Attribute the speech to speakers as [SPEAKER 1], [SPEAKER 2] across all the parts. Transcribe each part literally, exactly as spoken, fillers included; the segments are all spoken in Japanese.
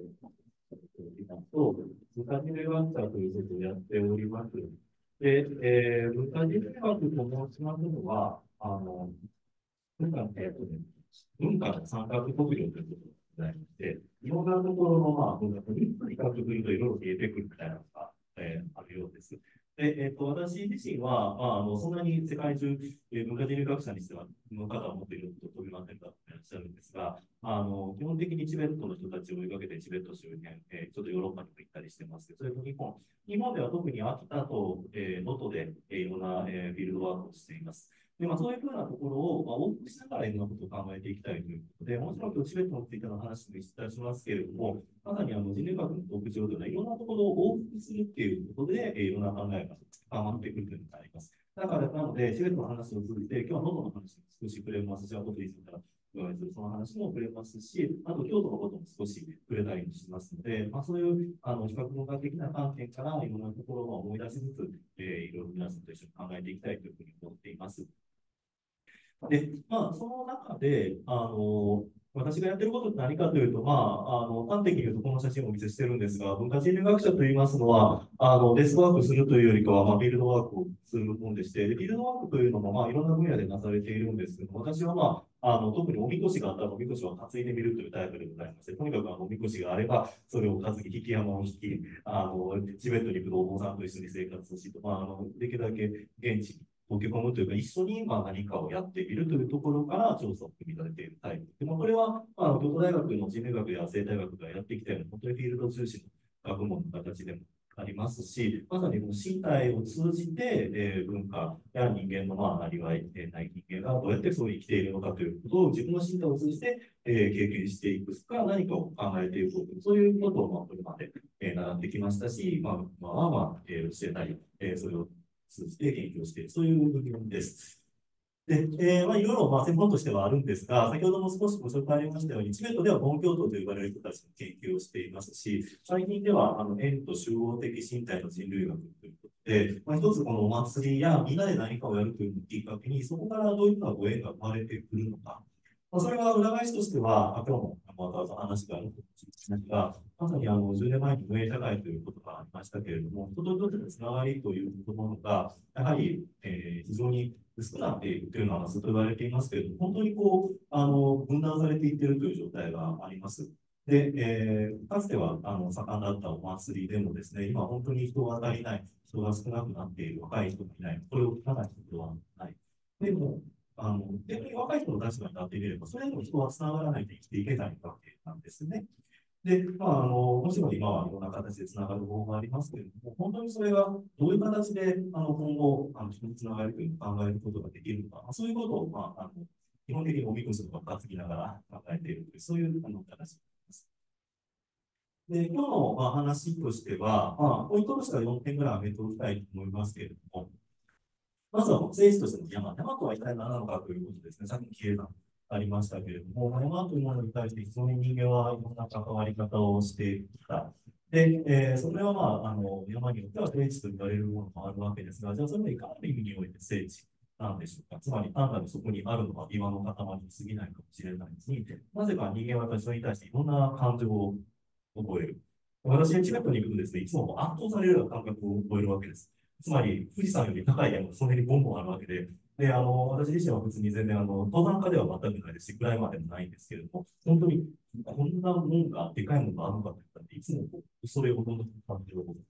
[SPEAKER 1] と、文化人類学者ということをやっております。で、えー、文化人類学と申しますのは、あの、文化の、えーとね、文化の三角国領ということでございまして、いろんなところの、まあ、文化の三つに角くりといろいろ見えてくるみたいなのが、えー、あるようです。で、えっ、と、私自身は、まあ、あの、そんなに世界中、えー文化人類学者にしては、の方はもっといろいろと飛び回ってる方もいらっしゃるんですが、あの、基本的にチベットの人たちを追いかけて、チベット周辺、えーちょっとヨーロッパにも行ったりしてますけど、それと日本、日本では特に秋田と、えー能登で、えーいろんな、えーフィールドワークをしています。で、まあ、そういうふうなところを、まあ、往復しながらいろんなことを考えていきたいということで、もちろん今日チベットについての話もいたしますけれども、まさにあの人類学の特徴というのは、いろんなところを往復するっていうことで、えーいろんな考えが深まってくるというのがあります。だから、なので、チベットの話を通じて、今日は喉の話に少し触れますし、あとでいつからその話も触れますし、あと京都のことも少し触れたりもしますので、まあ、そういうあの比較文化的な観点からいろんなところを思い出しつつ、えー、いろいろ皆さんと一緒に考えていきたいというふうに思っています。で、まあ、その中で、あの、私がやってることって何かというと、まあ、あの、端的に言うとこの写真をお見せしてるんですが、文化人類学者といいますのは、あの、デスクワークするというよりかは、まあ、フィールドワークをするものでして、で、フィールドワークというのも、まあ、いろんな分野でなされているんですけど、私はまあ、あの、特におみこしがあったらおみこしを担いでみるというタイプでございまして、とにかくあのおみこしがあれば、それを担ぎ、引き山を引き、あの、チベットに行くとお坊さんと一緒に生活をし、まあ、あの、できるだけ現地に溶け込むというか、一緒にまあ何かをやっているというところから調査を組み立てているタイプ。でもこれは、まあ、京都大学の人類学や生態学がやってきたような、本当にフィールド中心の学問の形でもありますし、まさにこの身体を通じて、えー、文化や人間のまあなりわい、えー、ない人間がどうやってそう生きているのかということを自分の身体を通じて、えー、経験していくか、何かを考えていくそういうことをまあこれまで、えー、習ってきましたし、まあ、まあ、まあ、えー、教えたり、えー、それを通じて研究をしている、そういう部分です。で、えーまあ、いろいろ、まあ、専門としてはあるんですが、先ほども少しご紹介ありましたように、チベットでは本教徒と呼ばれる人たちの研究をしていますし、最近では、あの、円と集合的身体の人類学ということで、まあ、一つこのお祭りやみんなで何かをやるというのをきっかけに、そこからどういうふうなご縁が生まれてくるのか。まあ、それは裏返しとしては、あ今日もまた話があるかもしれないが、まさにあのじゅうねんまえに無縁社会ということがありましたけれども、人と人とのつながりというものが、やはり、えー、非常に薄くなっているというのはずっと言われていますけれども、本当にこう、あの、分断されていっているという状態があります。で、えー、かつてはあの盛んだったお祭りでもですね、今本当に人が足りない、人が少なくなっている、若い人がいない、これを聞かない人はない。でも、あの、逆に若い人の立場になってみれば、それでも人はつながらないと生きていけないわけなんですね。で、まあ、あの、もちろん今はいろんな形でつながる方法がありますけれども、本当にそれがどういう形で、あの、今後、あの、人のつながりというのを考えることができるのか、まあ、そういうことを、まあ、あの、基本的におみこしとか担ぎながら考えているという、そういうあの形です。で、今日の、まあ、話としては、まあ、ポイントとしてはよんてんぐらい挙げておきたいと思いますけれども、まずは政治としての山。山とは一体何なのかということですね。さっき消えたありましたけれども、山というものに対して非常に人間はいろんな関わり方をしてきた。で、えー、それはまあ、あの、山によっては聖地と言われるものもあるわけですが、じゃあそれはいかなる意味において聖地なんでしょうか。つまり、単なるそこにあるのは岩の塊に過ぎないかもしれないのに、なぜか人間はやっぱりそれに対していろんな感情を覚える。私がチベットに行くとですね、いつも圧倒されるような感覚を覚えるわけです。つまり、富士山より高い山がその辺にボンボンあるわけで、で、あの、私自身は別に全然、あの、登山家では全くないですし、クライマーでもないんですけれども、本当に、こんなもんが、でかいものがあるのかって言ったら、いつもこう、それをほとんど感じること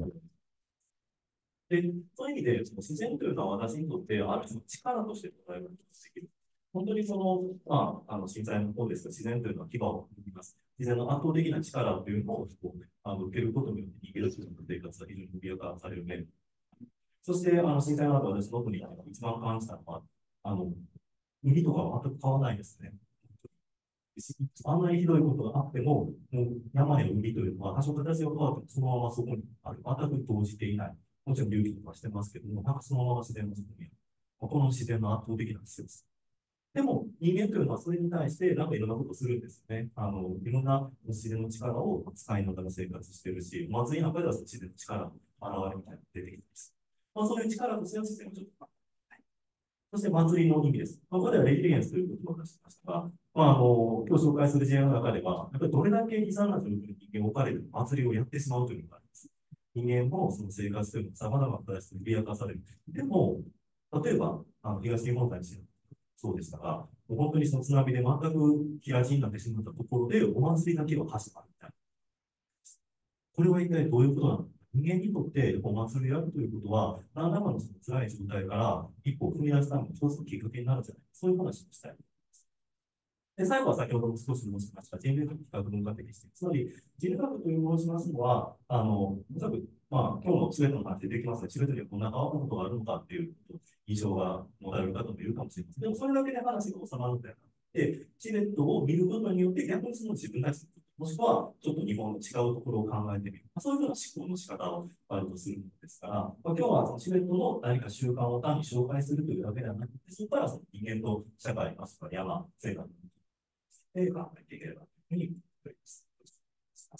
[SPEAKER 1] で、そういう意味で、その自然というのは私にとって、ある種の力として捉えることができる。本当にその、まあ、あの、震災の方ですが、自然というのは牙を持っています。自然の圧倒的な力というのをこうあの受けることによって、人間たちの生活が非常に脅かされる面。そして、あの、震災の後、私、特に一番感じたのは、あの、海とかは全く変わらないですね。あんなにひどいことがあっても、もう山や海というのは、多少形が変わっても、そのままそこにある。全く動じていない。もちろん隆起とかしてますけども、なんかそのまま自然のそこにある。この自然の圧倒的な強さ。でも、人間というのはそれに対して、なんかいろんなことをするんですよね。あの、いろんな自然の力を使いながら生活してるし、祭りの中ではその自然の力の現れみたいなのが出てきてます。まあ、そういう力としての自然をちょっと、そして祭りの意味です。まあ、ここではレジリエンスという言葉を出してましたが、 まあ、あの、今日紹介する事例の中では、やっぱりどれだけ悲惨な状況に人間を置かれる祭りをやってしまうというのがあります。人間もその生活というのは様々な形で脅かされる。でも、例えば、あの東日本大震災そうでしたが、もう本当にその津波で全く平地になってしまったところで、お祭りだけは始まるみたいな。これは一体どういうことなのか。人間にとってお祭りをやるということは、何らかのその辛い状態から一歩踏み出すための一つのきっかけになるんじゃないか。そういう話をしたい。で、最後は先ほども少し申しました人類学比較文化的視点。つまり、人類学というものをしますのは、あの、おそらく、まあ、今日のチベットの話でできますが、チベットにはこんな変わったことがあるのかっていう印象が持たれる方もいるかもしれません。でも、それだけで話が収まるんだよな。で、チベットを見ることによって、逆にその自分たち、もしくはちょっと日本の違うところを考えてみる。そういうふうな思考の仕方を割とするのですから、まあ、今日はそのチベットの何か習慣を単に紹介するというだけではなくて、そこからその人間と社会、また山、生活で考えていければというふうに思います。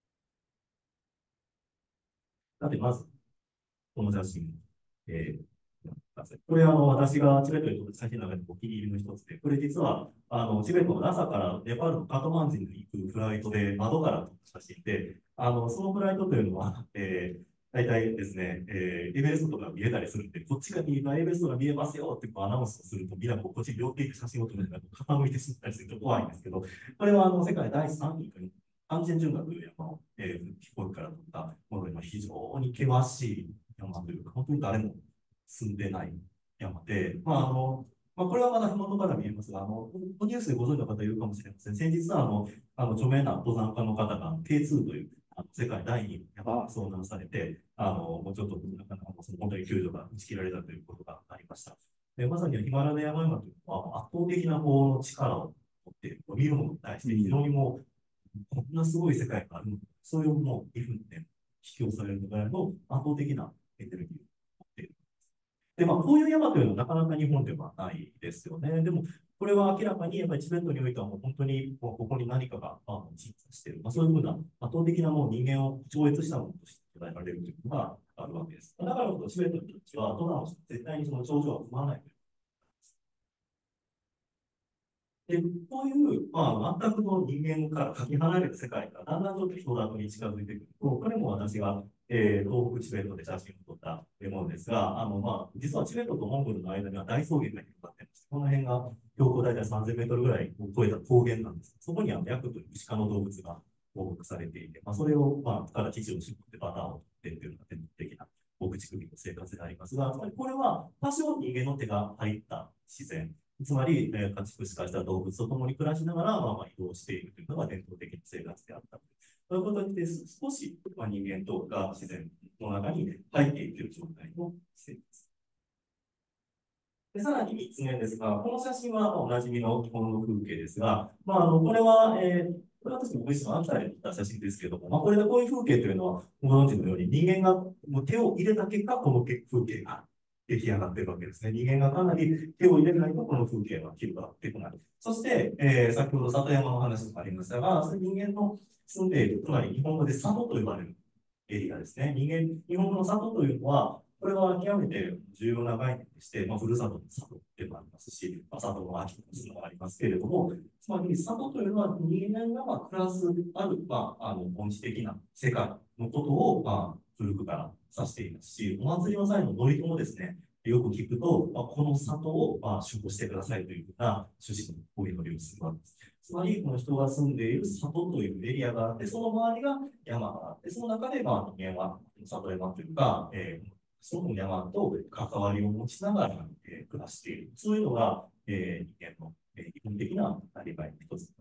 [SPEAKER 1] さて、まず、この写真。えーこれはあの私がチベットに撮った写真の中でお気に入りの一つで、これ実はあのチベットのラサからネパールのカトマンズに行くフライトで窓から撮った写真で、あのそのフライトというのは、えー、大体ですね、えー、エベレストとか見えたりするんで、こっちが見えばエベレストが見えますよってこうアナウンスをすると、みんなこっちに寄っていく写真を撮るのが傾いてしまったりすると怖いんですけど、これはあの世界だいさんいに安全順学という山を、えー、飛行機から撮ったもので、非常に険しい山というか、本当に誰も住んでない山で、まああのまあ、これはまだ麓から見えますが、あのニュースでご存知の方いるかもしれません。先日はあのあの著名な登山家の方が ケーツー というあの世界だいにの山が遭難されて、あのもうちょっとなかなかその本当に救助が打ち切られたということがありました。でまさにヒマラヤ山々というのは圧倒的なこの力を持っている、見るものに対して非常にもう、こんなすごい世界があるのか、そういうもう、いっぷんで引き寄せられるぐらいの圧倒的なエネルギーを持っている。で、まあ、こういう山というのはなかなか日本ではないですよね。でも、これは明らかにやっぱりチベットにおいてはもう本当にもうここに何かが鎮座している。まあ、そういうふうな圧倒的なもう人間を超越したものとして捉えられるというのがあるわけです。だからこそチベットの人たちは登山をして絶対にその頂上は踏まないという。で、こういう、まあ、全くの人間からかけ離れた世界がだんだんちょっと人里に近づいてくると、これも私が、えー、東北チベットで写真を撮ったものですが、あの、まあ、実はチベットとモンゴルの間には大草原が広がっています。この辺が標高大体さんぜんメートルぐらいを超えた高原なんです。そこにはヤクという牛科の動物が放牧されていて、まあ、それを、まあ、から乳を絞ってバターを取ってっていうのが伝統的な牧畜民の生活でありますが、つまりこれは多少人間の手が入った自然、つまり、えー、家畜化した動物と共に暮らしながら、まあ、まあ移動しているというのが伝統的な生活であった。ということで、少し、まあ、人間とが自然の中に入っていっている状態の生活。でさらにみっつめですが、この写真はおなじみの日本の風景ですが、まあ、あのこれは、えー、これは私もご自身の秋田で撮った写真ですけれども、まあ、これでこういう風景というのは、ご存知のように人間がもう手を入れた結果、この風景が出来上がっているわけですね。人間がかなり手を入れないと、この風景は広がってこない。そして、えー、先ほど里山の話もありましたが、それ人間の住んでいる、つまり日本語で里と呼ばれるエリアですね。人間、日本語の里というのは、これは極めて重要な概念でして、まあ、ふるさとの里でもありますし、まあ、里の秋ののもありますけれども、つまり里というのは人間がまあ暮らすある、まあ、あの本質的な世界のことを、まあ、古くから指していますし、お祭りの際の祝詞もですね、よく聞くと、まあ、この里を、まあ、守護してくださいというふうな趣旨のお祈りをするわけです。つまり、この人が住んでいる里というエリアがあって、その周りが山があって、その中で、まあ、人間は里山というか、えー、その山と関わりを持ちながら、えー、暮らしている。そういうのが、えー、人間の、えー、基本的な当たり前の一つです。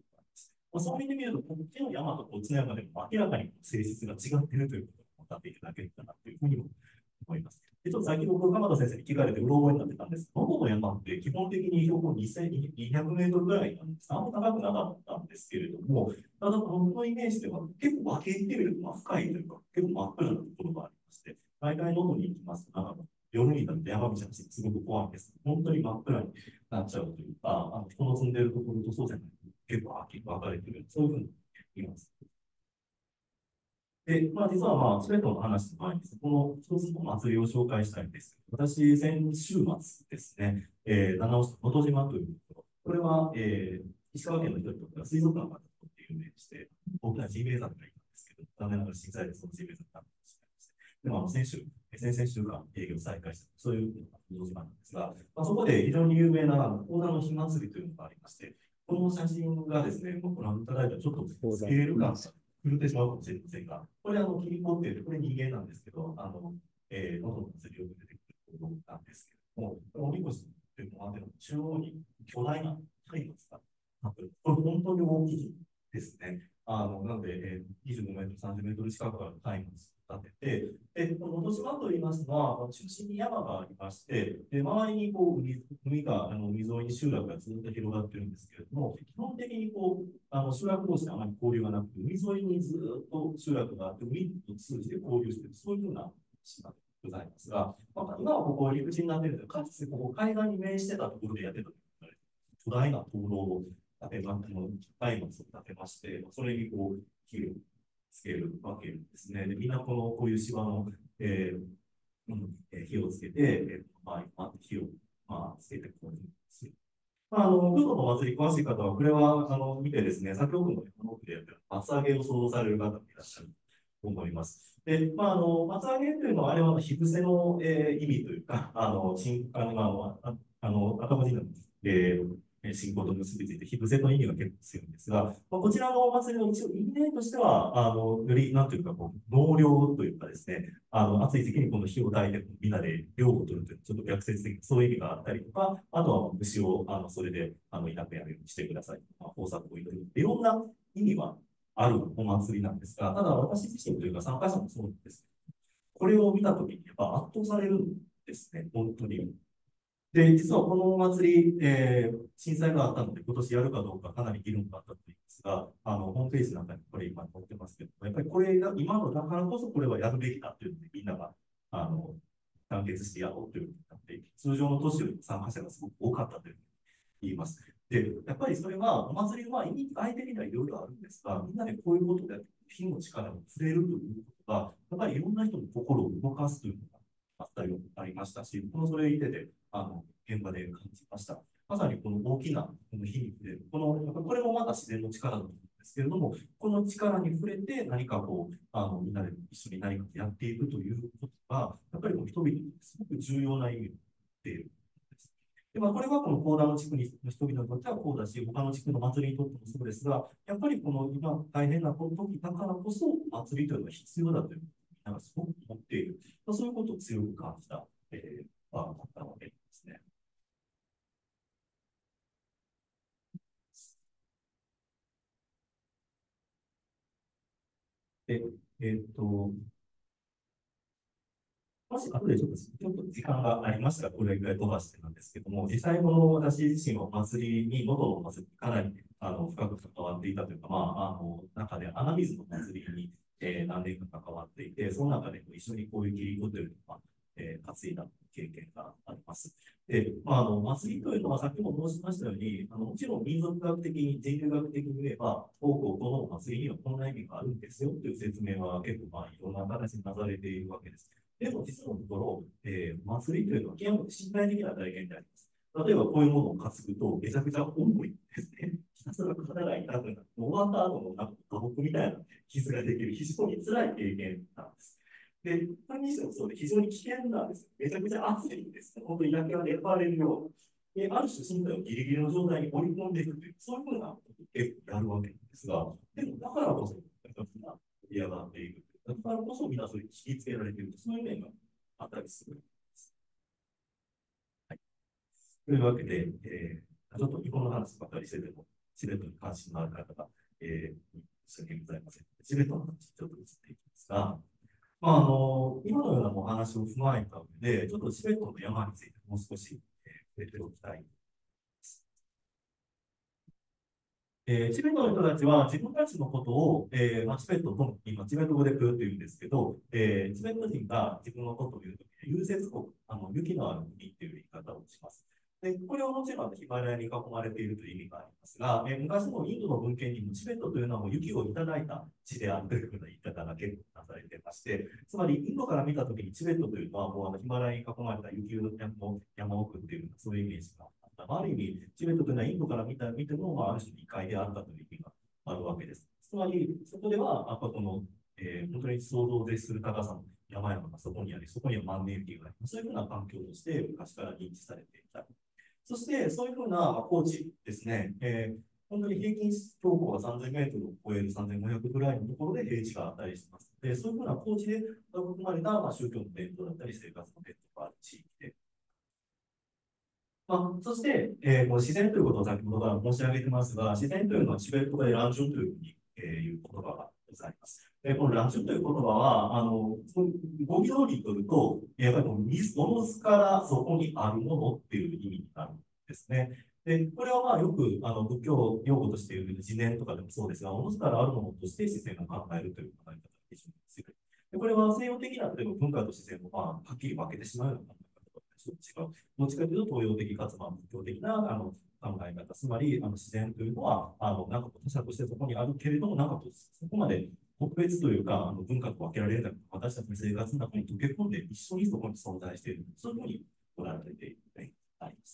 [SPEAKER 1] まあ、そういう意味で見ると、こっちの山とこっちの山でも明らかに性質が違っているということが分かっていただけるかなというふうに思います。でちょっと先ほど鎌田先生に聞かれてうろ覚えになってたんです。喉の山って基本的に標高にせんにひゃくメートルぐらいなんです。あんま高くなかったんですけれども、ただ僕のイメージでは結構分け入ってみると、まあ、深いというか、結構真っ暗なところがありまして、大体喉に行きますと、なんか夜になって山道がすごく怖いんです。本当に真っ暗になっちゃうというか、あの人の住んでいるところとそうじゃない結構分かれてる。そういうふうに言います。で、まあ、実は、まあ、チベットの話の前に、この一つの祭りを紹介したいんです。私、先週末ですね、えー、七尾市の能登島というところ、これは、えー、 石川県の人にとっては水族館がっていう名にして、大きなジンベエザメがいたんですけど、残念ながら震災でそのジンベエザメがなくなってしまいまして、でも、あの先週、先々週間営業再開した、そういうのがなんですが、まあ、そこで非常に有名な大田の火祭りというのがありまして、この写真がですね、ご覧いただいたらちょっとスケール感が狂ってしまうかもしれませんが、これ、あの、切り取っている、これ人間なんですけど、あの、えー、喉の祭りよく出てくるものなんですけども、おみこしというのは、中央に巨大な松明があってこれ本当に大きいですね。あの、なので、えー、にじゅうごメートル、さんじゅうメートル近くある松明を立てて、で、この落とし場といいますのは、中心に山がありまして、で周りにこう海海が、あの海沿いに集落がずっと広がってるんですけれども、基本的にこう、あの集落同士であまり交流がなくて、海沿いにずっと集落があって、海と通じて交流している、そういうふうな島でございますが、まあ、今はここ陸地になっているので、かつてここ海岸に面してたところでやってた巨大な灯籠を立てま、松明を立てまして、それにこう、火をつけるわけですね。で、みんなこの、こういう芝の、えーうん、えー、火をつけて、えー、まあ、火を、まあ、つけてこういうする。まあ、あの、京都のお祭り詳しい方は、これは、あの、見てですね、先ほどの奥でやってる松揚げを想像される方もいらっしゃると思います。で、まあ、あの、松揚げというのは、あれは、火伏せの、えー、意味というか、あの、新、あの、ああの、頭文字なんです。えー信仰と結びついて、火伏せの意味が結構強いんですが、まあ、こちらのお祭りの一応意味合いとしては、あの、より、なんというか、こう、納涼というかですね、あの、暑い時期にこの火を焚いて、みんなで涼を取るという、ちょっと逆説的、そういう意味があったりとか、あとは虫を、あの、それで、あの、いなくやるようにしてください。まあ、豊作を祈る。いろんな意味はあるお祭りなんですが、ただ私自身というか参加者もそうなんです。これを見たときに、やっぱ圧倒されるんですね、本当に。で、実はこのお祭り、えー、震災があったので、今年やるかどうかかなり議論があったといいますが、あの、ホームページなんかにこれ今載ってますけど、やっぱりこれが今のだからこそこれはやるべきだというので、みんなが、あの、団結してやろうというふうになって、通常の年より参加者がすごく多かったというふうに言います。で、やっぱりそれは、お祭りは意味、相手にはいろいろあるんですが、みんなでこういうことで火の力を触れるということが、やっぱりいろんな人の心を動かすというのがあったようにありましたし、このそれを言ってて、あの、現場で感じました。まさにこの大きなこの火に触れる、この、これもまた自然の力だと思うんですけれども、この力に触れて何かこう、あの、みんなで一緒に何かやっていくということが、やっぱり人々にすごく重要な意味を持っている。でまあ、これはこの高田の地区の人々にとってはこうだし、他の地区の祭りにとってもそうですが、やっぱりこの今大変な時だからこそ、祭りというのは必要だという、なんかすごく思っている。そういうことを強く感じた、えー、場だったわけですね。で、えーっと、もし後でちょっと、ちょっと時間がありましたら、これぐらい飛ばしてなんですけども、実際この私自身は祭りに、喉の祭りにかなりあの深く関わっていたというか、まあ、あの中で穴水の祭りに、えー、何年か関わっていて、その中で一緒にこういう切り子というのは、えー、担いだ経験があります。で、まあ、あの祭りというのは、先ほど申しましたように、あのもちろん民族学的に、人類学的に言えば、こうこうこの祭りにはこんな意味があるんですよという説明は結構、まあ、いろんな形になされているわけです。でも実のところ、えー、祭りというのは極めて身体的な体験であります。例えばこういうものを担ぐとめちゃくちゃ重いんですね。ひたすら体が痛くなる。終わった後のなんか打撲みたいな傷ができる非常に辛い経験なんです。で、それにしてもそうで非常に危険なんです。めちゃくちゃ熱いんです。本当に焼きが粘られるような。で、ある種身体をギリギリの状態に追い込んでいくという、そういうふうなことを結構やるわけですが、でもだからこそ、盛り上がっていく。だからこそ皆それに引き付けられている、そういう面があったりする。はい、というわけで、えー、ちょっと日本の話ばかりしてても、チベットに関心のある方が、えー、一緒にございません。チベットの話、ちょっと移っていきますが、まあ、あの、今のようなお話を踏まえた上で、ちょっとチベットの山についてもう少し、えー、触れておきたい。えー、チベットの人たちは自分たちのことを、えーまあ、チベットと、今、チベット語でプーって言うんですけど、えー、チベット人が自分のことを言うときに、融雪国、あの雪のある国っていう言い方をします。で、これはもちろんヒマラヤに囲まれているという意味がありますが、えー、昔のインドの文献にもチベットというのはもう雪をいただいた地であるというような言い方が結構なされていまして、つまりインドから見たときにチベットというのはもうあのヒマラヤに囲まれた雪の山奥っていうそういうイメージがまあ、ある意味、チベットというのはインドから見た見ても、まあ、ある種の異界であったという意味があるわけです。つまり、そこでは、やっぱこの、えー、本当に想像を絶する高さの山々がそこにあり、そこには万年雪があり、そういうふうな環境として昔から認知されていた。そして、そういうふうな、まあ、高地ですね、えー、本当に平均標高がさんぜんメートルを超えるさんぜんごひゃくぐらいのところで平地があったりします。で、そういうふうな高地で含まれた、まあ、宗教の伝統だったり、生活の伝統がある地域で、まあ、そして、えー、この自然ということを先ほどから申し上げてますが、自然というのはチベット語でランジュンというふうに、えー、いう言葉がございます。えー、このランジュンという言葉は、あの、語義通りにとると、やっぱりこの水、おのずからそこにあるものっていう意味になるんですね。で、これはまあよくあの仏教用語としている自然とかでもそうですが、おのずからあるものとして自然を考えるという考え方が非常に強い。で、これは西洋的な例えば文化と自然をまあはっきり分けてしまうような考え方とちょっと違う。どっちかというと東洋的かつまあ仏教的なあの考え方、つまりあの自然というのは、あのなんか他者としてそこにあるけれども、なんかそこまで特別というか、あの文化と分けられる私たちの生活の中に溶け込んで一緒にそこに存在している。そういうふうに捉えられているのであります。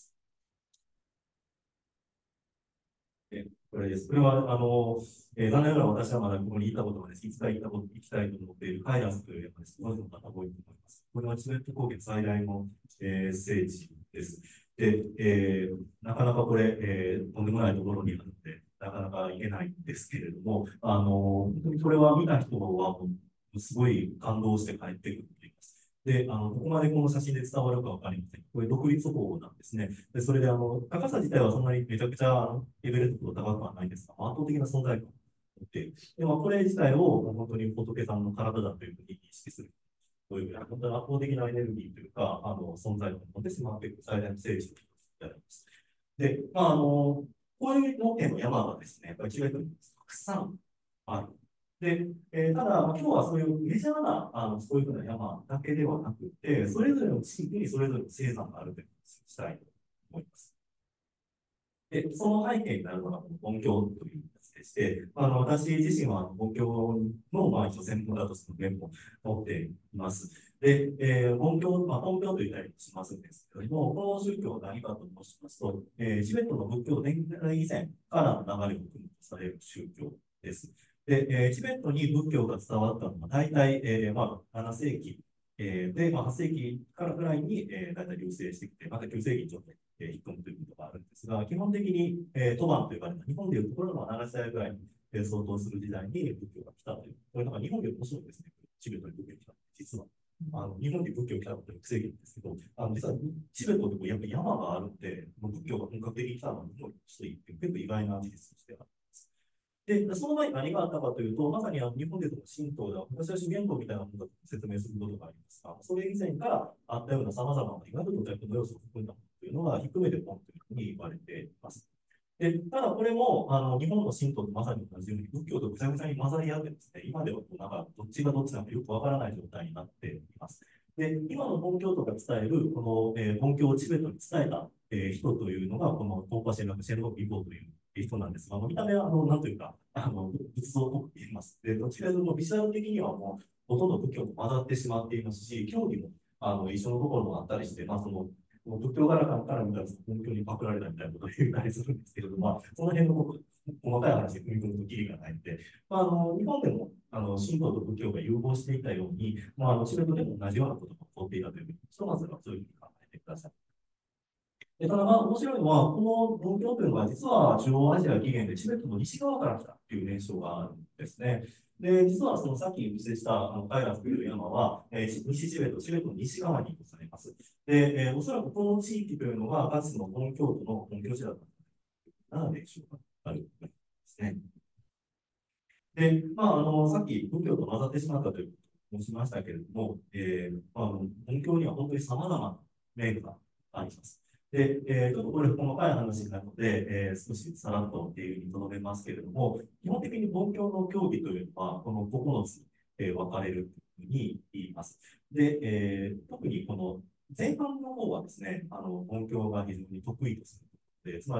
[SPEAKER 1] えこれです。これは、あの、えー、残念ながら私はまだここに行ったことがです。いつか行ったこと、行きたいと思っているカイラスという山です。ご存知の方多いと思います。これはチベット高原最大の、えー、聖地です。で、えー、なかなかこれ、えー、とんでもないところにあるので、なかなか行けないんですけれども、あの、本当にこれは見た人はもう、すごい感動して帰ってくると言います。で、あの、どこまでこの写真で伝わるかわかりません。これ独立法なんですね。で、それで、あの、高さ自体はそんなにめちゃくちゃレベルと高くはないんですが、圧倒的な存在感を持っている。で、まあ、これ自体を本当に仏さんの体だというふうに認識する。という、本当に圧倒的なエネルギーというか、あの、存在感を持ってしまっていく最大の聖地となります。で、まあ、あの、こういう農家の山がですね、やっぱりチベットにたくさんある。で、えーただ、まあ今日はそういうメジャーな、あの、そういうふうな山だけではなくて、それぞれの地域にそれぞれの生産があるということにしたいと思います。で、その背景になるのが、この音響というやつでして、あの、私自身は音響の、まあ、一応専門家としての面も持っています。で、えー、音響、まあ、音響と言ったりしますんですけれども、この宗教は何かと申しますと、えー、チベットの仏教伝来以前からの流れを組むとされる宗教です。で、えー、チベットに仏教が伝わったのは大体、えー、まあ、なな世紀、えー、で、まあ、はち世紀からぐらいに、えー、大体流星してきて、またきゅう世紀にちょっとえー、引っ込むということがあるんですが、基本的に、えー、トバンと呼ばれた日本でいうところのなな世代ぐらいに、えー、相当する時代に仏教が来たという。これなんか日本で面白いですね。チベットに仏教が来た。実は。あの日本に仏教が来たことは防ぎなんですけど、あの実はチベットってこうやっぱり山があるんで、仏教が本格的に来たのは日本にしていて、結構意外な事実としてある。で、その前に何があったかというと、まさにあの日本でいうと神道では、昔は資源道みたいなものだと説明することがありますが、それ以前からあったような様々な、いわゆる土着の要素を含んだものというのが、低めでポンというふうに言われています。で、ただこれも、あの、日本の神道とまさに同じように、仏教とぐちゃぐちゃに混ざり合ってですね、今ではこうなんか、どっちがどっちなのかよくわからない状態になっています。で、今の本教とか伝える、この、えー、本教をチベットに伝えた、えー、人というのが、このトーパシェンラクシェンロビボという人なんですが、見た目は、あの、なんというか、あの、仏像っぽく見えます。で、どちらかというと、ビジュアル的にはもう、ほとんど仏教と混ざってしまっていますし、教義も、あの、一緒のところもあったりして、まあ、その、仏教柄から見たら、本当にパクられたみたいなことを言ったりするんですけれども、まあ、その辺の細かい話に踏み込むときりがないので、まあ、あの日本でもあの神道と仏教が融合していたように、まあ、あのチベットでも同じようなことが起こっていたというふうに、ひとまずはそういうふうに考えてください。でただ、まあ、面白いのは、この東京というのは、実は中央アジア起源でチベットの西側から来たという現象があるんですね。で、実はそのさっきお見せしたあのカイラスという山は、えー、西チベット、チベットの西側に位置されます。で、えー、おそらくこの地域というのが、かつての本教徒の本拠地だったような伝承があるんですね。で、まあ、あの、さっき仏教と混ざってしまったということを申しましたけれども、えー、まあ、本教には本当に様々な面があります。で、えー、ちょっとこれ細かい話なので、えー、少しさらっとっていうふうにとどめますけれども、基本的に本教の教義というのは、このここのつ、えー、分かれるというふうに言います。で、えー、特にこの前半の方はですね、あの、本教が非常に得意とする。でつまり、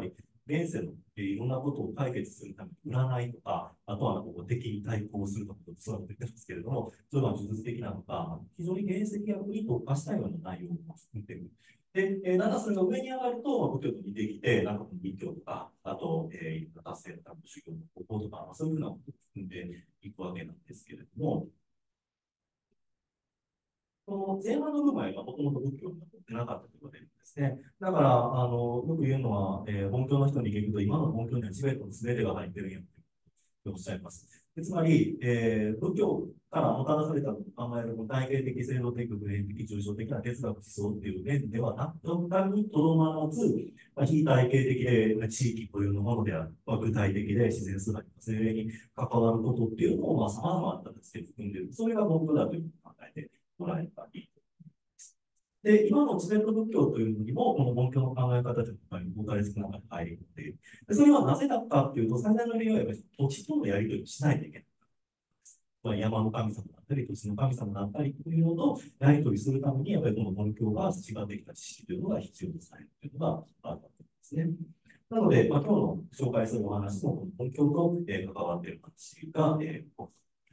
[SPEAKER 1] 現世の、えーいろんなことを解決するために占いとか、あとはなんかこう敵に対抗するとか、そういうこと言ってますけれども、そういうのは呪術的なのか、非常に原石学に特化したような内容を含んでいる。で、えーだんだんそれが上に上がると、まあ、仏教と似てきて、なんかこの密教とか、あと、えー、達成のための修行の方法とか、そういうふうなことを含んでいくわけなんですけれども、この前半の部分はもともと仏教に残ってなかったということですね。だから、あの、よく言うのは、えー、本教の人に聞くと、今の本教にはチベットの全てが入ってるんやっておっしゃいます。でつまり、えー、仏教からもたらされたと考える体系的、制度的、普遍的、抽象的な哲学思想っていう面ではなく、にとどまらず、まあ、非体系的で地域固有のものである、まあ、具体的で自然数学、精霊に関わることっていうのを、まあ、様々な形で含んでいる。それが本当だというふうに考えてもらえばいい。で、今のチベット仏教というのにも、この本教の考え方というのが多かれ少なかれ入り込んでいる。でそれはなぜだかというと、最大の理由はやっぱり土地とのやり取りをしないといけない。山の神様だったり、土地の神様だったりというのと、やり取りするために、やっぱりこの本教が培ってきた知識というのが必要とされるというのがあるわけですね。なので、まあ、今日の紹介するお話も、本教と、えー、関わっている話が、えー、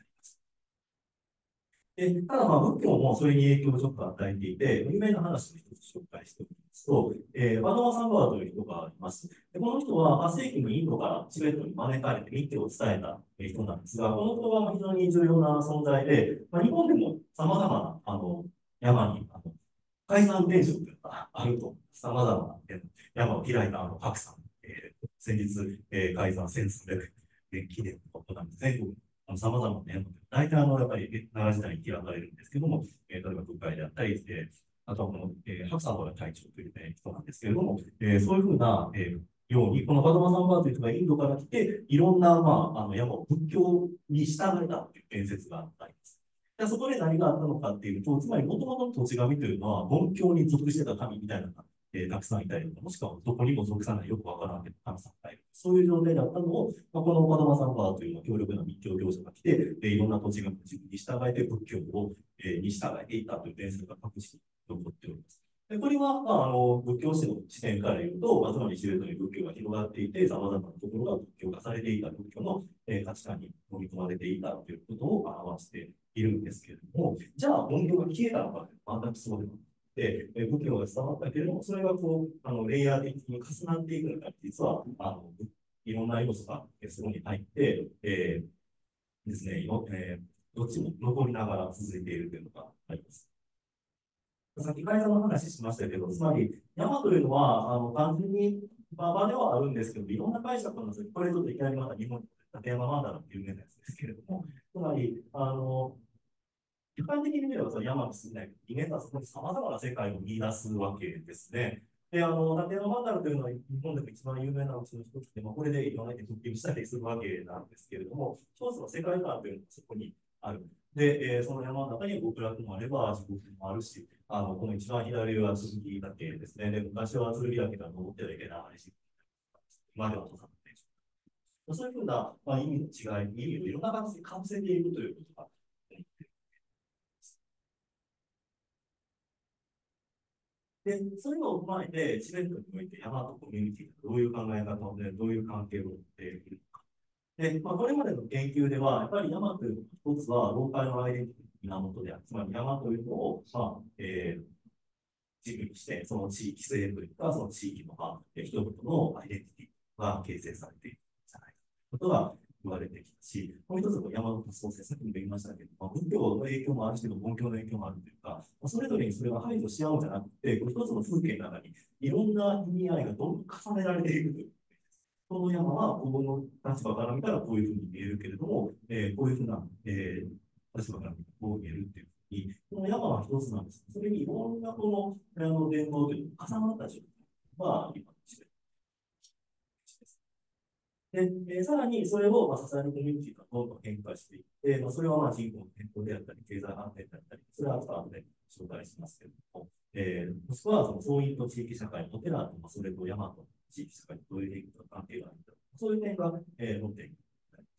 [SPEAKER 1] で、ただまあ仏教もそれに影響をちょっと与えていて、有名な話を一つ紹介しておきますと、えー、バドマサンバーという人がいます。でこの人ははっ世紀にインドからチベットに招かれて密教を伝えた人なんですが、この人は非常に重要な存在で、まあ、日本でも様々なあの山にあの海山伝承というのがあると、様々な山を開いたあの白山、えー、先日、えー、海山せんさんびゃくねん記念を行って全国さまざまな山で、大体あの、やっぱり奈良時代に開かれるんですけども、えー、例えば空海であったり、えー、あとはこの、えー、白山原隊長という、ね、人なんですけれども、えー、そういうふうな、えー、ように、このパドマサンバーという人がインドから来て、いろんな、まあ、あの山を仏教に従えたという伝説があります。でそこで何があったのかっていうと、つまり元々の土地神というのは、本教に属してた神みたいなえー、たくさんいたりとか、もしくはどこにも属さないよくわからない神様がいる。そういう状態だったのを、まあ、このパドマサンバーというのは強力な密教業者が来て、えー、いろんな土地が自分に従えて仏教を、えー、に従えていたという伝説が各地に残っております。でこれは、まあ、あの仏教史の視点から言うと、まあ、つまりシベットに仏教が広がっていて、さまざまなところが仏教化されていた仏教の、えー、価値観に飲み込まれていたということを表しているんですけれども、じゃあ本教が消えたのか、全くそうではない。で、仏教が伝わったけれども、それがこう、あの、レイヤー的に重なっていくのが、実は、あの、いろんな要素がそこに入って、えー、ですね、えー、どっちも残りながら続いているというのがあります。さっき改ざんの話しましたけど、つまり、山というのは、あの、単純に馬場ではあるんですけど、いろんな解釈なんですよ。これちょっといきなりまた日本に立山マンダラっていう有名なやつですけれども、つまり、あの、一般的に見ればその山の住んない人間はそこに様々な世界を見出すわけですね。で、あの、立山マンダラというのは日本でも一番有名なうちの一つで、まあ、これでいろんな人研究したりするわけなんですけれども、一つの世界観というのがそこにある。で、えー、その山の中に極楽もあれば地獄もあるし、あの、この一番左は剣岳ですね。で、昔は剣岳が登ってはいけない話。今では登山でしょ。そういうふうな、まあ、意味の違い、意味をいろんな形でかぶせているということが、で、そういうのを踏まえて、チベットにおいて山とコミュニティがどういう考え方をで、どういう関係を持っているのか。で、まあ、これまでの研究では、やっぱり山というのは、一つは、ローカルのアイデンティティの源である。つまり山というのを、まあ、えー、軸にして、その地域性というか、その地域の、まあ、人々のアイデンティティが形成されているんじゃないかということが言われてきたし、もう一つは山の創生、さっきも言いましたけど、まあ、仏教の影響もあるし、本教の影響もあるというか、まあ、それぞれにそれが排除し合うんじゃなくて、この一つの風景の中にいろんな意味合いがどんどん重ねられていくという。この山は、この立場から見たらこういうふうに見えるけれども、えー、こういうふうな、えー、立場から見たらこう見えるっていうふうに、この山は一つなんです。それにいろんなこの、あの伝統というのが重なった状態が今の時代です。で、えー、さらにそれを、まあ、支えるコミュニティがどんどん変化していって、まあ、それはまあ人口の変更であったり、経済発展であったり、それは後で紹介しますけれども、えー、もしくはその総員と地域社会の寺と、まあ、それと山と地域社会にどういう関係があるか、そういう点が、えー、論点になります。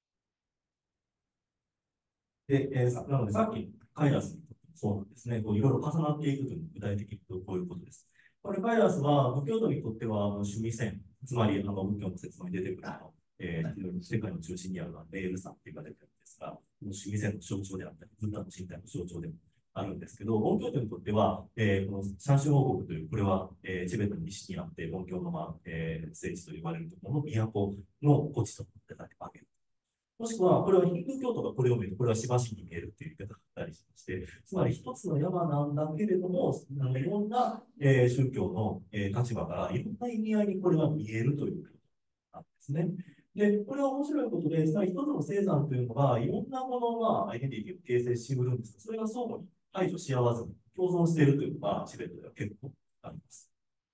[SPEAKER 1] で、えー、なのでさっきカイラスにとってもそうなんですね、こういろいろ重なっていくというのは具体的にこういうことです。これカイラスは仏教徒にとっては趣味線つまり、あの、仏教の説明に出てくるあの、えー、非常に世界の中心にあるレールさんって言われてるんですが、主義線の象徴であったり、ブッダの身体の象徴でもあるんですけど、梵教徒にとっては、えー、この三種王国という、これは、えー、チベットの西にあって、梵教の、まあえー、聖地と呼ばれるところの都の古地となってたわけです。もしくは、これはヒンドゥー教徒がこれを見ると、これは芝市に見えるっていう言い方があったりしまして、つまり一つの山なんだけれども、あのいろんな、えー、宗教の、えー、立場からいろんな意味合いにこれが見えるということなんですね。で、これは面白いことで、つまり一つの生産というのが、いろんなものがアイデンティティを形成しうるんですが、それが相互に排除し合わずに共存しているというのが、チベットでは結構あります。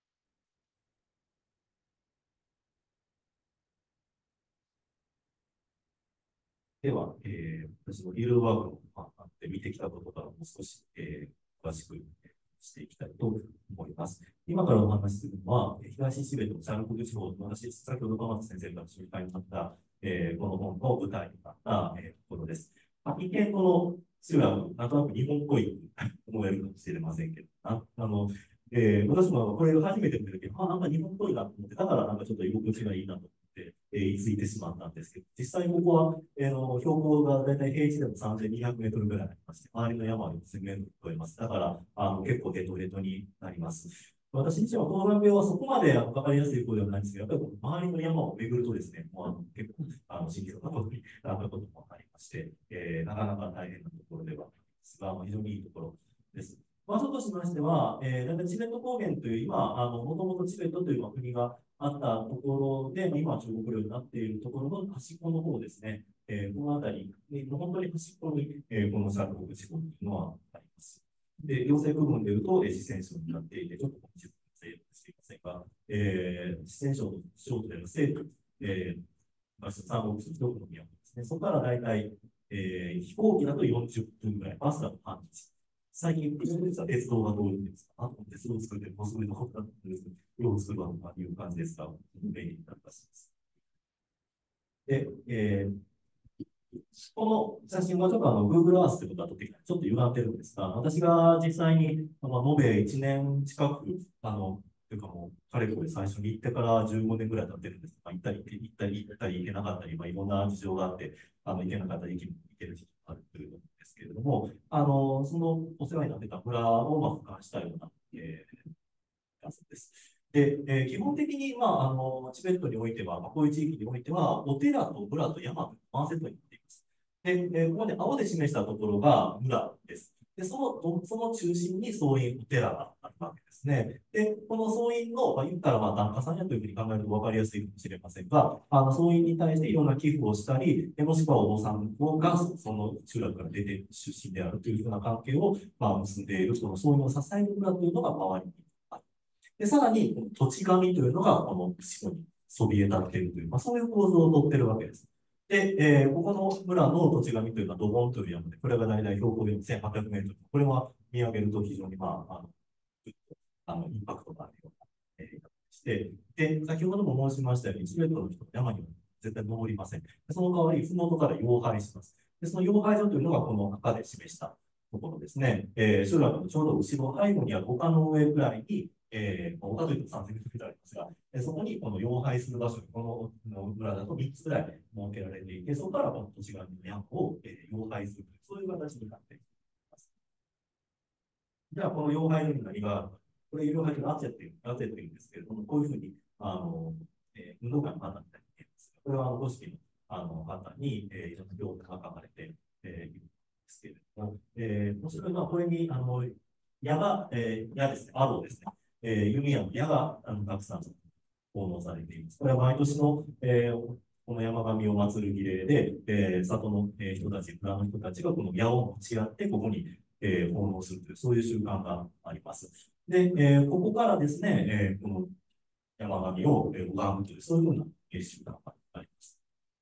[SPEAKER 1] では、えー、私のフィールドワークをまあって見てきたことからもう少し、えー、詳しくしていきたいと思います。今からお話しするのは、東チベットのシャーロック地方、私、先ほど鎌田先生から紹介になった、えー、この本の舞台になった、えー、ところです。まあ、一見この集落、なんとなく日本っぽい思えるかもしれませんけど、ああの、えー、私もこれを初めて見たとき、あ、なんか日本っぽいなと思って、だからなんかちょっと居心地がいいなと思って、えー、居ついてしまったんですけど、実際ここは、えー、の標高がだいたい平地でもさんぜんにひゃくメートルぐらいありまして、周りの山はせんメートル超えます。だから、あの結構ヘトヘトになります。私自身は高山病はそこまでかかりやすい方ではないんですけど、やっぱり周りの山を巡るとですね、もうあの結構あの神経なことになったこともありまして、えー、なかなか大変なところではありますが、まあ、非常にいいところです。場所としましては、えー、だいたいチベット高原という、今、あの、もともとチベットという国があったところで、今、中国領になっているところの端っこの方ですね。えー、この辺り、もう本当に端っこに、えー、このシャーロック地方というのはあります。で、行政部分でいうと、えー、四川省になっていて、ちょっと地図整理していませんが、えー、四川省の省都での西部、えー、三国志一国の宮ですね。そこからだいたい、えー、飛行機だとよんじゅっぷんぐらい、バスだと半日。最近、実は鉄道がどういうんですか、あと鉄道を作って、もうすぐのことだったんですけど、よう作るわという感じですが、便利になったします。で、えーこの写真はちょっとあの Google Earth ということだとちょっと歪んでるんですが、私が実際に、まあ、延べいちねん近く、あの、というかもう、かれこれ最初に行ってからじゅうごねんぐらい経ってるんですが、まあ、行ったり行ったり行ったり行けなかったり、まあ、いろんな事情があって、あの行けなかったり行ける日があるというんですけれども、あの、そのお世話になってた村をまあ俯瞰したような、えー、やつです。で、えー基本的に、まあ、あの、チベットにおいては、まあ、こういう地域においては、お寺と村と山とワンセットになっています。で、えーここで青で示したところが村です。で、その、その中心に僧院、お寺があるわけですね。で、この僧院の、まあ、言ったら、まあ、檀家さんやというふうに考えると分かりやすいかもしれませんが、あの、僧院に対していろんな寄付をしたり、もしくはお坊さんが、その集落から出ている出身であるというふうな関係を、まあ、結んでいる、その僧院を支える村というのが周りにある。で、さらに、土地神というのが、この後ろにそびえ立っているという、まあ、そういう構造をとっているわけです。で、えーここの村の土地神というのはドボンという山で、これが大体標高せんはっぴゃくメートル。これは見上げると非常に、まあ、あの、あのインパクトがあるような、えー、して、で、先ほども申しましたように、チベットの人は山には絶対登りません。その代わり、ふもとから溶配します。で、その溶配所というのがこの赤で示したところですね。えー、集落のちょうど後ろ、背後にある丘の上ぐらいに、えー、丘というとさんぜんメートルぐらいありますが、えー、そこにこの溶配する場所、この村だとみっつぐらい設けられていて、そこからこの土地側の山を、えー、溶配する、そういう形になっています。じゃあ、この溶配所に何があるか。これ、溶配所のアテっていう、アテっていうんですけれども、こういうふうに、あの、えー運動会の旗みたいに見えます。これは、あの、組織の、あの、旗に、えー、いろんな行が書かれて、えー、いるんですけれども、えー、もちろん、まあ、これに、あの、矢が、えー、矢ですね、アローですね、えー、弓矢の矢が、あの、たくさん奉納されています。これは毎年の、えー、この山神を祀る儀礼で、えー、里の、えー、人たち、村の人たちがこの矢を持ち合って、ここに、えー、奉納するという、そういう習慣があります。で、えー、ここからですね、えー、この山神を、えー、拝むという、そういうふうな習慣があります。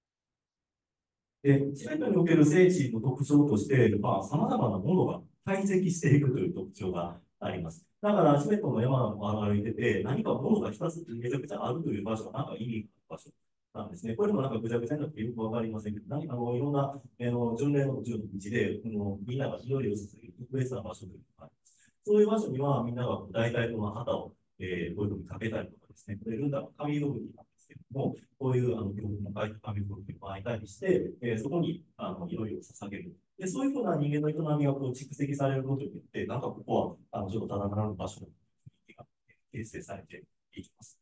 [SPEAKER 1] で、チベットにおける聖地の特徴として、まあ、様々なものが堆積していくという特徴があります。だから、チベットの山を歩いてて、何か物が一つめちゃくちゃあるという場所は、なんか意味がある場所なんですね。これもなんかぐちゃぐちゃになってよくわかりませんけど、何かあのいろんな、あの巡礼の途中の道で、このみんなが祈りを捧げる特別な場所というのがあります。そういう場所には、みんなが大体この旗を、 えー、こういうふうにかけたりとかですね、これルンダは紙吹雪なんですけれども、こういうあの標本の書いた紙吹雪を巻いたりして、えー、そこにあの祈りを捧げる。で、そういうふうな人間の営みがこう蓄積されることによって、なんかここはあのちょっとただならぬ場所の雰囲気が形成されていきます。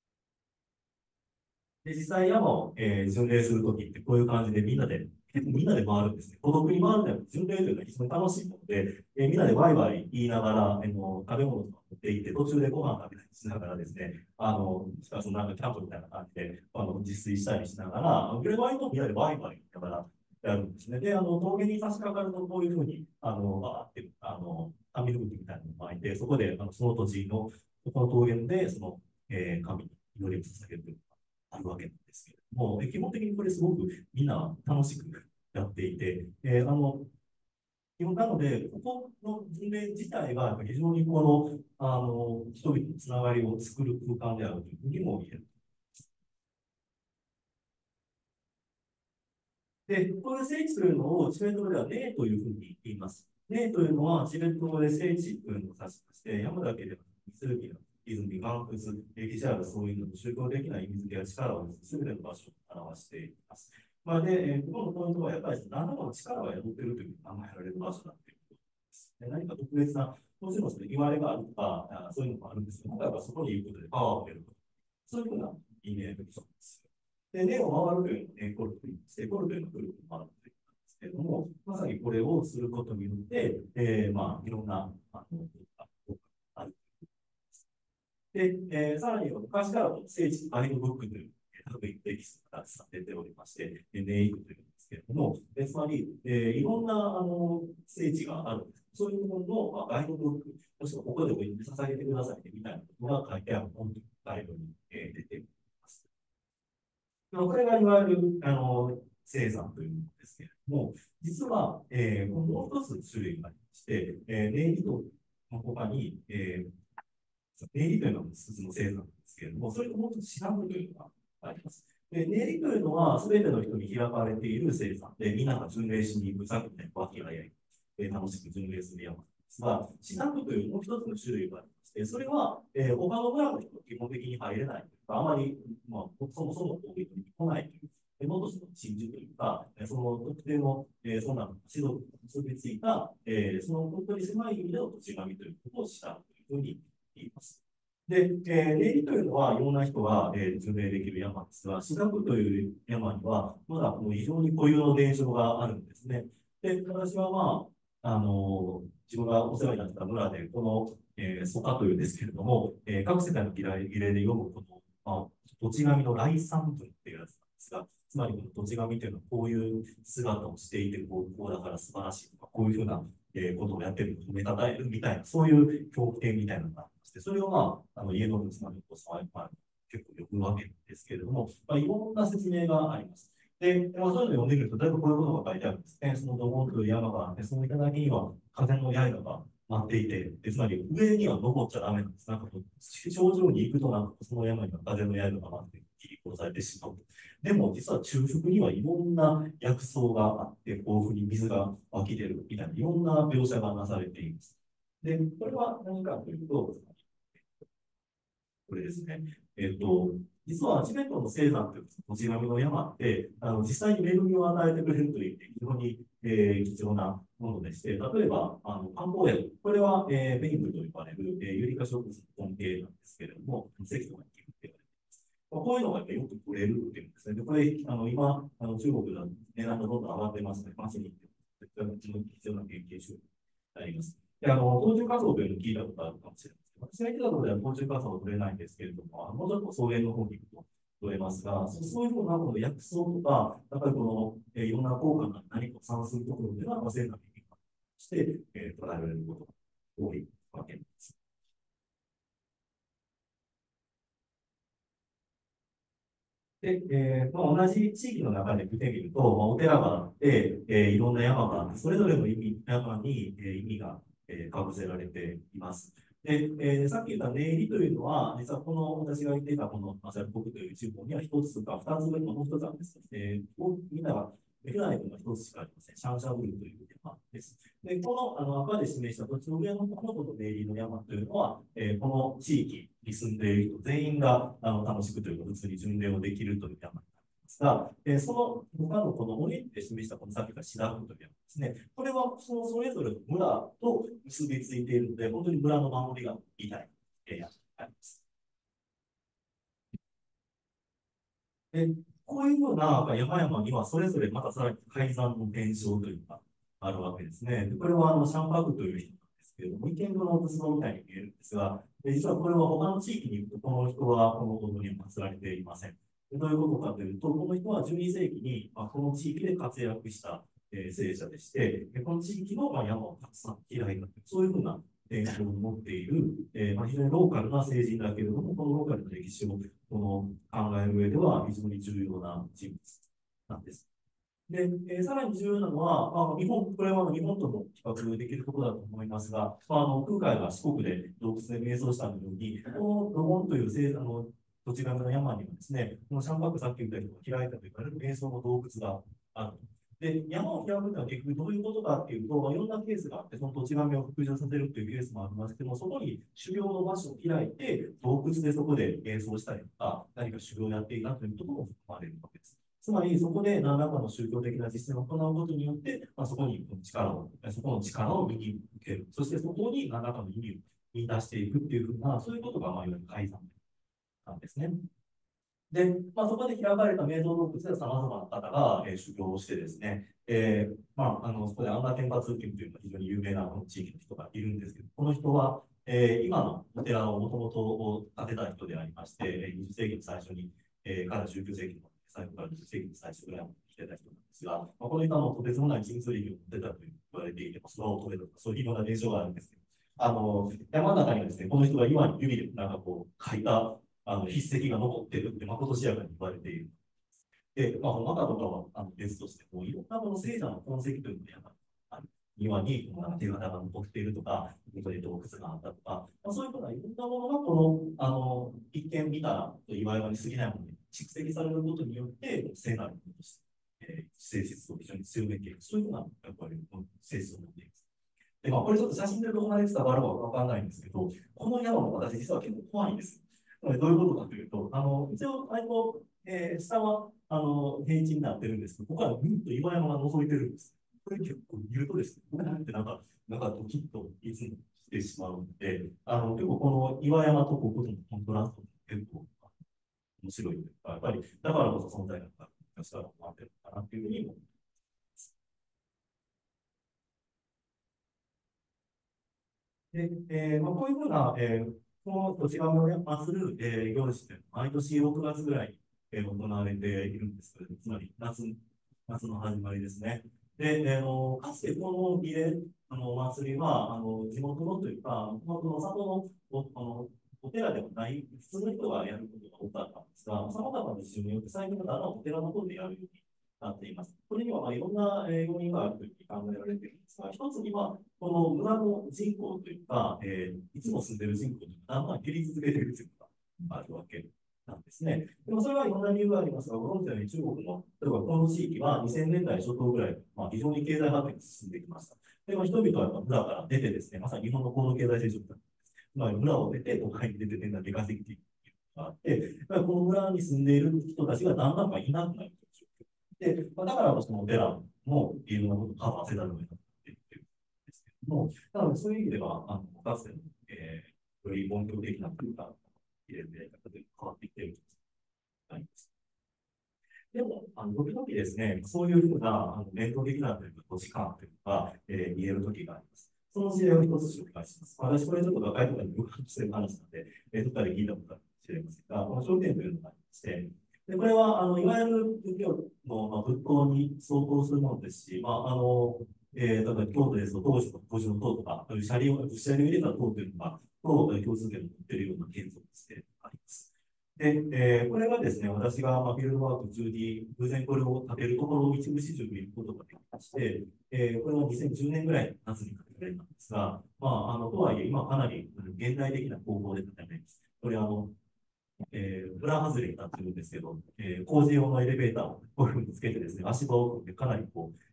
[SPEAKER 1] で、実際山を、えー巡礼するときってこういう感じでみんなで、結構みんなで回るんですね。孤独に回るのは巡礼というのは非常に楽しいもので、えーみんなでワイワイ言いながら、あの食べ物とか持っていって、途中でご飯食べたりしながらですね、あの、しかそのなんかキャンプみたいな感じで、あの、自炊したりしながら、あの割とみんなでワイワイ言いながらやるんですね。で、あの、峠に差し掛かるとこういうふうに、あの、バーって、あの、紙吹雪みたいなのを巻いて、そこで、あの、その土地の、この峠で、その、えー神に祈りを捧げるという。あるわけなんですけれども、基本的にこれすごくみんな楽しくやっていて、えー、あの、基本なので、ここの巡礼自体が非常にこの、あの、人々のつながりを作る空間であるというふうにも言える。で、こういう聖地というのをチベット語では霊というふうに言います。霊というのはチベット語で聖地というのを指しまして、山だけでは湖や泉、岩窟、歴史あるそういうの宗教的な意味付けや力をすべての場所を表しています。まあ、で、えー、ここのポイントはやっぱり何らかの力が宿っているというふうに考えられる場所だということです。で何か特別な、もちろんその言われがあるとか、あそういうのもあるんですけど、今回はそこに行くことでパワーを得ると。そういうふうな意味合いがそうです。で、根を回るというのをネコルと言いまして、コルというのをぐるぐる回るというんですけれども、まさにこれをすることによって、えー、まあ、いろんな、あの、ある。で、えー、さらに昔からの聖地ガイドブックという、各テキストがたくさん出ておりまして、ネイクというんですけれども、えつまり、えー、いろんなあの聖地があるんです。そういうものの、まあ、ガイドブック、もしくはここでお祈り捧げてくださいねみたいなことが書いてある本というガイドに、えー、出ています。これがいわゆる、あの、生産というものですけれども、実は、えー、もう一つ種類がありまして、えー、ネイリとの他に、えー、ネイリというのは普通の生産なんですけれども、それともう一つシナムというのがあります。で、ネイリというのは、すべての人に開かれている生産で、みんなが巡礼しに行く、さっきみたいに和気あいあい、えー、楽しく巡礼する山ですが、シナムというもう一つの種類がありまして、それは、えー、他の村の人は基本的に入れないというか、あまり、まあ、そもそも攻撃に来ないという、えー、もっとその真珠というか、えー、その特定の、えー、そんな指導に結びついた、えー、その本当に狭い意味での土地神ということをしたというふうに言います。で、えー、霊理というのは、いろんな人が、えー、巡礼できる山ですが、四角という山には、まだもう非常に固有の伝承があるんですね。で、私はまあ、あのー、自分がお世話になった村で、この、えー、蘇我というんですけれども、えー、各世界の儀礼儀礼で読むこの、まあ、土地神の来三文っていうやつなんですが、つまりこの土地神というのはこういう姿をしていて、こうこうだから素晴らしいとか、こういうふうな、えー、ことをやってるのを褒めたたえるみたいな、そういう表現みたいなのがありまして、それをまあ、あの家のつまりお子さんは結構呼ぶわけですけれども、まあ、いろんな説明があります。で、まあ、そういうのを読んでみると、だいぶこういうことが書いてあるんですね。そのドボンという山があって、その頂には風の刃が待っていて、でつまり上には登っちゃダメなんです。なんかこう、頂上に行くとなんかその山には風の刃が待って切り殺されてしまう。でも実は中腹にはいろんな薬草があって、豊富に水が湧き出るみたいな、いろんな描写がなされています。で、これは何かというと、これですね。えっと、実はチベットの生山という土地並みの山って、あの実際に恵みを与えてくれるという意味で非常に、えー、貴重なものでして、例えば、あの漢方薬、これは、えー、ベイブと呼ばれる、えー、ユリカ植物の根茎なんですけれども、石とかに効くって言われています。まあ、こういうのがよく取れるっていうんですね。で、これ、あの今、あの中国では値段がどんどん上がってますので、街に行って、必要な研究所になります。で、あの、冬虫夏草というのを聞いたことあるかもしれない。私が行ったところでは昆虫活動は取れないんですけれども、もうちょっと草原の方に行くと取れますが、そそういうふうなこの薬草とか、やっぱりこの、えー、いろんな効果が何か産するところでは、まあ、生産的として、えー、捉えられることが多いわけです。で、えーまあ、同じ地域の中で見てみると、まあ、お寺があって、えーいろんな山があって、それぞれの意味山に、えー意味が、えー、かぶせられています。で、えーさっき言った念入りというのは、実はこの私が言っていたこのアジャル国という地方には一つか二つ目のもう一つあるんです。えー、みんなが、普段の一つしかありません。シャンシャブルという山です。 で、この、あの赤で示した土地の上のこのこと明理の山というのは、えー、この地域に住んでいる人全員があの楽しくというか、普通に巡礼をできるという山になりますが、えー、その他のこのオレンジで示したこのさっきから白区という山ですね、これはそのそれぞれの村と結びついているので、本当に村の守りがみたいな山になります。で、こういうような山々にはそれぞれまたさらに海山の伝承というのがあるわけですね。でこれはあのシャンパクという人なんですけれども、池袋の仏像みたいに見えるんですが、で実はこれは他の地域に行くと、この人はこのことには祀られていません。でどういうことかというと、この人はじゅうに世紀に、まあ、この地域で活躍した、えー、聖者でして、この地域の、まあ、山をたくさん開いたという、そういうふうな伝承を持っている、えーまあ、非常にローカルな聖人だけれども、このローカルな歴史をこの考える上では非常に重要な人物なんです。で、えー、さらに重要なのは、あ日本、これは日本とも比較できるところだと思いますが、まあ、あの空海が四国で洞窟で瞑想したのように、このドボンという聖あの土地神の山にはですね、このシャンパクさっき言ったように開いたと言われる瞑想の洞窟がある。で、山を開くというのは結局どういうことかっていうと、まあ、いろんなケースがあって、その土地神を復活させるというケースもありますけども、そこに修行の場所を開いて、洞窟でそこで瞑想したりとか、何か修行をやっていたというところも含まれるわけです。つまり、そこで何らかの宗教的な実践を行うことによって、まあ、そこに力を、そこの力を身に受ける。そしてそこに何らかの意味を見出していくっていうふうな、そういうことが、まあ、いわゆる改ざんなんですね。で、まあ、そこで開かれた瞑想洞窟では様々な方が、えー、修行をしてですね、えー、まあ、あの、そこでアンダーテンパ通勤というのは非常に有名なこの地域の人がいるんですけど、この人は、えー、今のお寺をもともと建てた人でありまして、にじゅっ世紀の最初に、えー、からじゅうきゅう世紀の最後からにじゅっ世紀の最初ぐらいまで来てた人なんですが、まあ、この人はもうとてつもない人数力を持ってたと言われていて、空を飛べるとか、そういういろんな伝承があるんですけど、あの、山の中にはですね、この人が岩に指でなんかこう書いたあの筆跡が残ってるって、まことしやかに言われている。で、まあ、またとかはあの別として、もういろんなこの聖者の痕跡というのがやっぱある。庭にこの手形が残っているとか、ここで洞窟があったとか、まあ、そういうことはいろんなものがこの、あの、一見見たらと岩山に過ぎないものに蓄積されることによって、聖なるものとして、えー、性質を非常に強めている。そういうふうな、やっぱり、性質を持っています。で、まあ、これちょっと写真でどこまで伝わるかわからないんですけど、この山も私実は結構怖いんです。どういうことかというと、あの、一応、あの、えー、下は、あの、平地になってるんですけど、ここからぐっと岩山が覗いてるんです。これ結構見るとですね、これなんてなんか、なんかドキッといつもしてしまうので、あの、結構この岩山とこことのコントラスト結構面白いというか、やっぱり、だからこそ存在感が力を持ってるのかなっていうふうに思います。で、えーまあ、こういうふうな、えー、この土地神を祀る、えー、行事っていうのは毎年ろくがつぐらいに、えー、行われているんですけれども、つまり夏、夏の始まりですね。で、えー、のかつてこの家、あの、お祭りは、あの、地元のというか、地元の里のお、あの、お寺ではない、普通の人がやることが多かったんですが、様々な事情によって最近またあのお寺の方でやるようになっています。これにはまあいろんな、えー、要因があるというふうに考えられているんですが、一つには、この村の人口というか、えー、いつも住んでいる人口というのは、だんだん減り続けているというのがあるわけなんですね。でもそれはいろんな理由がありますが、ご存知のように中国の、例えばこの地域はにせんねんだい初頭ぐらい、まあ、非常に経済発展が進んできました。でも人々はやっぱ村から出てですね、まさに日本の高度経済成長だったんです。つまり村を出て都会に出て年々出稼ぎていくのがあって、この村に住んでいる人たちがだんだんいなくなるという状況。で、まあ、だからこそのお寺もいろんなことをカバーせざるを得なくなっているんですけども、なのでそういう意味では、あのかつての、えー、より本格的な空間、入れるやり方で変わってきていると思います。でも、あの時々ですね、そういうふうなあの伝統的なというか、土地感というか、えー、見える時があります。その事例を一つ紹介します。私、これちょっと若い方に伺ってる話なので、えー、どっかで聞いたことかもしれませんが、この商店というのがありまして、でこれはあのいわゆる仏教の、まあ、仏塔に相当するものですし、まああのえー、例えば京都ですと、当時の五重塔とか、そういう車輪を、車輪を入れた塔というのが、と共通点を持っているような建造物であります。で、えーこれがですね、私がまあフィールドワーク中に偶然これを建てるところを一部始終見ることができまして、えーこれはにせんじゅうねんぐらいの夏に建てられたんですが、まあ、あのとはいえ、今かなり現代的な工法で建てられます。これあの、えー、裏外れになってるんですけど、えー工事用のエレベーターをこういうふうにつけてですね、足場を組んでかなりこう、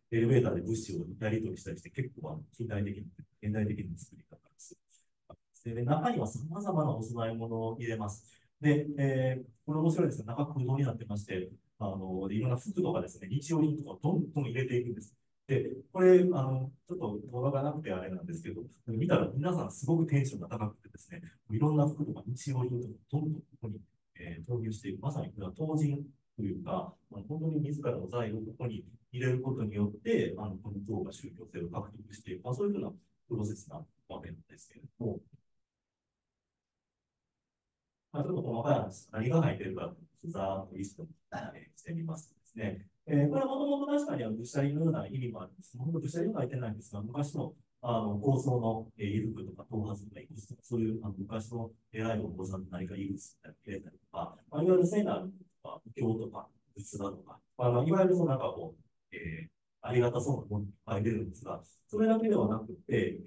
[SPEAKER 1] エレベーターで物資をやり取りしたりして、結構あの近代的な、現代的な作り方です。で、中には様々なお供え物を入れます。で、えー、これ面白いですね。中空洞になってまして、あの、いろんな服とかですね、日用品とかをどんどん入れていくんです。で、これ、あの、ちょっと動画がなくてあれなんですけど、見たら皆さんすごくテンションが高くてですね、いろんな服とか日用品とかどんどんここに、えー投入していく。まさにこれは当人というか、あの本当に自らの財をここに入れることによって、あのこの党が宗教性を獲得していく、まあ、そういうふうなプロセスなわけなんですけれども、まあ、ちょっと細かい話、何が入っているか、ざーっとリストに、えーしてみますとですね、えーこれはもともと確かには愚者のような意味もあるんです。本当、愚者には書いてないんですが、昔のあの高層の、えー、衣服とか、頭髪とか、衣とか、そういうあの昔の偉いお坊さんの何か衣服を入れたりとか、まあ、いわゆる聖なるとか、経とか、仏だとか、まあ、まあいわゆるそのなんかこう、えー、ありがたそうなものに入れるんですが、それだけではなくて、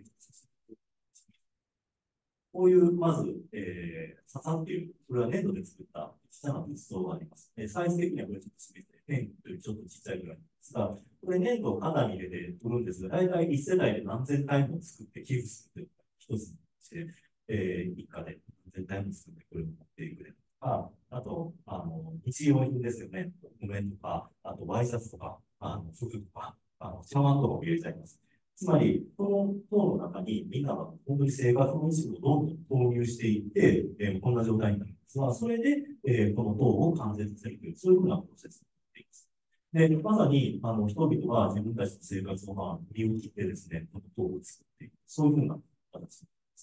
[SPEAKER 1] こういう、まず、えー、笹っていう、これは粘土で作った小さな仏像があります。えー、サイズ的にはこれちょっと示して、粘土よりちょっとちっちゃいぐらいなんですが、これ粘土を型に入れて取るんですが、大体いち世帯で何千体も作って寄付するという一つにして、えー、一家で何千体も作ってこれを持っていくでとか、あと、あの、日用品ですよね。お面とか、あとワイシャツとか、あの、服とか、あの、茶碗とかを入れちゃいます。つまり、この塔の中にみんなが本当に生活の一部をどんどん投入していって、えー、こんな状態になるんですが、それで、えー、この塔を完成させるという、そういうふうなプロセスになっています。で、まさに、あの、人々は自分たちの生活を、まあ、身を切ってですね、この塔を作っていく、そういうふうな形です。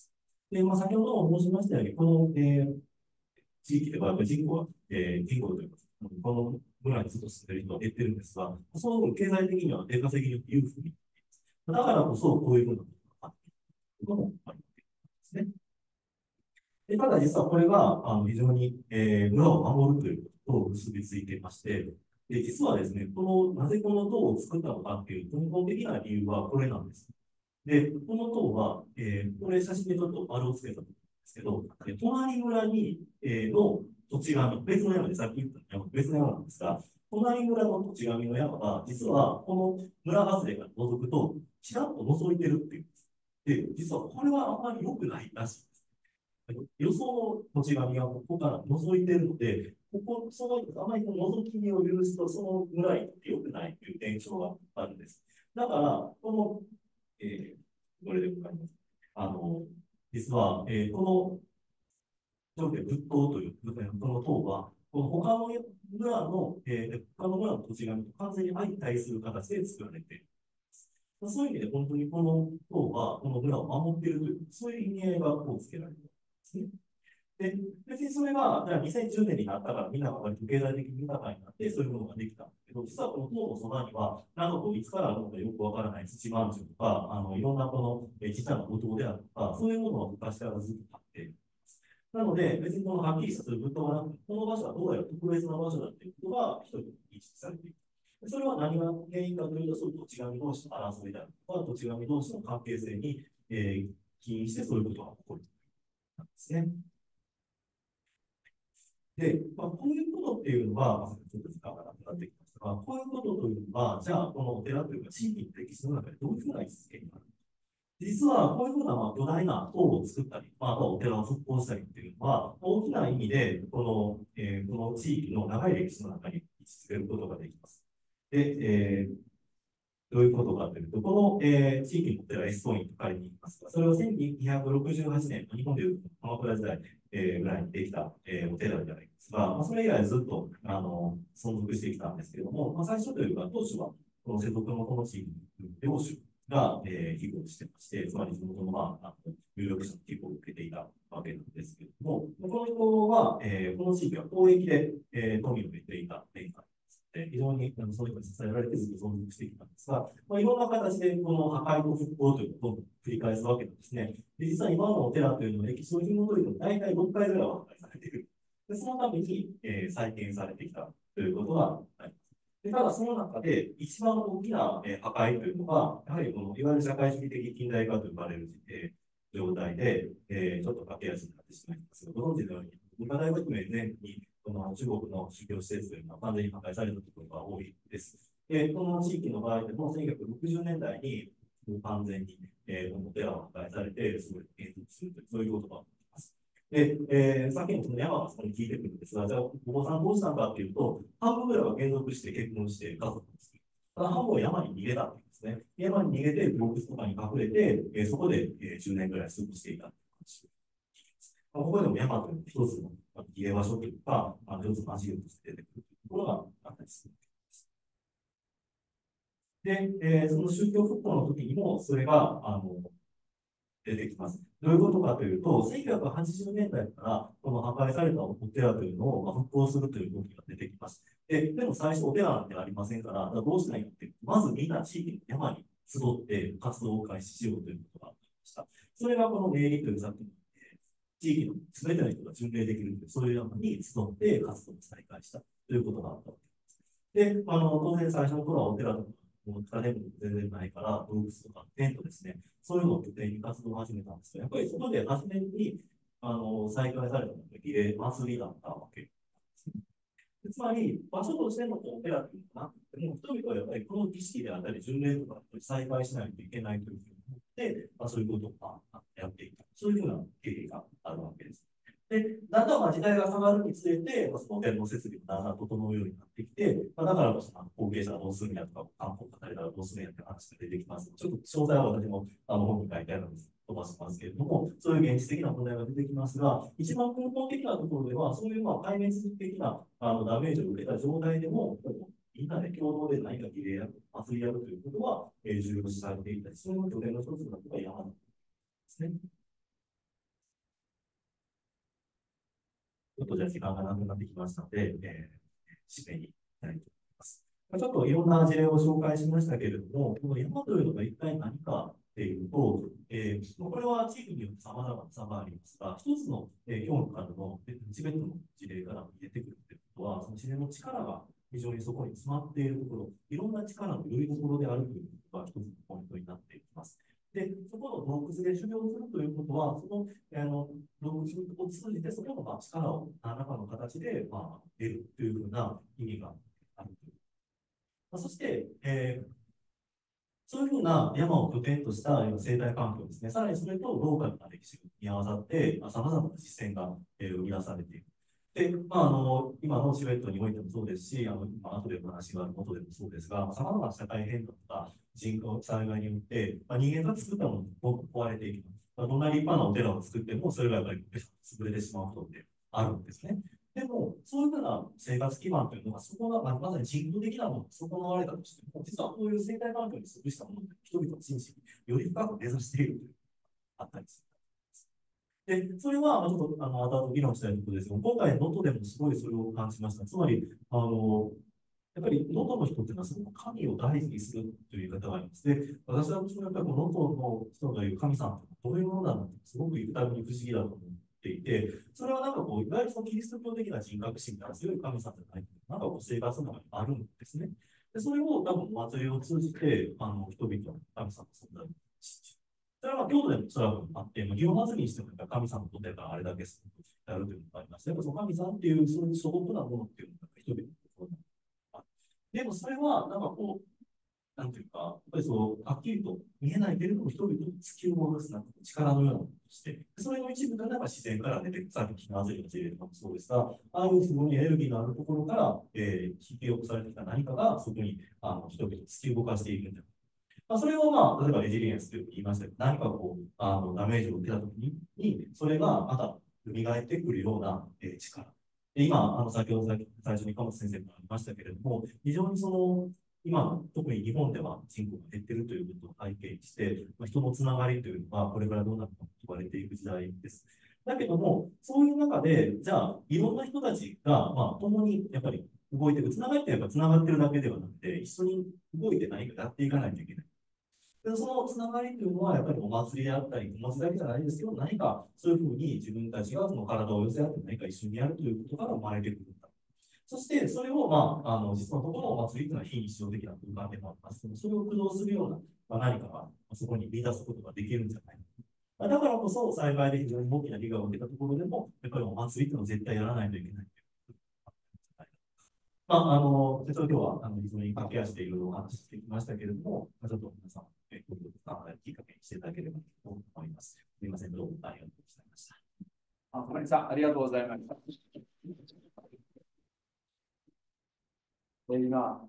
[SPEAKER 1] で、まあ、先ほども申しましたように、この、えー、地域では、やっぱり人口は、えー、人口というか、この村にずっと住んでる人は減ってるんですが、その分経済的には出稼ぎによって裕福にだからこそ、こういうふうなことがあっていることもあるわけですね。でただ、実はこれがあの非常に、えー、村を守るということと結びついていまして、で実はですね、この、なぜこの塔を作ったのかっていう根本的な理由はこれなんです。で、この塔は、えー、これ写真でちょっと丸をつけたと思うんですけど、隣村に、えー、の土地が別の山で、さっき言った山、別の山なんですが、隣村の土地神の山が、実はこの村外れから覗くと、ちらっと覗いてるっていうんです。で、実はこれはあまり良くないらしいです。予想の土地神がここから覗いてるので、ここ、その、あまり覗き見を許すと、その村にとって良くないという現象があるんです。だから、このえー、どれでわかりますあの、実は、えー、この上下仏塔という、この塔は、この他の村の、えー、他の村の土地神と完全に相対する形で作られている。そういう意味で、本当にこの塔は、この村を守っているという、そういう意味合いがこうつけられているんですね。で、別にそれが、じゃあにせんじゅうねんになったからみんなが割と経済的に豊かになって、そういうものができたんだけど、実はこの塔のそばには、なんかこう、いつからあるのかよくわからない土まんじゅうとか、あの、いろんなこの、え小さなお塔であるとか、そういうものが昔からずっと立っている。なので、別にこのはっきりしたそういう仏塔がなくて、この場所はどうやら特別な場所だっていうことが一人認識されている。それは何が原因かというと、そういう土地神同士の争いであるとか、土地神同士の関係性に、えー、起因してそういうことが起こるなんですね。で、まあ、こういうことっていうのは、ちょっと時間がなくなってきましたが、こういうことというのは、じゃあ、このお寺というか、地域の歴史の中でどういうふうな位置づけになるのか。実は、こういうふうな、まあ、巨大な塔を作ったり、まあ、あとはお寺を復興したりっていうのは、大きな意味で、この、えー、この地域の長い歴史の中に位置づけることができます。で、えーどういうことかというと、この、えー、地域のお寺、エストーンと仮に言いますが、それはせんにひゃくろくじゅうはちねん、日本でいう鎌倉時代、えー、ぐらいにできた、えー、お寺じゃないですが、まあ、それ以来ずっとあの存続してきたんですけれども、まあ、最初というか、当初は、この瀬戸内のこの地域の領主が、えー、寄付をしてまして、つまり地元の、まあ、あの有力者の寄付を受けていたわけなんですけれども、この人は、えー、この地域は交易で、えー、富を得ていた年間非常にあのそういうのに支えられてずっと存続してきたんですが、まあ、いろんな形でこの破壊と復興というのを繰り返すわけなんですね。で実は今のお寺というのは歴史を紐解いても大体ろっかいぐらいは破壊されている。でそのために、えー、再建されてきたということがあります。でただその中で一番大きな、えー、破壊というのが、やはりこのいわゆる社会主義的近代化と呼ばれる、えー、状態で、えー、ちょっと駆け足になってしまいますが、ご存知のように、文化大革命前にこの中国の宗教施設というのは完全に破壊されたところが多いです。
[SPEAKER 2] で、この地域の場合でも、せんきゅうひゃくろくじゅうねんだいに、もう完全に、えー、この寺を破壊されて、すごい継続するという、そういうことがあります。で、えー、さっきのその山がそこに聞いてくるんですが、じゃあ、お子さんどうしたんかっていうと、半分ぐらいは継続して結婚して家族を作る。ただ半分は山に逃げたっていうんですね。山に逃げて、洞窟とかに隠れて、えー、そこで、えー、じゅうねんぐらい過ごしていたっていう話。まあ、ここでも山という一つの逃げ場所というか、あの一つの足として出てくるというところがあったりする。で、えー、その宗教復興の時にも、それが、あの、出てきます。どういうことかというと、せんきゅうひゃくはちじゅうねんだいから、この破壊されたお寺というのを、まあ、復興するという動きが出てきます。で、でも最初お寺なんてありませんから、どうしたらいいかっていうと、まずみんな地域の山に集って活動を開始しようということがありました。それがこの明理というさっきの、えー地域の全ての人が巡礼できるという、そういう山に集って活動を再開したということがあったわけです。で、あの、当然最初の頃はお寺とか、もう建物も全然ないから、洞窟とかテントですね、そういうのを拠点に活動を始めたんですけど、やっぱりそこで初めにあの再開されたのが儀礼祭りだったわけですね。つまり、場所としてのお寺っていうのかな、もう人々はやっぱりこの儀式であったり、巡礼とか再開しないといけないというふうに思って、まあ、そういうことをやっていた。そういうふうな経緯があるわけです。で、だんだんまあ時代が下がるにつれて、まあ、その点の設備がだんだん整うようになってきて、まあ、だからこそ、後継者がどうするんやとか、観光語りたらどうするんやって話が出てきます。ちょっと詳細は私もあの本に書いてあるんです。飛ばしますけれども、そういう現実的な問題が出てきますが、一番根本的なところでは、そういうまあ壊滅的なあのダメージを受けた状態でも、みんなで共同で何か儀礼や祭りやるということは、えー、重要視されていたり、その拠点の一つだとか山ですね。ちょっとじゃあ時間がなくなってきましたので、えー、締めにしたいと思います。ちょっといろんな事例を紹介しましたけれども、この山というのが一体何かっていうと、えー、これは地域によって様々な差がありますが、一つの、えー、今日からのチベットの事例から出てくるということは、その自然の力が非常にそこに詰まっているところ、いろんな力のよりどころであるということが一つのポイントになっていきます。で、そこの洞窟で修行するということは、その、あの洞窟を通じて、そこのまあ力を何らかの形で、まあ、得るというふうな意味があるという。まあ、そして、えーそういうふうな山を拠点とした生態環境ですね。さらにそれとローカルな歴史が見合わさって、さまざ、まな実践が、えー生み出されている。で、まあ、あの、今のチベットにおいてもそうですし、あの、今後でお話があることでもそうですが、さまざ、まな社会変動とか人口災害によって、まあ、人間が作ったものがどんどん壊れていきます。まあ、どんな立派なお寺を作っても、それがやっぱり潰れてしまうことってあるんですね。でも、そういうふうな生活基盤というのが、そこが、まあ、まさに人工的なものが損なわれたとしても、実はこういう生態環境に即したものが人々の心身により深く根ざしているというあったりする。で、それは、まあ、ちょっと、あの、後々議論したいところですが、今回の能登でもすごいそれを感じました。つまり、あの、やっぱり能登の人っていうのはすごく神を大事にするという方がいます。で、私はやっぱり能登の人が言う神様ってどういうものなのか、すごく言うたびに不思議だと思っていて、それはなんかこう、いわゆるそのキリスト教的な人格心が強い神様じゃない、なんかこう生活の中にあるんですね。で、それを多分お祭りを通じて、あの、人々は神様の存在を信じる。それはまあ京都でもそれはあって、まあ、祇園祭りにしても神様のことやからあれだけすごくやるというのがあります。やっぱその神様っていう、そういう素朴なものっていうのが人々の心にある。でもそれは、なんかこう、なんていうか、やっぱりそう、はっきりと見えないけれども、人々に突き動かすなんか力のようなものとして、それの一部がなんか自然から出てくる、さっきの祭りの事例とかもそうですが、ああいう非常にエネルギーのあるところから、えー、引き起こされてきた何かが、そこにあの人々を突き動かしていくんだ。まあ、それをまあ、例えばレジリエンスという言いましたけど、何かこう、あの、ダメージを受けたときに、にそれがまた蘇ってくるような、えー、力。で、今、あの、先ほど最初に鎌田先生からありましたけれども、非常にその、今、特に日本では人口が減っているということを背景にして、まあ、人のつながりというのは、これからどうなるかと言われていく時代です。だけども、そういう中で、じゃあ、いろんな人たちが、まあ、共にやっぱり動いていく、つながってやっぱつながってるだけではなくて、一緒に動いて何かやっていかないといけない。でそのつながりというのは、やっぱりお祭りであったり、お祭りだけじゃないですけど、何かそういうふうに自分たちがその体を寄せ合って何か一緒にやるということから生まれてくるんだ。そして、それを、まあ、あの、実のところお祭りというのは非日常的な空間でもありますけど、それを駆動するような、まあ、何かがそこに見出すことができるんじゃないか。まあ、だからこそ、災害で非常に大きな被害を受けたところでも、やっぱりお祭りというのは絶対やらないといけない。 まあ、あの、ちょっと今日は、あの、非常に駆け足でいろいろお話ししてきましたけれども、まあ、ちょっと皆さん、え、ご参加きっかけにしていただければと思います。すみません、どうもありがとうございました。
[SPEAKER 3] あ、小林さん、ありがとうございました。え今、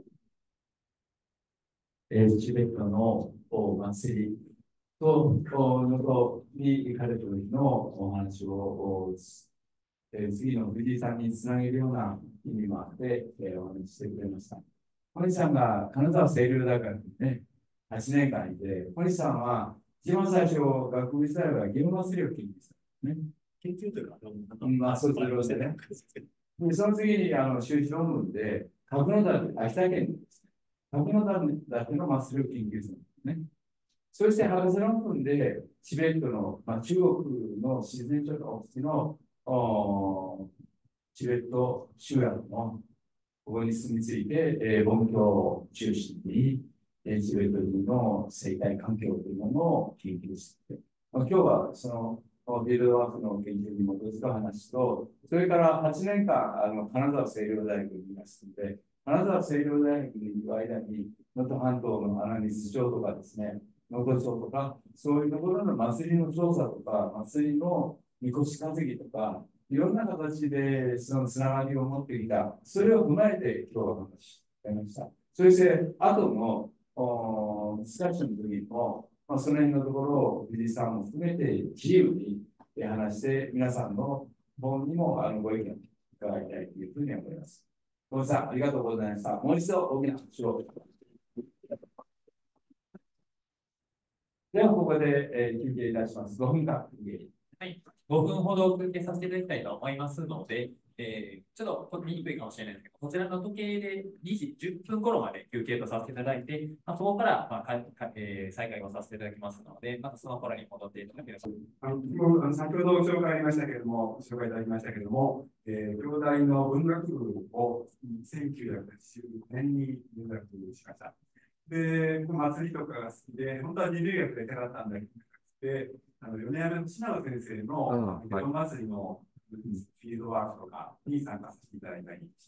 [SPEAKER 3] えー、チベットのお祭りと、お能登に行かれた時のお話を、おえー、次の藤井さんにつなげるような意味もあって、えー、お話ししてくれました。小西さんが金沢清流大学にね、はちねんかんいて、小西さんは一番最初、学部時代はゲーム祭りを研究したね。
[SPEAKER 2] 研究というか、
[SPEAKER 3] うん、まあ、卒業してね。で、その次に、あの、修士論文で、角館、秋田県ですね。角館の祭りを研究するんですね。そして、博士論文で、チベットの、まあ、中国の自然諸島のおチベット集落のここに住み着いて、えー、盆教を中心に、えー、チベット人の生態環境というものを研究していて、まあ、今日はそのフィールドワークの研究に基づく話と、それからはちねんかん、あの金沢清涼大学にいましたので、金沢清涼大学にいる間に、能登半島の穴水町とかですね、能登町とか、そういうところの祭りの調査とか、祭りのみこし担ぎとか、いろんな形でそのつながりを持ってきた。それを踏まえて今日はお話ししてました。そして、後のおディスカッションの時にも、まあ、その辺のところを藤井さんも含めて自由に話して、皆さんの方にもあのご意見を伺いたいというふうに思います。小野さん、ありがとうございました。もう一度大きな拍手を。では、ここで、えー、休憩いたします。ごふんかん休憩。
[SPEAKER 4] はい、ごふんほど休憩させていただきたいと思いますので、えー、ちょっと見にくいかもしれないですけど、こちらの時計でにじじゅっぷん頃まで休憩とさせていただいて、まあ、そこから、まあかかえー、再開をさせていただきますので、またその頃に戻っていただければ。
[SPEAKER 3] あのあの先ほど紹介ありましたけれども、紹介いただきましたけれども、えー、京大の文学部をせんきゅうひゃくはちじゅうごねんに入学しました。で、祭りとかが好きで、本当は二流学でたかったんだけど、あの米山の品野先生の祇園祭りのフィールドワークとかに参加させていただいたりして。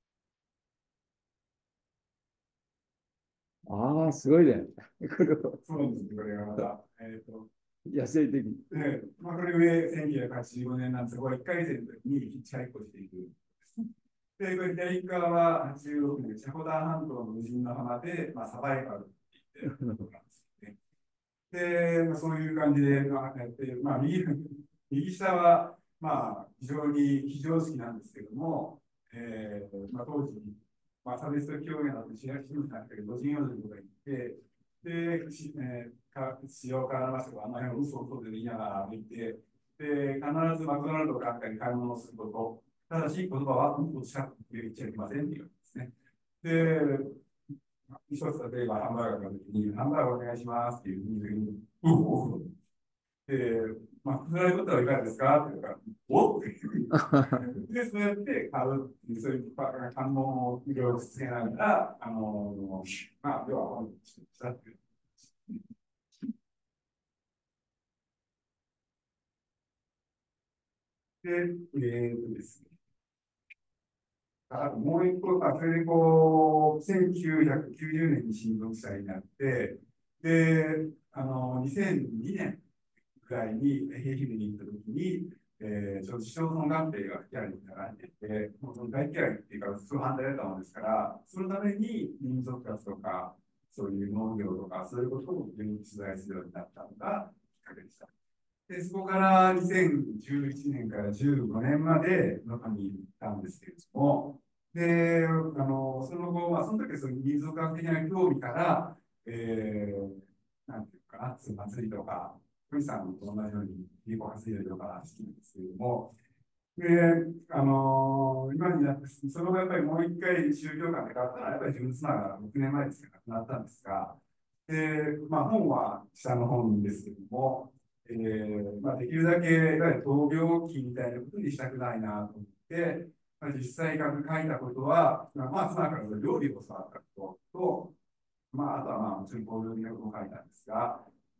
[SPEAKER 5] ああ、すごいね。これは
[SPEAKER 3] そうなんですね、これがまた。えーと
[SPEAKER 5] 野生的に。
[SPEAKER 3] えーまあ、これ上せんきゅうひゃくはちじゅうごねんなんですが、これいっかい生の時にヒッチハイクをしていく。で、これ左側ははちじゅうろくねん、シャコダー半島の無人の浜で、まあ、サバイバルって言ってるところなんですよね。で、まあ、そういう感じで、まあ、やって、まあ、右、右下は、まあ、非常に非常識なんですけども、えーまあ、当時、まあ、差別的表現だと市役所になったけど、土人用とか行って、で、しえー、か使用からましたとか、あの辺を嘘をとで言いながら歩いて、で、必ずマクドナルドかなんかに買い物をすること、ただし言葉はうんこしか言っちゃいけませんっていうんですね。で、一つ例えばハンバーガーの時に、ハンバーガーお願いしますっていうふうに、うん、おで、まあ、それことはいかがですかって言うから、おってで、そうやって買うっていう、そういう反応をいろいろつけながら、あの、まあ、要は本にしたっていう。で、えーとですね。あともう一個、あ、それでこう、せんきゅうひゃくきゅうじゅうねんに新聞記者になって、で、あの、にせんにねんくらいに愛媛に行った時に、えー、ちょっと市町村合併がキャラに並んでいて、もうその大嫌いっていうか、普通反対だったものですから、そのために民族活とか、そういう農業とか、そういうことを取材するようになったのがきっかけでした。で、そこからにせんじゅういちねんからじゅうごねんまで能登に行ったんですけれども、で、あの、その後、まあ、その時はその民族学的な興味から、えー、なんていうかな、その祭りとか、富士山と同じように、リコ祭りとか好きなんですけれども、で、あのー、今になって、その後やっぱりもう一回宗教観で変わったのは、やっぱり自分妻がろくねんまえですから亡くなったんですが、で、まあ本は下の本ですけれども、えーまあ、できるだけやはり闘病期みたいなことにしたくないなと思って、まあ、実際書いたことは、まあ、妻から料理を教わったことと、まあ、あとはまあ、もちろん工業的なことも書いたんですが、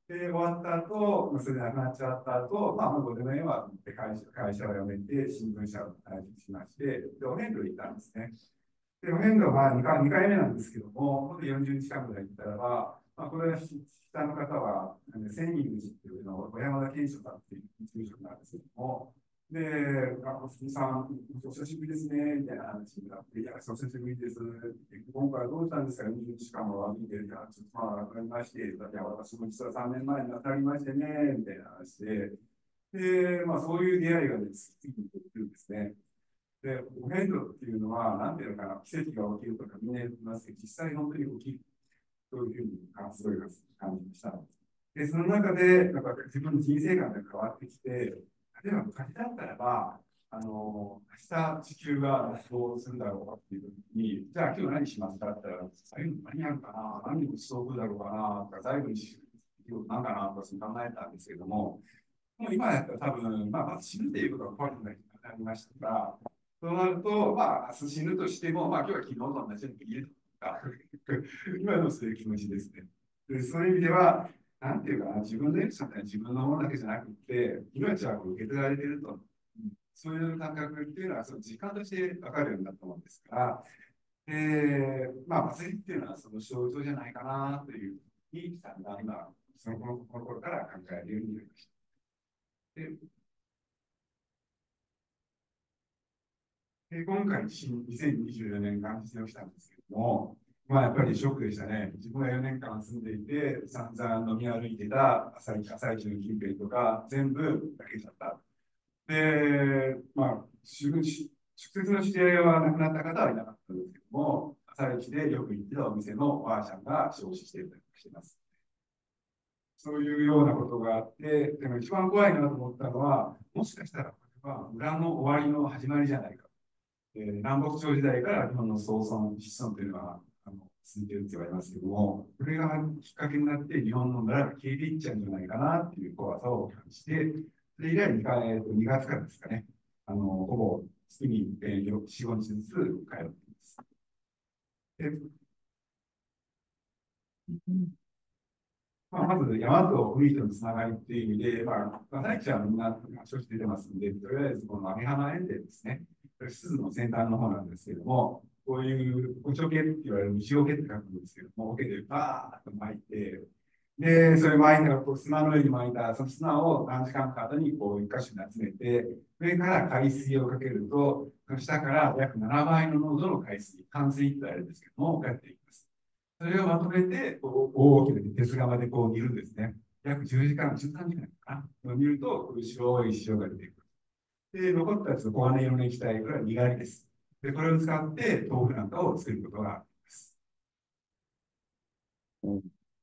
[SPEAKER 3] で、終わった後、まあそれで亡くなっちゃった後、まあ、もうごねんは会社会社を辞めて、新聞社を退職しまして、で、お遍路行ったんですね。で、お遍路は2回、にかいめなんですけども、ほんとよんじゅうにちかんぐらい行ったらば、まあ、これは下の方は、千人口っていうのを小山田健書さんっていう住職なんですけども、で、あ、お杉さん、お久しぶりですね、みたいな話になって、いや、お久しぶりです。今回どうしたんですか、にじゅうにちかんも歩いてるから、ちょっとまあ、わかりまして、いや、私も実はさんねんまえになさりましてね、みたいな話で、で、まあ、そういう出会いがね、次々と来るんですね。で、お遍路っていうのは、なんていうのかな、奇跡が起きるとかみんな言ってますけど、実際本当に起きるというふうにすごい感じました。で、その中で、なんか自分の人生観が変わってきて、例えば昔だったらば、あの、明日地球がどうするだろうかっていうときに、じゃあ今日何しますかって言ったら、最後に何やるかな、何にごちそうするだろうかな、とか、最後にしよう何かな、とか考えたんですけども、もう今やったら多分、まあ、まず死ぬということが怖くなりましたが、そうなると、まあ、明日死ぬとしても、まあ、今日は昨日と同じように言えるとか、今のそういう気持ちですね。でそういう意味では、なんていうかな、自分のエピソードは自分のものだけじゃなくて、命は受け継がれていると。そういう感覚っていうのは、その時間として分かるようになったものですから、えー、まあ、祭りっていうのはその象徴じゃないかなというふうに、今、その頃から考えるようになりました。でで今回、にせんにじゅうよねん間実践をしたんですけども、まあ、やっぱりショックでしたね。自分がよねんかん住んでいて、散々飲み歩いてた朝市朝市の近辺とか、全部焼けちゃった。で、まあ、直接の知り合いは亡くなった方はいなかったんですけども、朝市でよく行ってたお店のおばあちゃんが焼死していたりしています。そういうようなことがあって、でも一番怖いなと思ったのは、もしかしたらこれは村の終わりの始まりじゃないか。えー、南北朝時代から日本の創村、子孫というのはあの続いていると言われますけども、これがきっかけになって日本の村が消えていっちゃうんじゃないかなっていう怖さを感じて、それ以来 2, えー、とにがつからですかね、あのほぼ月によん、ごにちずつ通っています。でまあ、まず山と海とのつながりっていう意味で、まあ、朝市はみんな正直出てますので、とりあえずこの網浜園でですね、鈴の先端の方なんですけども、こういうおちょけって言われる虫除けって書くんですけども、桶でバーッと巻いて、で、それ巻いたらこう砂の上に巻いたその砂を何時間か後にこう一箇所に集めて、上から海水をかけると、下から約ななばいの濃度の海水、淡水って言われるんですけども、帰っていきます。それをまとめて、こう大きな鉄釜でこう煮るんですね。約じゅうじかん、じゅうさんじかんかな。煮ると、こういう白い塩が出てくる。で、残ったやつ、黄金色の液体、これはにがりです。で、これを使って豆腐なんかを作ることがあります。うん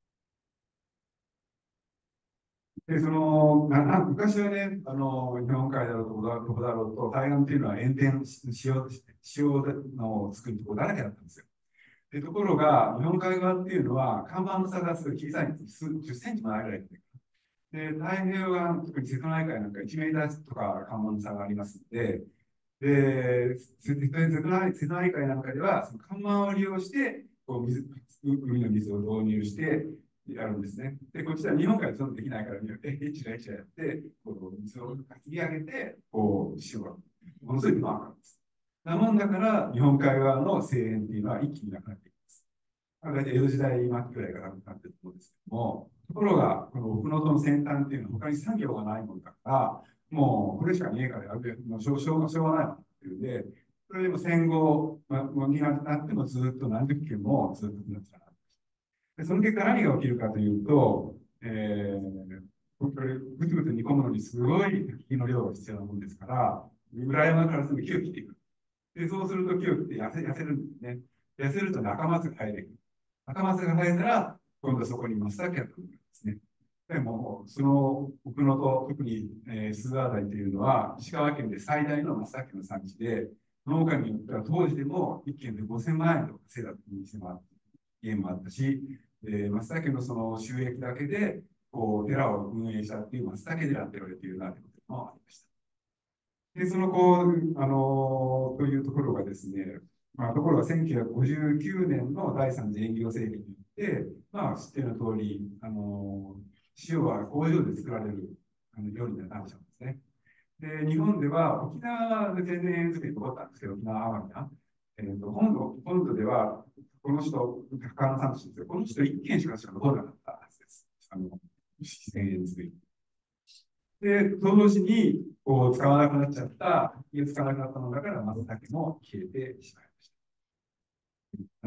[SPEAKER 3] で、その、なな昔はね、あの、日本海だろうと、どこだろうと、海岸っていうのは塩田、塩、塩のを作るところだらけだったんですよ。でところが、日本海側っていうのは、看板の差がすごい小さいんです。数十センチもないぐらいで。で、太平洋側、特に瀬戸内海なんかいちメーターとか看板の差がありますので、で、瀬戸内瀬戸内海なんかでは、その看板を利用して、こう水海の水を導入してやるんですね。で、こっちは日本海でそんなできないから、え、エチラエチラやって、こう水をかき上げて、こう、塩が、ものすごいマークなんです。なもんだから、日本海側の声援っていうのは一気になくなっていきます。大体江戸時代末期ぐらいからなくなっていると思うんですけども、ところが、この奥能登の先端っていうのは他に産業がないもんだから、もうこれしか見えからやるもうしょうしょうがしょうがないっていうので、それでも戦後、まあ、になってもずっと何十件もずっとなってた。でその結果何が起きるかというと、えー、これ、ぐつぐつ煮込むのにすごい火の量が必要なもんですから、裏山からすぐ木を切っていく。で、そうすると木を切って痩せ痩せるんですね。痩せると仲間が生えてくる。仲間が生えたら、今度そこに真っ先が来るんですね。でも、その奥能登、特に、えー、鈴川台というのは、石川県で最大の真っ先の産地で、農家によっては当時でもいっけんでごせんまんえんとか稼いだ店もあった家もあったし、えー、真っ先のその収益だけで、こう、寺を運営したっていう真っ先寺って言われているなということもありました。で、その、こう、あのー、というところがですね、まあ、ところがせんきゅうひゃくごじゅうきゅうねんの第三次営業整備によって、まあ、知っての通り、あの
[SPEAKER 6] 塩は工場で作られるあの料理になっちゃうんですね。で、日本では沖縄で天然塩作り起こったんですけど、沖縄奄美な。えーと、本土、本土では、この人、高野さんとしてこの人一軒しかしか残らなかったはずです。あの、天然作り。で、同時に、こう、使わなくなっちゃった、使わなくなったものだから、まず酒も消えてしまいました。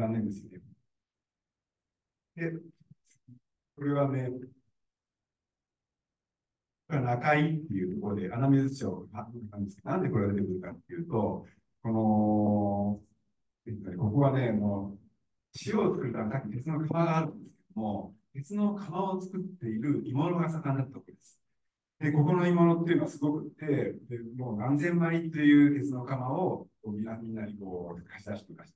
[SPEAKER 6] 残念ですよね。で、これはね、中井っていうところで穴水町なんですけど、なんでこれが出てくるかっていうと、この、ここはね、もう、塩を作るためにさっき鉄の釜があるんですけども、鉄の釜を作っている鋳物が盛んだったわけです。で、ここの鋳物っていうのはすごくて、でもう何千枚という鉄の釜をみんなみんなにこう貸し出していました。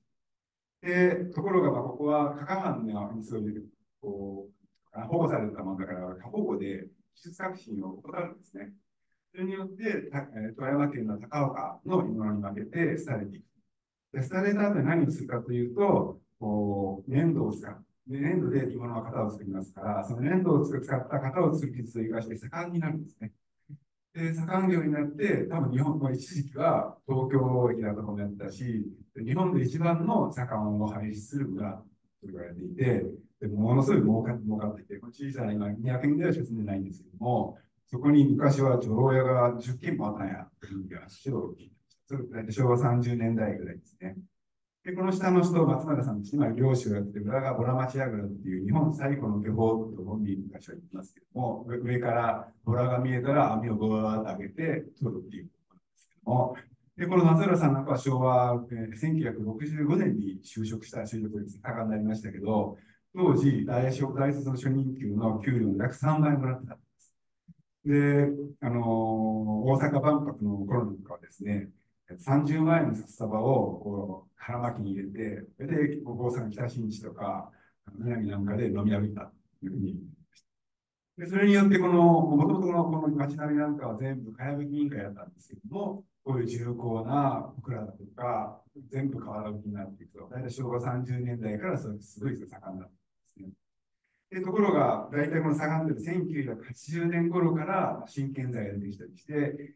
[SPEAKER 6] で、ところが、まあ、ここは加賀藩のそういうこう保護されたものだから、過保護で技術革新を怠るんですね。それによって、富山県の高岡の鋳物に負けて廃れていく。で、廃れた後に何をするかというと、こう粘土を使う。で、粘土で鋳物は型を作りますから、その粘土を使った型を作る技術を生かして盛んになるんですね。で、盛ん業になって、多分日本の一時期は東京駅だとかもやったし、日本で一番の盛んを排出する村と言われていて、でものすごい儲か儲かっていて、この小さな今にひゃくえんぐらいしか住んでないんですけども、そこに昔は女郎屋がじゅっけんもあったんやというふうに話を聞いてました。大体しょうわさんじゅうねんだいぐらいですね。で、この下の人、松村さん、今、漁師をやって、裏がボラマチヤグラっていう日本最古の漁法と本人昔は言ってますけども、上からボラが見えたら網をボワーッと上げて取るっていうことなんですけども、で、この松浦さんなんかは昭和、えー、せんきゅうひゃくろくじゅうごねんに就職した、就職率高になりましたけど、当時、大学大卒の初任給の給料の約さんばいもらってたんです。で、あのー、大阪万博の頃なんかはですね、さんじゅうまんえんの札束をこう腹巻きに入れて、それで大阪北新地とか南なんかで飲み歩いたというふうに言いました。で、それによって、この、もともとのこの街並みなんかは全部かやぶき委員会だったんですけども、こういう重厚な小倉だとか、全部瓦葺きになっていくと、大体昭和さんじゅうねんだいからそれすごい盛んだったんですね。でところが、大体この盛んでせんきゅうひゃくはちじゅうねん頃から新建材が出てきたりして、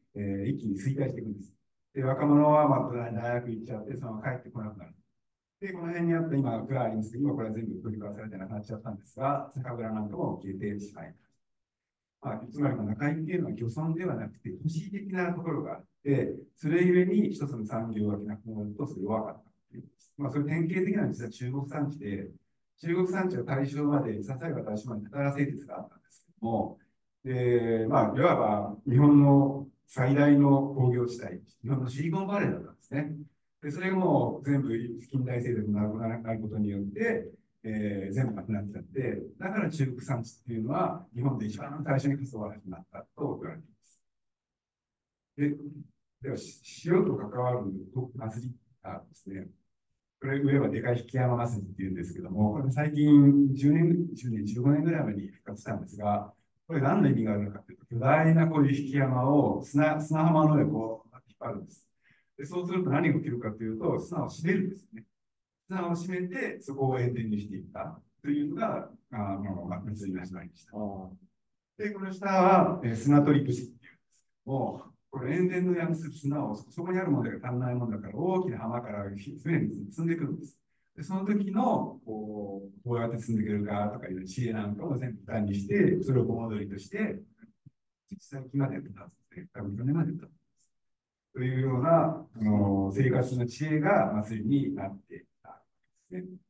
[SPEAKER 6] えー、一気に衰退していくんです。で、若者はまあ大学行っちゃって、そのまま帰ってこなくなる。で、この辺にあった今、蔵ありますけど、今これは全部取り壊されてなくなっちゃったんですが、酒蔵なんかも消えてしまいます。まあ、つまり、中井っていうのは漁村ではなくて、都市的なところがあって、それゆえに一つの産業がなくなると、それ弱かったということです。まあ、それ典型的なのは実は中国産地で、中国産地は大正まで、支えが大正までたたら製鉄があったんですけども、で、まあ、いわば日本の最大の工業地帯、日本のシリコンバレーだったんですね。で、それがもう全部近代製鉄がなくなることによって、えー、全部なくなっちゃって、だから中国産地っていうのは日本で一番最初に活動が始まったと言われています。で、では塩と関わる祭りがですね、これ上はでかい引山祭りっていうんですけども、これ最近じゅうねん、じゅうねん、じゅうごねんぐらい前に復活したんですが、これ何の意味があるのかというと、巨大なこういう引山を砂、砂浜の上こう引っ張るんです。で、そうすると何が起きるかというと、砂を締めるんですね。砂を締めて、そこを塩田にしていったというのが、あの、まあ、祭りの始まりでした。で、この下は、えー、砂取り節っていうんですけども、これ塩田のやす砂をそこにあるものが足んないものだから、大きな浜から船に積んでくるんです。で、その時の、こう、どうやって積んでくるかとかいう知恵なんかを全部管理して、それを盆踊りとして、実際にまでやってたんですね。多分去年までやったんです。というような、あの、生活の知恵が祭りになっていたんですね。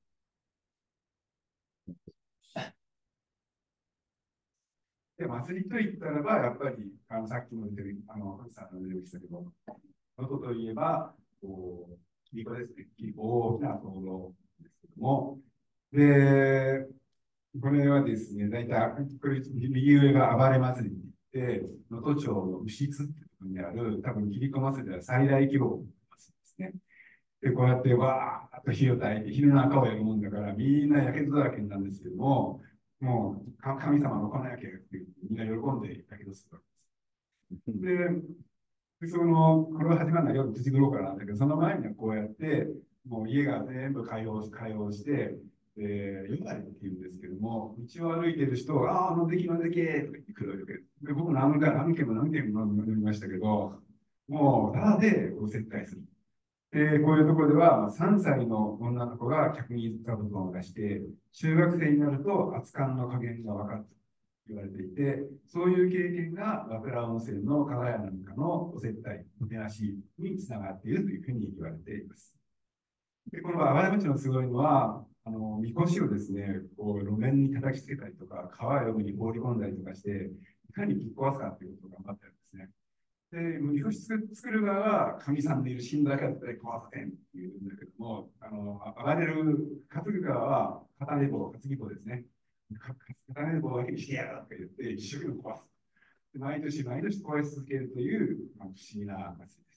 [SPEAKER 6] で、祭りといったらば、やっぱり、あのさっきも出てる、あの、さんの出てきたけど、能登といえば、こう、切子ですね。切子、大きな灯籠ですけども、で、これはですね、大体、これ、右上が暴れ祭りって言って、能登町の牛津っていうところにある、多分、切子祭りでは最大規模の祭りですね。で、こうやってわーっと火を焚いて、昼の赤をやるもんだから、みんなやけどだらけになるんですけども、もう神様のこのやけってみんな喜んでやけどするわけです。で、その、これが始まるのは夜くじ頃からなんだけど、その前にはこうやって、もう家が全部開放し、開放して、 で、ヨガって言うんですけども、道を歩いてる人を、ああ、飲んでき、飲んでけとか言ってくるわけです。で、僕何回、何件も何件も飲みましたけど、もう、ただでこう接待する。で、こういうところでは、さんさいの女の子が客に座布団を出して、中学生になると熱燗の加減が分かると言われていて、そういう経験が和倉温泉の加賀屋なんかのお接待、もてなしにつながっているというふうに言われています。で、この淡路町のすごいのは、あの、みこしをですね、こう路面に叩きつけたりとか、川や海に放り込んだりとかして、いかにぶっ壊すかということを頑張ってるんですね。で、みこし作る側は神さんでいる死んだからって壊さへんって言うんだけども、あの、暴れる担ぐ側は、片根棒、担ぎ棒ですね。片根棒だけにしてやるとか言って、一生懸命壊す。毎年毎年壊し続けるという、まあ、不思議な祭りです。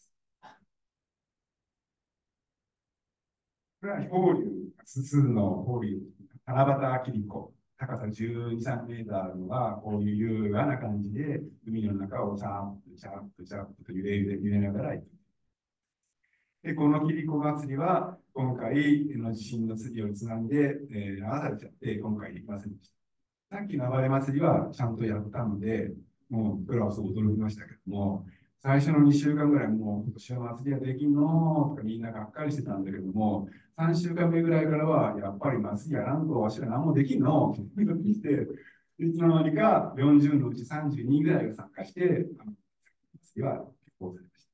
[SPEAKER 6] これは法隆、すすの法隆、七夕切子、高さじゅうに、さんメーターのが、こういう優雅な感じで、海の中をチャーッと、チャーッと、チャーッと揺れ揺れながら行く。で、この切子祭りは、今回の地震の次をつなんで、えー、流されちゃって、今回できませんでした。さっきの暴れ祭りはちゃんとやったので、もう僕らはそう驚きましたけども、最初のにしゅうかんぐらい、もう今年は祭りはできんのとかみんながっかりしてたんだけども、さんしゅうかんめぐらいからは、やっぱり祭りやらんとわしら何もできんのというふうにして、いつの間にかよんじゅうのうちさんじゅうにぐらいが参加して、あの祭りは結構されました。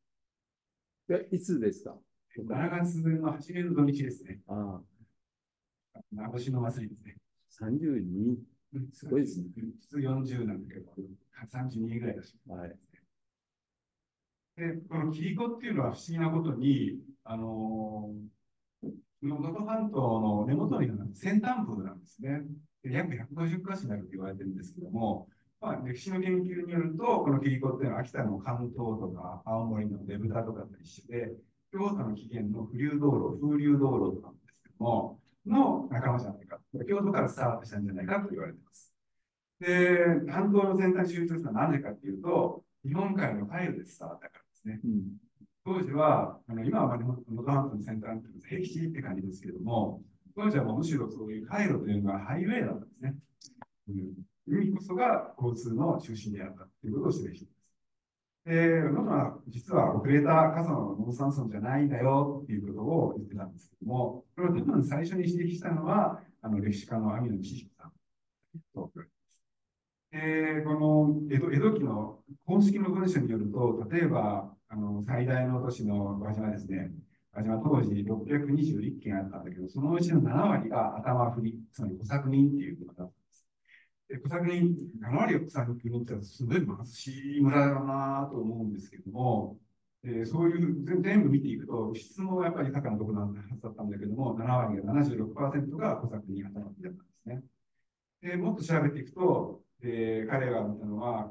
[SPEAKER 5] え、いつですか？
[SPEAKER 6] しちがつのはちめの土日ですね。
[SPEAKER 5] ああ、
[SPEAKER 6] 名越の祭りですね。
[SPEAKER 5] さんじゅうに。すごいですね。
[SPEAKER 6] 普通よんじゅうなんだけど、さんじゅうにぐらいだし。
[SPEAKER 5] はい。
[SPEAKER 6] で、この切子っていうのは不思議なことに、あのー、能登半島の根元にある先端部なんですね。で約ひゃくごじゅっかしょになると言われてるんですけども、まあ、歴史の研究によると、この切子っていうのは秋田の関東とか青森のねぶたとかと一緒で、京都の起源の風流道路、風流道路とかなんですけども、の仲間じゃないか。京都からスタートしたんじゃないかと言われています。で、半島の先端に集中したのはなぜかっていうと、日本海の回路で伝わったからですね。うん、当時は、あの今は能登半島の先端って僻地って感じですけれども、当時はもうむしろそういう回路というのがハイウェイだったんですね。うん、海こそが交通の中心であったということを示しています。で、能登は実は遅れた過疎の農産村じゃないんだよっていうことを言ってたんですけども、これを多分最初に指摘したのは、あの歴史家の網野知彦さんと言われています。えー、この江戸江戸期の公式の文書によると、例えばあの最大の都市の輪島ですね、輪島当時ろっぴゃくにじゅういっけんあったんだけど、そのうちのななわりが頭振り、つまり小作人っていうことだったんです。で小作人、ななわりが小作人ってすごい貧しい村だなと思うんですけども、えー、そういう全部見ていくと、質問はやっぱり豊かなところのはずだったんだけども、ななわりが ななじゅうろくパーセント が小作人頭振りだったんですね。でもっと調べていくと、で彼が見たのは、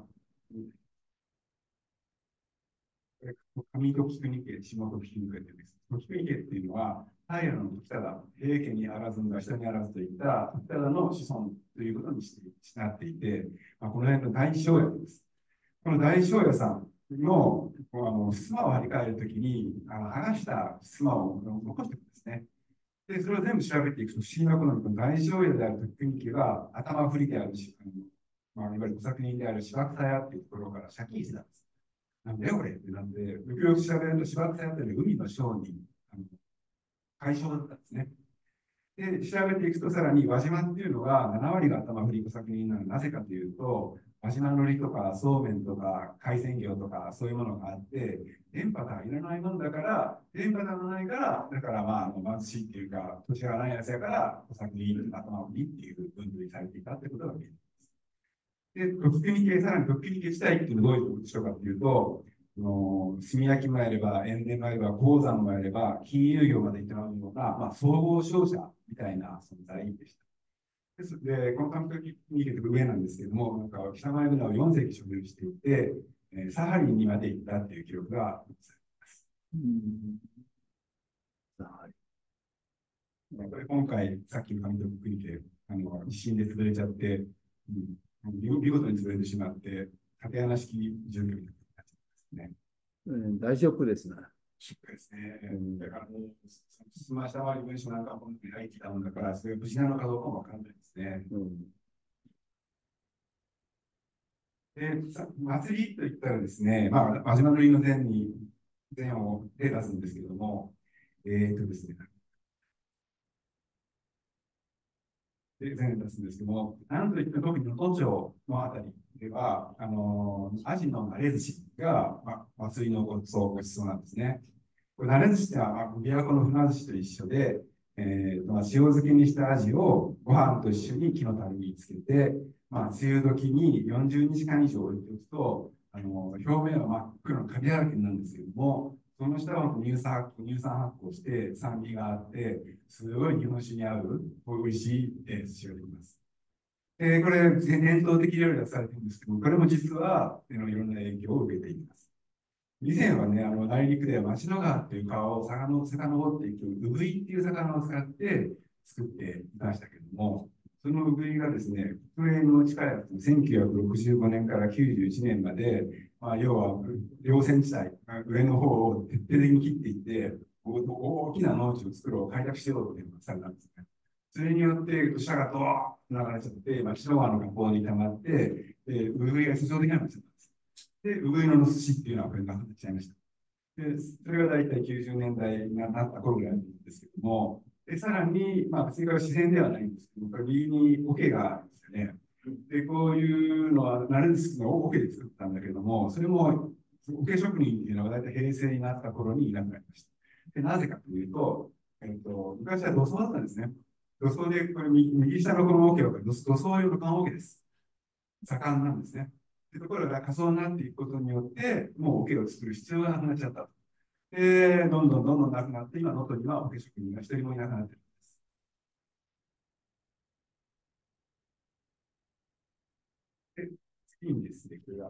[SPEAKER 6] 上戸菊二家、下戸菊二家です。菊二家っていうのは、平の時忠、平家にあらずんが下にあらずといった時忠の子孫ということにしてなっていて、まあ、この辺の大正屋です。この大正屋さんのあの襖を張り替えるときに、あの剥がした襖を残していくんですね。で、それを全部調べていくと、不思議なことに、この大正屋である時国家が頭振りであるし、あのまあ、いわゆる小作人である芝草屋っていうところから借金してたんです。なんでこれってなんで、よくよく調べると芝草屋っていうのは海の商人、あの解消だったんですね。で、調べていくと、さらに輪島っていうのがななわりが頭振り小作人なのはなぜかというと、輪島のりとかそうめんとか海鮮業とかそういうものがあって、電波がいらないもんだから、電波がないから、だからまあ貧しいっていうか、土地がないやつやから、小作人、頭振りっていう分類されていたってことが見えます。で、特権系、さらに特権系自体っていうのはどういうことかっていうと、の炭焼きもやれば、塩田もやれば、鉱山もやれば、金融業まで営むような、まあ、総合商社みたいな存在でした。ですで、この関係に入れて上なんですけども、なんか北前船をよんせき所有していて、えー、サハリンにまで行ったっていう記録が残されています。うん、はい、今回、さっきの上戸国家、あの地震で潰れちゃって、うん、見事に潰れてしまって、竪穴式住居になっちゃいますね。
[SPEAKER 5] うん、大ショックですね。
[SPEAKER 6] ショックですね。だからもう、進ました割り文書なんか本当に入ってたもんだから、それが無事なのかどうかもわかんないですね。
[SPEAKER 5] うん
[SPEAKER 6] で、さ祭りといったらですね、まあ、輪島塗の前に、前を手出すんですけれども、えーとですね、で前に出すんですけども、なんといっても特に能登町のあたりでは、あのー、アジの慣れ寿司が、まあ、祭りのごちそうごちそうなんですね。これ慣れ寿司ってのは、まあ、琵琶湖の船寿司と一緒で、えーとまあ、塩漬けにしたアジをご飯と一緒に木の樽につけて、まあ、梅雨時によんじゅうにじかん以上置いておくと、あの表面は真っ黒のカビだらけになるんですけども、その下は乳酸発酵、乳酸発酵して酸味があって、すごい日本酒に合う美味しい、えー、寿司ができます。で、これ、伝統的料理がされてるんですけども、これも実は、いろんな影響を受けています。以前はね、あの内陸では町野川っていう川をさかの遡っていく、ウグイっていう魚を使って作っていましたけども、そのウグイがですね、国営の地下やせんきゅうひゃくろくじゅうごねんからきゅうじゅういちねんまで、まあ、要は稜線地帯、上の方を徹底的に切っていって、大きな農地を作ろう、開拓しようというのがされたんですね。それによって土砂がドーッと流れちゃって、町野川の河口に溜まって、ウグイが非常的な話だったんです。で、ウグイの寿司っていうのはこれなくなっちゃいました。で、それが大体きゅうじゅうねんだいになった頃ぐらいなんですけども、で、さらに、まあ、別にこれは自然ではないんですけど、これ右に桶があるんですよね。で、こういうのは、慣れ寿司の桶で作ったんだけども、それも、桶職人っていうのは大体平成になった頃にいなくなりました。で、なぜかというと、えっと、昔は土葬だったんですね。土葬で、これ右下のこの桶は土葬用の棺桶です。盛んなんですね。でところが仮想になっていくことによって、もう桶を作る必要がなくなっちゃった。で、どんどんどんどんなくなって、今、能登には桶職人が一人もいなくなっているんです。で、次にですね、これが。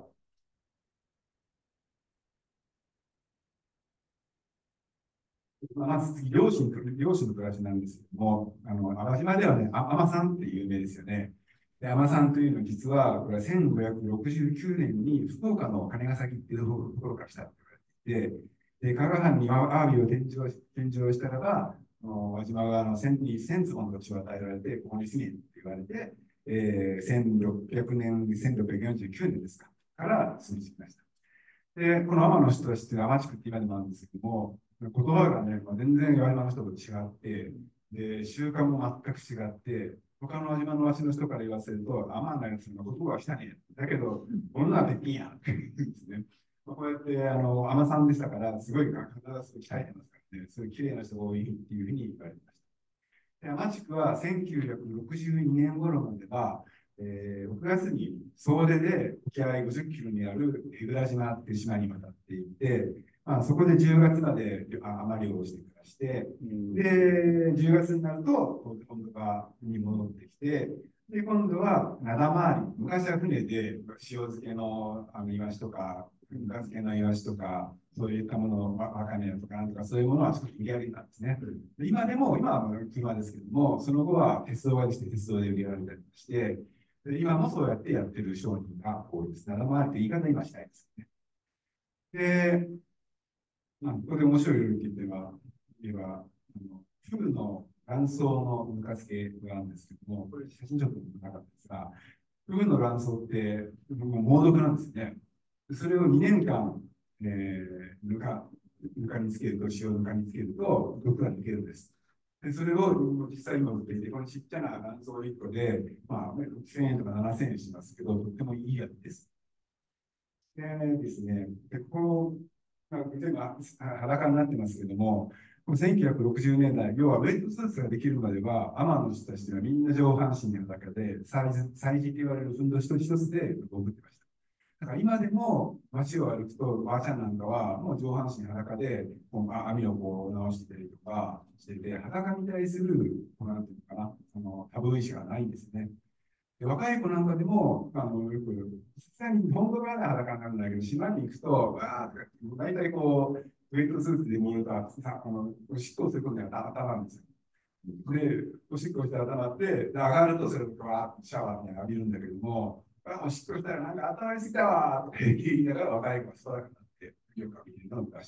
[SPEAKER 6] まず次、漁師の漁師の暮らしなんですけども、あの淡島ではね、海女さんって有名ですよね。で、海女さんというのは実は、これはせんごひゃくろくじゅうきゅうねんに福岡の金ヶ崎っていうところから来たと言われていて、で、加賀藩にアワビを献上献上したらば、輪島側の千に千坪の土地を与えられて、ここに住めって言われて、えー、せんろっぴゃくねん、せんろっぴゃくよんじゅうきゅうねんですか、から住み着きました。で、この天の人たちっていうのは天地区って今でもあるんですけども、言葉がね、全然輪島の人と違って、で、習慣も全く違って、他の輪島の町の人から言わせると、天のやつの言葉はしたね。だけど、女はできんやんって言うんですね。こうやって、あの、海女さんでしたから、すごい体がすごい鍛えてますからね、すごい綺麗な人が多いっていうふうに言われてました。で、天地区はせんきゅうひゃくろくじゅうにねん頃までは、えー、ろくがつに総出で沖合ごじゅっキロにある舳倉島っていう島に渡っていて、まあ、そこでじゅうがつまで海漁をして暮らして、で、じゅうがつになると今度はに戻ってきて、で、今度は灘回り、昔は船で塩漬けのあのイワシとか、ぬか漬けのイワシとか、そういったものを、わかめとかなんとかそういうものは少し売り上げたんですね。で今でも、今は車ですけども、その後は鉄道ができて鉄道で売り上げられたりして、で今もそうやってやってる商品が多いです。灘回りって言い方今したいですね。で、まあ、ここで面白いルールっていうのは、言えば、あのフグの卵巣のぬか漬けなんですけども、これ写真ちょっとなかったですが、フグの卵巣ってもう猛毒なんですね。それをにねんかん、えー、ぬか、ぬかにつけると、塩ぬかにつけると、毒が抜けるんです。でそれを実際今売っていて、このちっちゃな卵巣いっこで、まあ、ろくせんえんとかななせんえんしますけど、とってもいいやつです。でですね、でこの、まあ、全部裸になってますけども、せんきゅうひゃくろくじゅうねんだい、要はウェットスーツができるまでは、アマンの人たちはみんな上半身が裸で、祭事と言われる運動一つ一つで送ってました。だから今でも街を歩くと、ばあちゃんなんかはもう上半身裸で、こう網をこう直してたりとかしてて、裸に対する、なんていうのかな、そのタブー意識がないんですね。で若い子なんかでも、あのよく、さすがに本当は裸になるんだけど、島に行くと、わーとか、大体こう、ウェイトスーツで見ると、さあのおしっこをすることにはたまるんですよ。で、おしっこしたらたまって、で上がるとそれをシャワーに浴びるんだけども、あ、おしっこしたらなんか頭についたわーって言いながら若い子が空になって、よく浴びてるのを出して。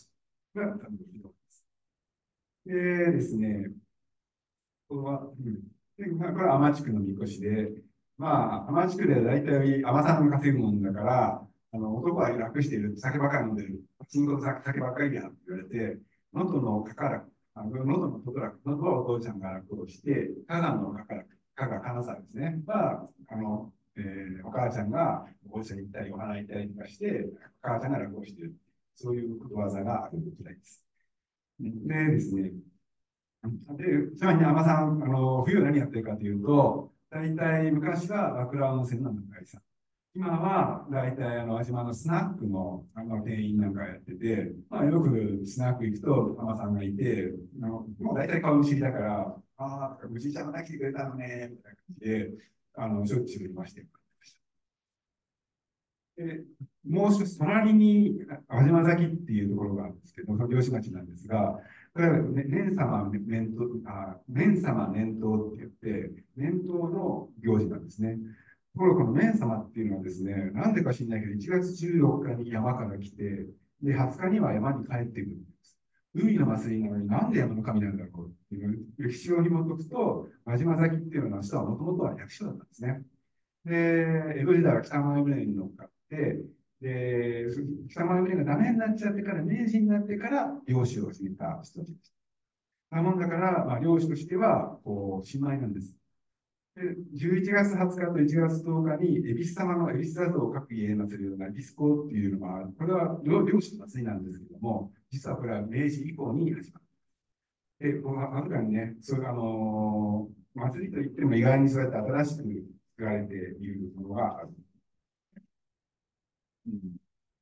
[SPEAKER 6] が多分いいと思います。でですね、これは、うん、でまあ、これは海士地区のみこしで、まあ、海士地区では大体海さんが稼ぐもんだから、あの男は楽している、酒ばっかり飲んでる、チンコと酒ばっかりやって言われて、能登のかからあの能登のこと楽、能登はお父ちゃんが楽をして、香川のかから香川金沢ですね、は、あの、えー、お母ちゃんがお茶に行ったり、お花行ったりとかして、お母ちゃんが楽をしている。そういうことわざがあるみたいです。でですね、で、ちなみに海さん、あの、冬何やってるかというと、大体昔は和倉温泉の中井さん。今は大体あの輪島のスナックのあの店員なんかやってて、まあ、よくスナック行くと海さんがいて、あのもう大体顔見知りだから、ああ、おじいちゃんまた来てくれたのね、みたいな感じで、あのしょっちゅういまして。でもう一つ隣に輪島崎っていうところがあるんですけど、その漁師町なんですが、これは年様年頭、あ、年様年頭って言って、年頭の行事なんですね。ところがこの年様っていうのはですね、なんでか知らないけど、いちがつじゅうよっかに山から来て、で、はつかには山に帰ってくるんです。海の祭りなのになんで山の神なんだろうっていう歴史を紐解くと、輪島崎っていうのは実はもともとは役所だったんですね。で、江戸時代は北前船に乗っかって、で、北前船がダメになっちゃってから、明治になってから漁師をしていた人たちです。なもんだから、まあ、漁師としては、こう、新米なんです。で、じゅういちがつはつかといちがつとおかに、恵比寿様の恵比寿座像を各家に祀るような恵比寿講っていうのが、これは漁師の祭りなんですけども、実はこれは明治以降に始まった。で、あるかにね、そういう、あのー、祭りといっても意外にそうやって新しく作られているものがある。うん、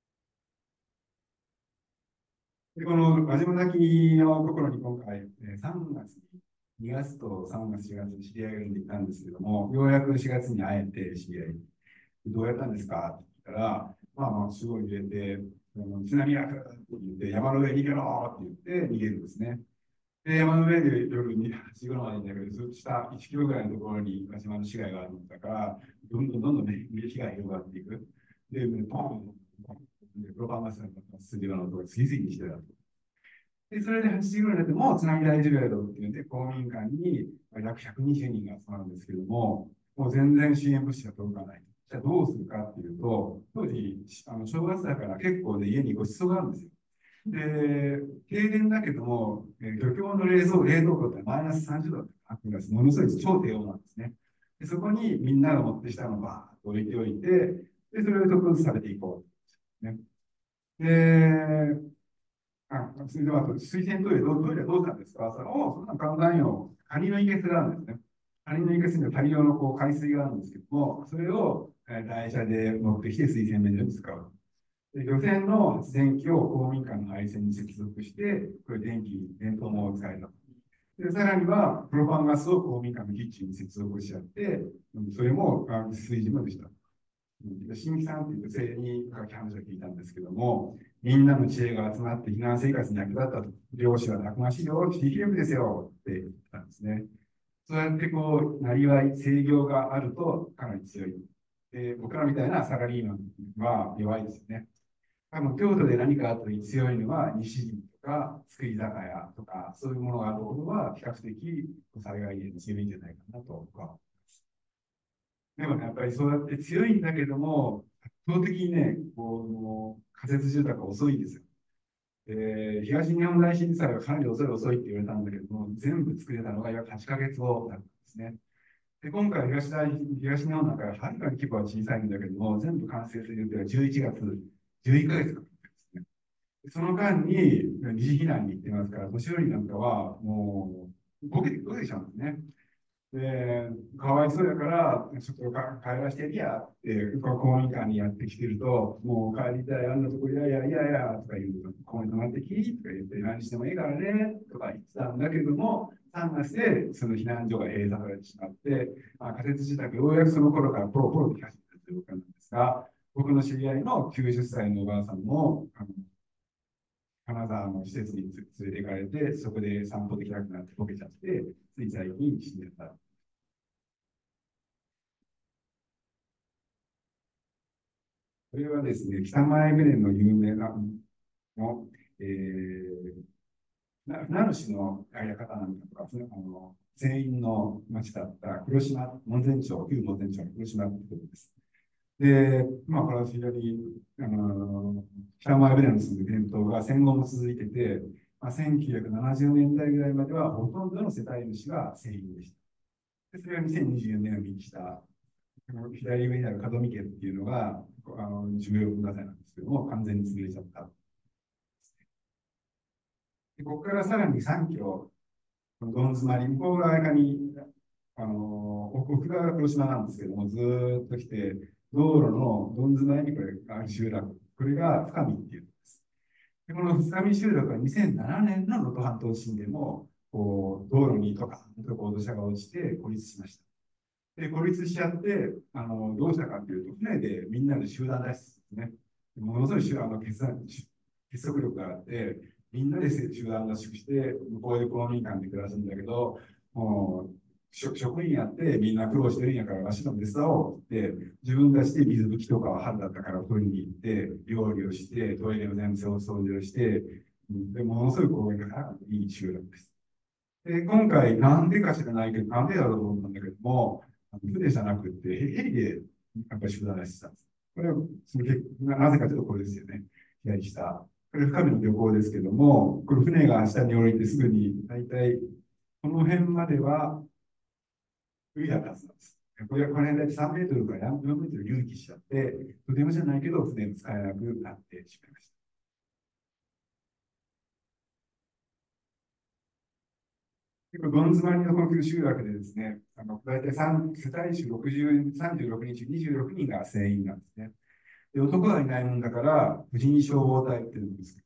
[SPEAKER 6] で、この輪島泣のところに今回、さんがつに、にがつとさんがつ、しがつに知り合いがいたんですけども、ようやくしがつに会えて知り合い、どうやったんですかって言ったら、まあまあ、すごい入れて、津波が来るって言って、山の上に逃げろって言って逃げるんですね。で、山の上で夜にはちじ頃までいんだけど、ずっと下いちキロぐらいのところに輪島の市街があるんだから、どんどんどんどんね、被害が広がっていく。で、ポン、ポン、プロパンガスが進んでるような音が次々にしてたと。で、それではちじぐらいになって、もう津波大丈夫やろっていうんで、公民館に約ひゃくにじゅうにんが集まるんですけども、もう全然支援物資が届かない。じゃあどうするかっていうと、当時、あの正月だから結構で家にご馳走があるんですよ。で、停電だけども、えー、漁協の冷蔵冷凍庫ってマイナスさんじゅうどだったんです。ものすごい超低温なんですね。でそこにみんなが持ってきたのをバーッと置いておいて、で、それをちょっとずつ食べていこう。ね、で、あ、それでは、水洗トイレどう、トイレどうしたんですか？それおそんな簡単よ。カニの生けすがあるんですね。カニの生けすには大量のこう海水があるんですけども、それを、えー台車で持ってきて水洗面所に使う。で漁船の発電機を公民館の配線に接続して、これ電気、電灯も使えた。で、さらには、プロパンガスを公民館のキッチンに接続しちゃって、それも水準までした。新規さんっていう女性に書き話を聞いたんですけども、みんなの知恵が集まって避難生活に役立ったと。漁師はたくましいよ、地域力ですよって言ったんですね。そうやってこう、なりわい、制御があるとかなり強い。で僕らみたいなサラリーマンは弱いですよね。多分京都で何かあったり強いのは西陣とか造り酒屋とかそういうものがある方は比較的災害に強いんじゃないかなと僕は思います。でもね、やっぱりそうやって強いんだけども、圧倒的にね、こう仮設住宅が遅いんですよ。えー、東日本大震災はかなり遅い遅いって言われたんだけども、全部作れたのが約はちかげつごだったんですね。で今回東大、東日本なんかははるかに規模は小さいんだけども、全部完成する予定はじゅういちがつ、じゅういっかげつかかってですね。その間に二次避難に行ってますから、年寄りなんかはもう、ボケてくるでしょうんですね。で、かわいそうやから、ちょっとか帰らせてやりやって、公民館にやってきてると、もう帰りたい、あんなとこいやいやいやいやとか言うと、ここに泊まってきとか言って、何してもいいからねとか言ってたんだけども、さんがつでその避難所が閉鎖されてしまって、まあ、仮設自宅、ようやくその頃からポロポロと来始めた状況なんですが、僕の知り合いのきゅうじゅっさいのおばあさんも、あの金沢の施設に連れて行かれて、そこで散歩できなくなってボケちゃって、つい最近死んでた。これはですね、北前船の有名なのえー、船主のやり方なんかとか、あの船員の町だった広島、門前町、旧門前町の広島ということです。で、まあ、これは非常に、あの、北前船の住む伝統が戦後も続いてて、まあ、せんきゅうひゃくななじゅうねんだいぐらいまではほとんどの世帯主が船員でした。で、それがにせんにじゅうよねんを見にした、左上にある門見家っていうのが、あの、重要文化財なんですけども、完全に潰れちゃった。で、ここからさらにさんキロ、どん詰まり、向こう側に、あの、奥側が広島なんですけども、ずーっと来て、道路のどん詰まりにこれが集落、これが深見っていうんです。で、この深見集落はにせんななねんの能登半島地震でも、こう、道路にとか、とこう土砂が落ちて孤立しました。で、孤立しちゃって、あの、どうしたかっていうと、船でみんなで集団脱出ですね。ものすごい集団の結結束力があって、みんなで集団脱出して、向こうで公民館で暮らすんだけど、もう、職員やってみんな苦労してるんやから、わしの手伝おうって、自分たちで水拭きとかは春だったから取りに行って、料理をして、トイレの全部掃除をして、でものすごい公園がいい集落です。で、今回、なんでか知らないけど、なんでだろうと思ったんだけども、船じゃなくて、ヘリでやっぱり集団脱出したんです。これは、そのなぜかというとこれですよね。左下。これ深見の漁港ですけども、これ船が下に降りてすぐに、大体、この辺までは、海だったはずなんです。これこの辺でさんメートルからよんメートル隆起しちゃって、とてもじゃないけど、船使えなくなってしまいました。結構、どん詰まりのこの集落でですね、あの大体世帯主ろくじゅう、さんじゅうろくにん中にじゅうろくにんが船員なんですね。で、男がいないもんだから、無事に消防隊っていうのを作って、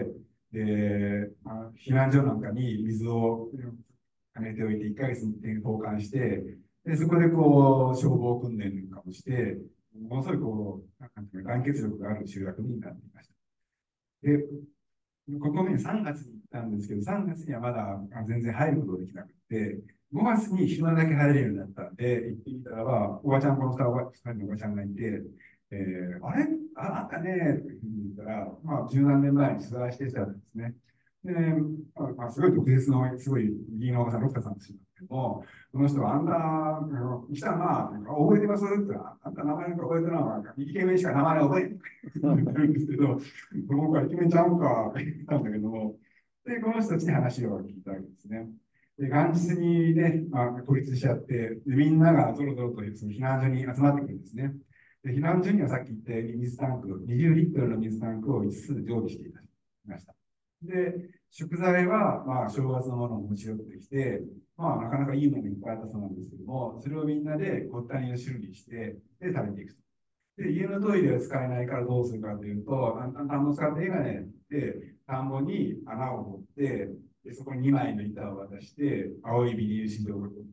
[SPEAKER 6] で、まあ、避難所なんかに水を溜めておいて、いっかげつに交換して、で、そこでこう、消防訓練なんかもして、ものすごいこう、なんていうか団結力がある集落になっていました。で、ここね、さんがつに行ったんですけど、さんがつにはまだ全然入ることができなくて、ごがつに昼間だけ入れるようになったんで、行ってみたらば、おばちゃん、このふたりのおばちゃんがいて、えー、あれあ、あんたねって言ったら、まあ、十何年前に取材してたんですね。で、まあ、すごい特別の、すごい議員のおばさん、ロクタさんですけども、この人はあんた、あの来たな、覚えてますって、あんた名前なんか覚えてないわ、イケメンしか名前覚えてないって言うんですけど、僕はイケメンちゃうんかって言ったんだけども、で、この人たちに話を聞いたわけですね。で、元日にね、まあ、孤立しちゃって、でみんながぞろぞろとその避難所に集まってくるんですね。で、避難所にはさっき言ったように水タンク、にじゅうリットルの水タンクをいつつ常備していました。で、食材は、まあ、正月のものを持ち寄ってきて、まあ、なかなかいいものがいっぱいあったそうなんですけども、それをみんなでごったにの種類して、で、食べていくと。で、家のトイレは使えないからどうするかというと、田んぼ使って絵がね、で、田んぼに穴を掘って、でそこににまいの板を渡して、青いビニールシートを取って、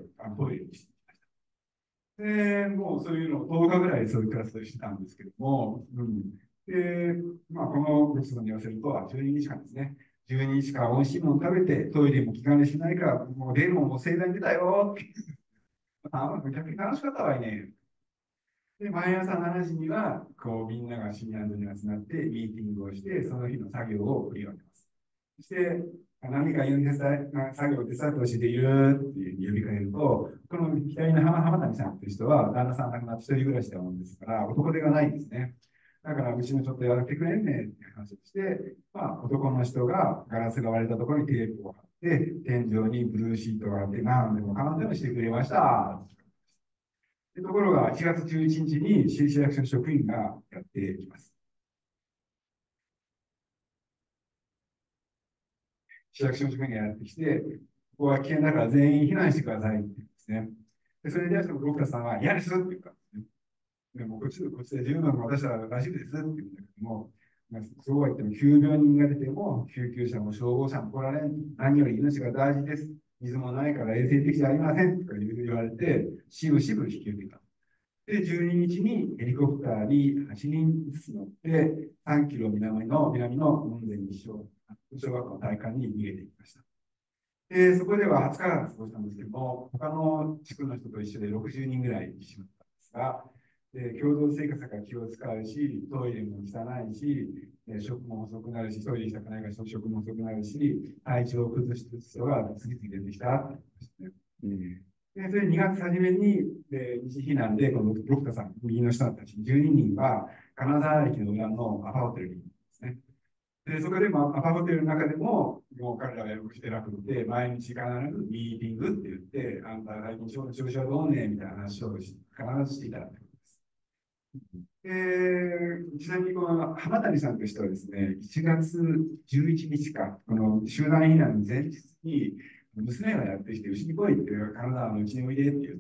[SPEAKER 6] あのトイレにしてきました。で、もうそういうのをとおかぐらいそういうクラスをしてたんですけども、うん。で、まあ、このレストに言わせると、じゅうににちかんですね。じゅうににちかん美味しいもの食べて、トイレも気兼ねしないから、もうレモンも盛大に出たよって。あ、めちゃくちゃ楽しかったわいね。で、毎朝しちじには、こう、みんなが深夜に集まって、ミーティングをして、その日の作業を振り分けます。そして、何か言う作業を手伝ってほしいでいるって呼びかけると、この左の浜浜谷さんっていう人は、旦那さん亡くなって一人暮らしだもんですから、男手がないんですね。だから、うちのちょっとやってくれんねって話をして、まあ、男の人がガラスが割れたところにテープを貼って、天井にブルーシートを貼って、何でもかんでもしてくれました。ところが、しがつじゅういちにちに市役所職員がやってきます。市役所職員がやってきて、ここは危険だから全員避難してくださいって言うんですね。でそれに対してロクタさんは嫌ですって言ったんですね。でもこっちこっちで十分私は大丈夫ですって言うんだけども、そうは言っても急病人が出ても救急車も消防車も来られん、何より命が大事です。水もないから衛生的じゃありませんとか言われて、しぶしぶ引き受けた。で、じゅうににちにヘリコプターにはちにんずつ乗って、さんキロ南の南の門前西小小学校の体育館に逃げていきました。で、そこでははつかかん過ごしたんですけども、他の地区の人と一緒でろくじゅうにんぐらい死んだんですが、 で、共同生活だから気を使うし、トイレも汚いし、えー食も遅くなるし、トイレしたくないから食も遅くなるし、体調を崩す人が次々出てきたって言ってましたね。
[SPEAKER 5] うん
[SPEAKER 6] で、それにがつ初めに、で二次避難で、この六田さん、右の人たちじゅうににんは、金沢駅の裏のアパホテルに行くんですね。で、そこでもアパホテルの中でも、もう彼らがよくしてなくて、毎日必ずミーティングって言って、あんた最近調子はどうねみたいな話を必ずしていたってことです。で、ちなみにこの浜谷さんとしてはですね、いちがつじゅういちにちか、この集団避難の前日に、娘がやってきて、うちに来いって、金沢のうちにおいでって言って、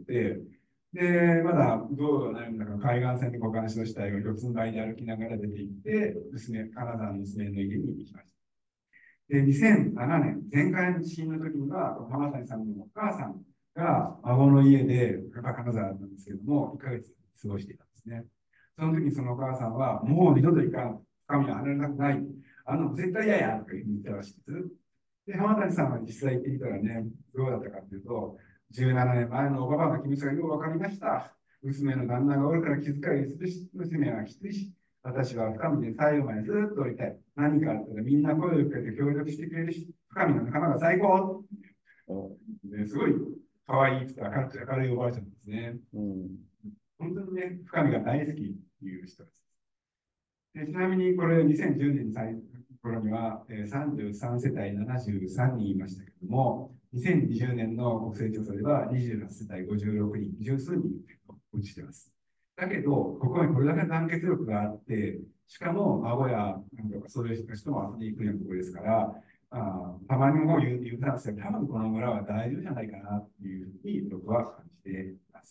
[SPEAKER 6] で、まだ道路がないんだから、海岸線で股間死の死体が四つん這いで歩きながら出て行って、娘、金沢の娘の家に行きました。で、にせんななねん、前回の地震の時には、浜谷さんのお母さんが孫の家で、やっぱ金沢だったんですけども、いっかげつ過ごしていたんですね。その時にそのお母さんは、もう二度といかん、神は離れたくない、あの、絶対嫌やとか言ってたらしいです。で、浜谷さんは実際行ってみたらね、どうだったかというと、じゅうななねんまえのおばばの気持ちがよくわかりました。娘の旦那がおるから気遣いするし、娘はきついし、私は深見で最後までずっとおりたい。何かあったらみんな声をかけて協力してくれるし、深見の仲間が最高、ね、すごい可愛いくて明るくて明るいおばあちゃんですね。
[SPEAKER 5] うん、
[SPEAKER 6] 本当にね、深見が大好きっていう人です。でちなみにこれにせんじゅうねんに最頃には、えー、さんじゅうさんせたいななじゅうさんにんいましたけども、にせんにじゅうねんの国勢調査ではにじゅうはちせたいごじゅうろくにん、十数人落ちてます。だけど、ここにこれだけ団結力があって、しかも孫やなんかそういう人も遊びに行くようなところですから、あたまにも言う言うたんですけど、多分この村は大丈夫じゃないかなっていうふうに僕は感じています。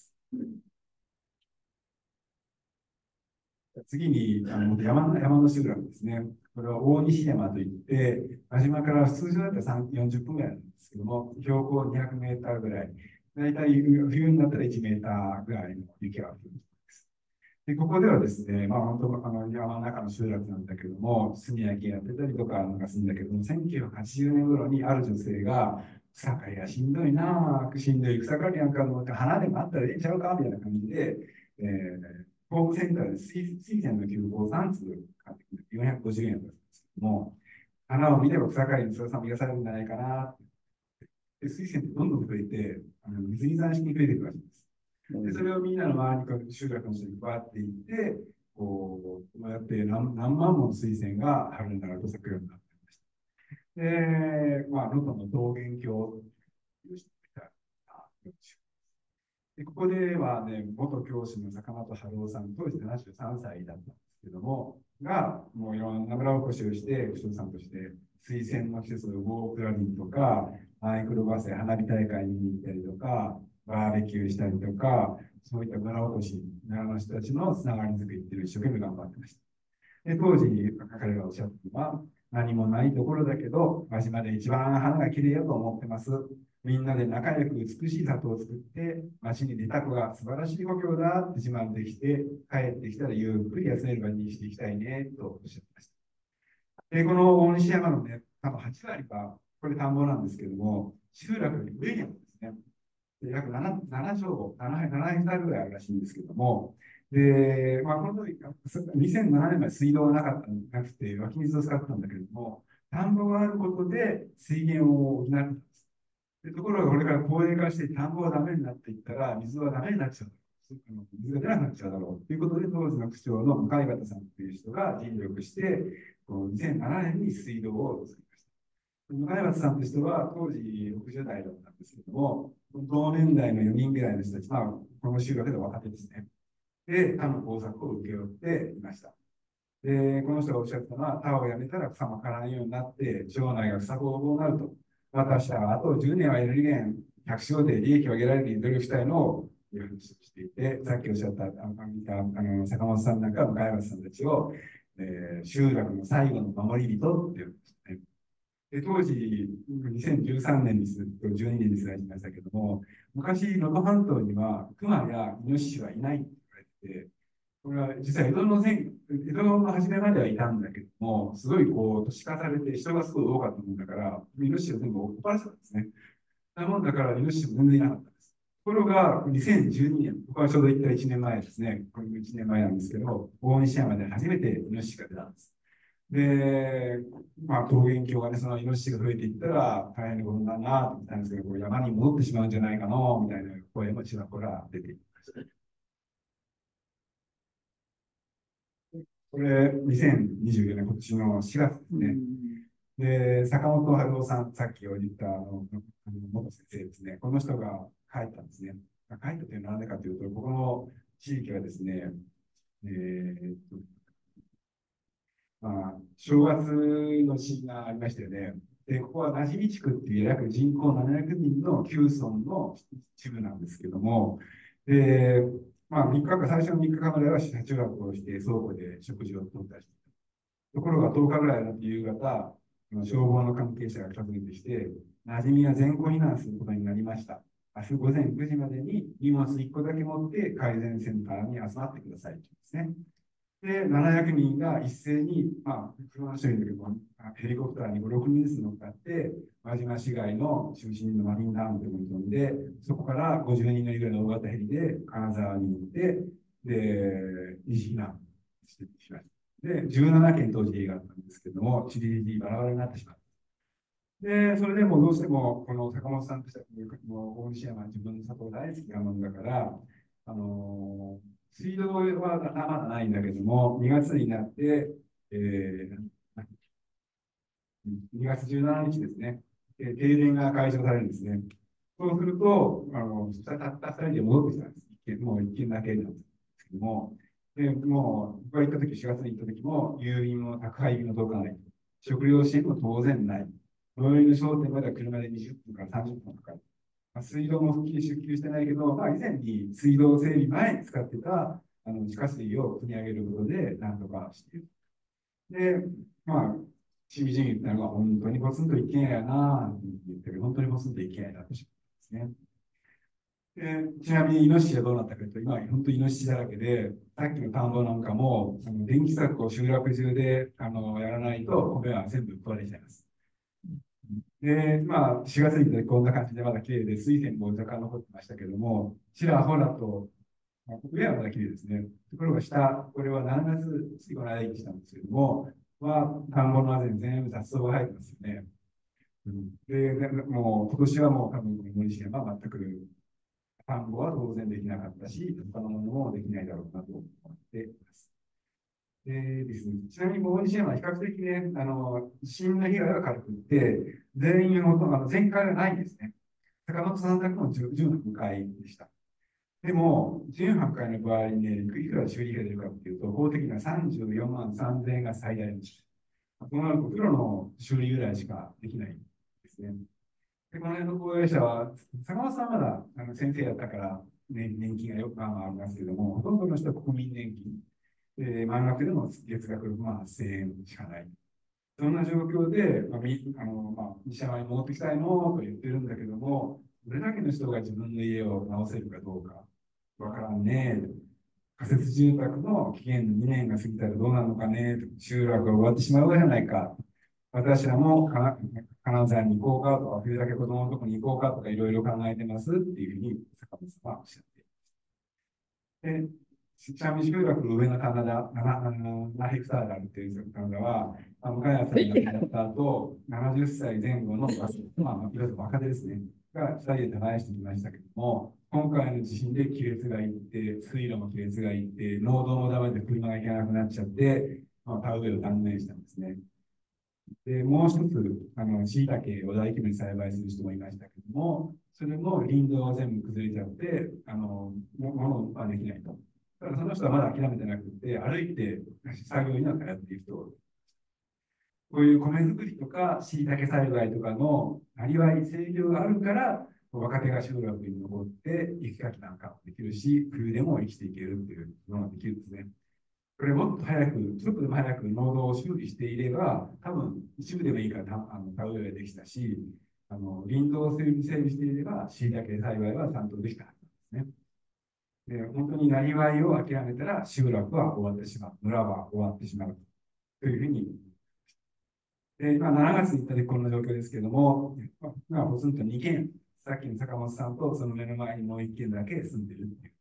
[SPEAKER 6] 次にあの山山の集落ですね。これは大西山といって、輪島から通常だったらよんじゅっぷんぐらいなんですけども、標高にひゃくメーターぐらい、だいたい冬になったらいちメーターぐらいの雪が降るんです。で、ここではですね、まあ本当あの山の中の集落なんだけども、炭焼きやってたりとかなんかするんだけども、せんきゅうひゃくはちじゅうねん頃にある女性が、草刈りがしんどいなぁ、しんどい草刈りなんかと思って、花でもあったらええちゃうかみたいな感じで、えーホームセンターで水水仙の球根をさんつう買ってきてよんひゃくごじゅうえんだったんですけども、花を見れば草刈りの強さも癒されるんじゃないかなで、水仙ってどんどん増えて、あの水に残式に増えていくわけです。で、それをみんなの周りに集落の人に配っていって、こう、こうやって何何万もの水仙が春になると咲くようになっていました。で、まあ、能登の桃源郷という人がいた。でここではね、元教師の坂本春夫さん、当時ななじゅうさんさいだったんですけども、が、もういろんな村おこしをして、牛尾さんとして、推薦の季節のウォークラリーとか、マイクロバスや花火大会に行ったりとか、バーベキューしたりとか、そういった村おこし、村の人たちのつながり作りっていうのを一生懸命頑張ってました。で、当時、彼がおっしゃったのは、何もないところだけど、輪島で一番花が綺麗だと思ってます。みんなで仲良く美しい里を作って、町に出た子が素晴らしい故郷だって自慢できて、帰ってきたらゆっくり休める場にしていきたいね、とおっしゃってました。で、この大西山のね、多分はちわりが、これ田んぼなんですけども、集落より上にあるんですね。で約 7, 7兆、7, 7ヘクタールぐらいあるらしいんですけども、で、まあ、この時、にせんななねんまで水道がなかったなくて、湧き水を使ったんだけれども、田んぼがあることで水源を補ってたんです。でところがこれから高齢化して田んぼがダメになっていったら水はダメになっちゃう。水が出なくなっちゃうだろうということで、当時の区長の向井端さんという人が尽力して、にせんななねんに水道を作りました。向井端さんという人は当時ろくじゅうだいだったんですけども、同年代のよにんぐらいの人たちは、この集落で若手ですね。で、他の工作を請け負っていました。で、この人がおっしゃったのは、田をやめたら草も刈らんようになって、町内が草ぼうぼうになると。私はあとじゅうねんはエネルギー百姓で利益を上げられるように努力したいのをいう話をしていて、さっきおっしゃったあのあの坂本さんなんか向山さんたちを、えー、集落の最後の守り人っていうんですね。で当時、にせんじゅうさんねんにするとじゅうにねんに世代しましたけども、昔、能登半島には熊やイノシシはいないって言われて、これは実は江戸の前江戸の初めまではいたんだけども、すごいこう都市化されて人がすごい多かったもんだから、イノシシを全部追っ払ってたんですね。なもんだから、イノシシも全然いなかったんです。 ころが、にせんじゅうにねん、僕はちょうど行ったいちねんまえですね。これもいちねんまえなんですけど、大西山で初めてイノシシが出たんです。で、まあ、桃源郷がね、そのイノシシが増えていったら大変なことになるなと思ったんですけど、これ山に戻ってしまうんじゃないかな、みたいな声もちらほら出ていました。これ、にせんにじゅうよねん、今年のしがつですね。で、坂本春夫さん、さっき言ったあのあの元先生ですね。この人が書いたんですね。書いたというのは何でかというと、ここの地域はですね、えーっとまあ、正月のシーンがありましたよね。で、ここはなじみ地区っていう約人口ななひゃくにんの旧村の一部なんですけども、で、まあ、みっかかん、最初のみっかかんまでは車中泊をして倉庫で食事をとったりして、ところがとおかぐらいの夕方、消防の関係者が訪ねてきて、馴染みが全校避難することになりました。明日午前くじまでに荷物いっこだけ持って改善センターに集まってくださいとですね。で、ななひゃくにんが一斉に、まあ、車の人いるんだけど、ヘリコプターにご、ろくにんずつ乗っかって、輪島市街の中心のマリンタウンというところに飛んで、そこからごじゅうにん乗りぐらいの大型ヘリで金沢に行って、で、二次避難してしまいました。で、じゅうななけん当時があったんですけども、ちりぢりバラバラになってしまった。で、それでもどうしても、この坂本さんとしては、大西山は自分の里大好きなものだから、あのー水道はまだないんだけども、にがつになって、えー、にがつじゅうしちにちですね、停電が解消されるんですね。そうすると、あのたったふたりで戻ってきたんです。一軒もう一軒だけなんですけども、でもう、僕が行った時、しがつに行った時も、郵便も宅配便も届かない。食料支援も当然ない。最寄りの商店までは車でにじゅっぷんからさんじゅっぷんかかる。水道も復旧、出給してないけど、まあ、以前に水道整備前に使ってたあの地下水を汲み上げることで何とかしている。で、まあ、しみじみ言ったのが、本当にポツンと一軒家やなぁって言ってる、本当にポツンと一軒家だったしますね。で、ちなみにイノシシはどうなったかというと、今、本当にイノシシだらけで、さっきの田んぼなんかも、あの電気柵を集落中であのやらないと、米は全部壊れちゃいます。で、まあ、しがつにこんな感じでまだ綺麗で、水仙も若干残ってましたけども、ちらほらと、まあ、上はまだ綺麗ですね。ところが下、これはしちがつ、ついこの間行ってきたんですけども、は、田んぼのあぜに全部雑草が生えてますよね。うん、で、でもう今年はもう多分、森氏は全く、田んぼは当然できなかったし、他のものもできないだろうなと思っています。でですね、ちなみに大西山は比較的ね、あの地震の被害が軽くて、全員ほとんどあの全壊がないんですね。坂本さんだけも準半壊でした。でも、準半壊の場合にね、いくら修理が出るかっていうと、法的にはさんじゅうよんまんさんぜんえんが最大のし、そうなると、プロの修理ぐらいしかできないんですね。で、この辺の高齢者は、坂本さんはまだあの先生だったから、ね、年金がよくまあまあありますけども、ほとんどの人は国民年金。えー、満額でも月額ろくまんはっせんえんしかない。そんな状況で、まあ、みあのまあ、西山に戻ってきたいのと言ってるんだけども、どれだけの人が自分の家を直せるかどうかわからんね。仮設住宅の期限のにねんが過ぎたらどうなるのかね。集落が終わってしまうじゃないか。私らもか金沢に行こうかとか、冬だけ子供のところに行こうかとかいろいろ考えてますっていうふうに坂本さんはおっしゃっています。でちなみに集落の上の棚田、ななヘクタールあるっていう棚田は、向谷さんが亡くなった後、ななじゅっさいぜん後の、まあ、いわゆる若手ですね、がふたりで耕してきましたけども、今回の地震で亀裂がいって、水路も亀裂がいって、農道もダメで車が行けなくなっちゃって、まあ、田植えを断念したんですね。で、もう一つ、あの、椎茸を大規模に栽培する人もいましたけども、それも林道が全部崩れちゃって、あの、ものはできないと。ただその人はまだ諦めてなくて、歩いて作業になったらっていう人、こういう米作りとか、椎茸栽培とかのなりわい、制御があるから、若手が集落に残って、雪かきなんかもできるし、冬でも生きていけるっていうのができるんですね。これもっと早く、ちょっとでも早く農道を修理していれば、多分一部でもいいからあの田植えができたし、あの林道を整備していれば、椎茸栽培はちゃんとできたはずですね。で、本当になりわいを諦めたら集落は終わってしまう。村は終わってしまう。というふうに。で、今しちがつに行った時こんな状況ですけども、まあ、ポツンとにけんさっきの坂本さんとその目の前にもう一軒だけ住んでるっていう。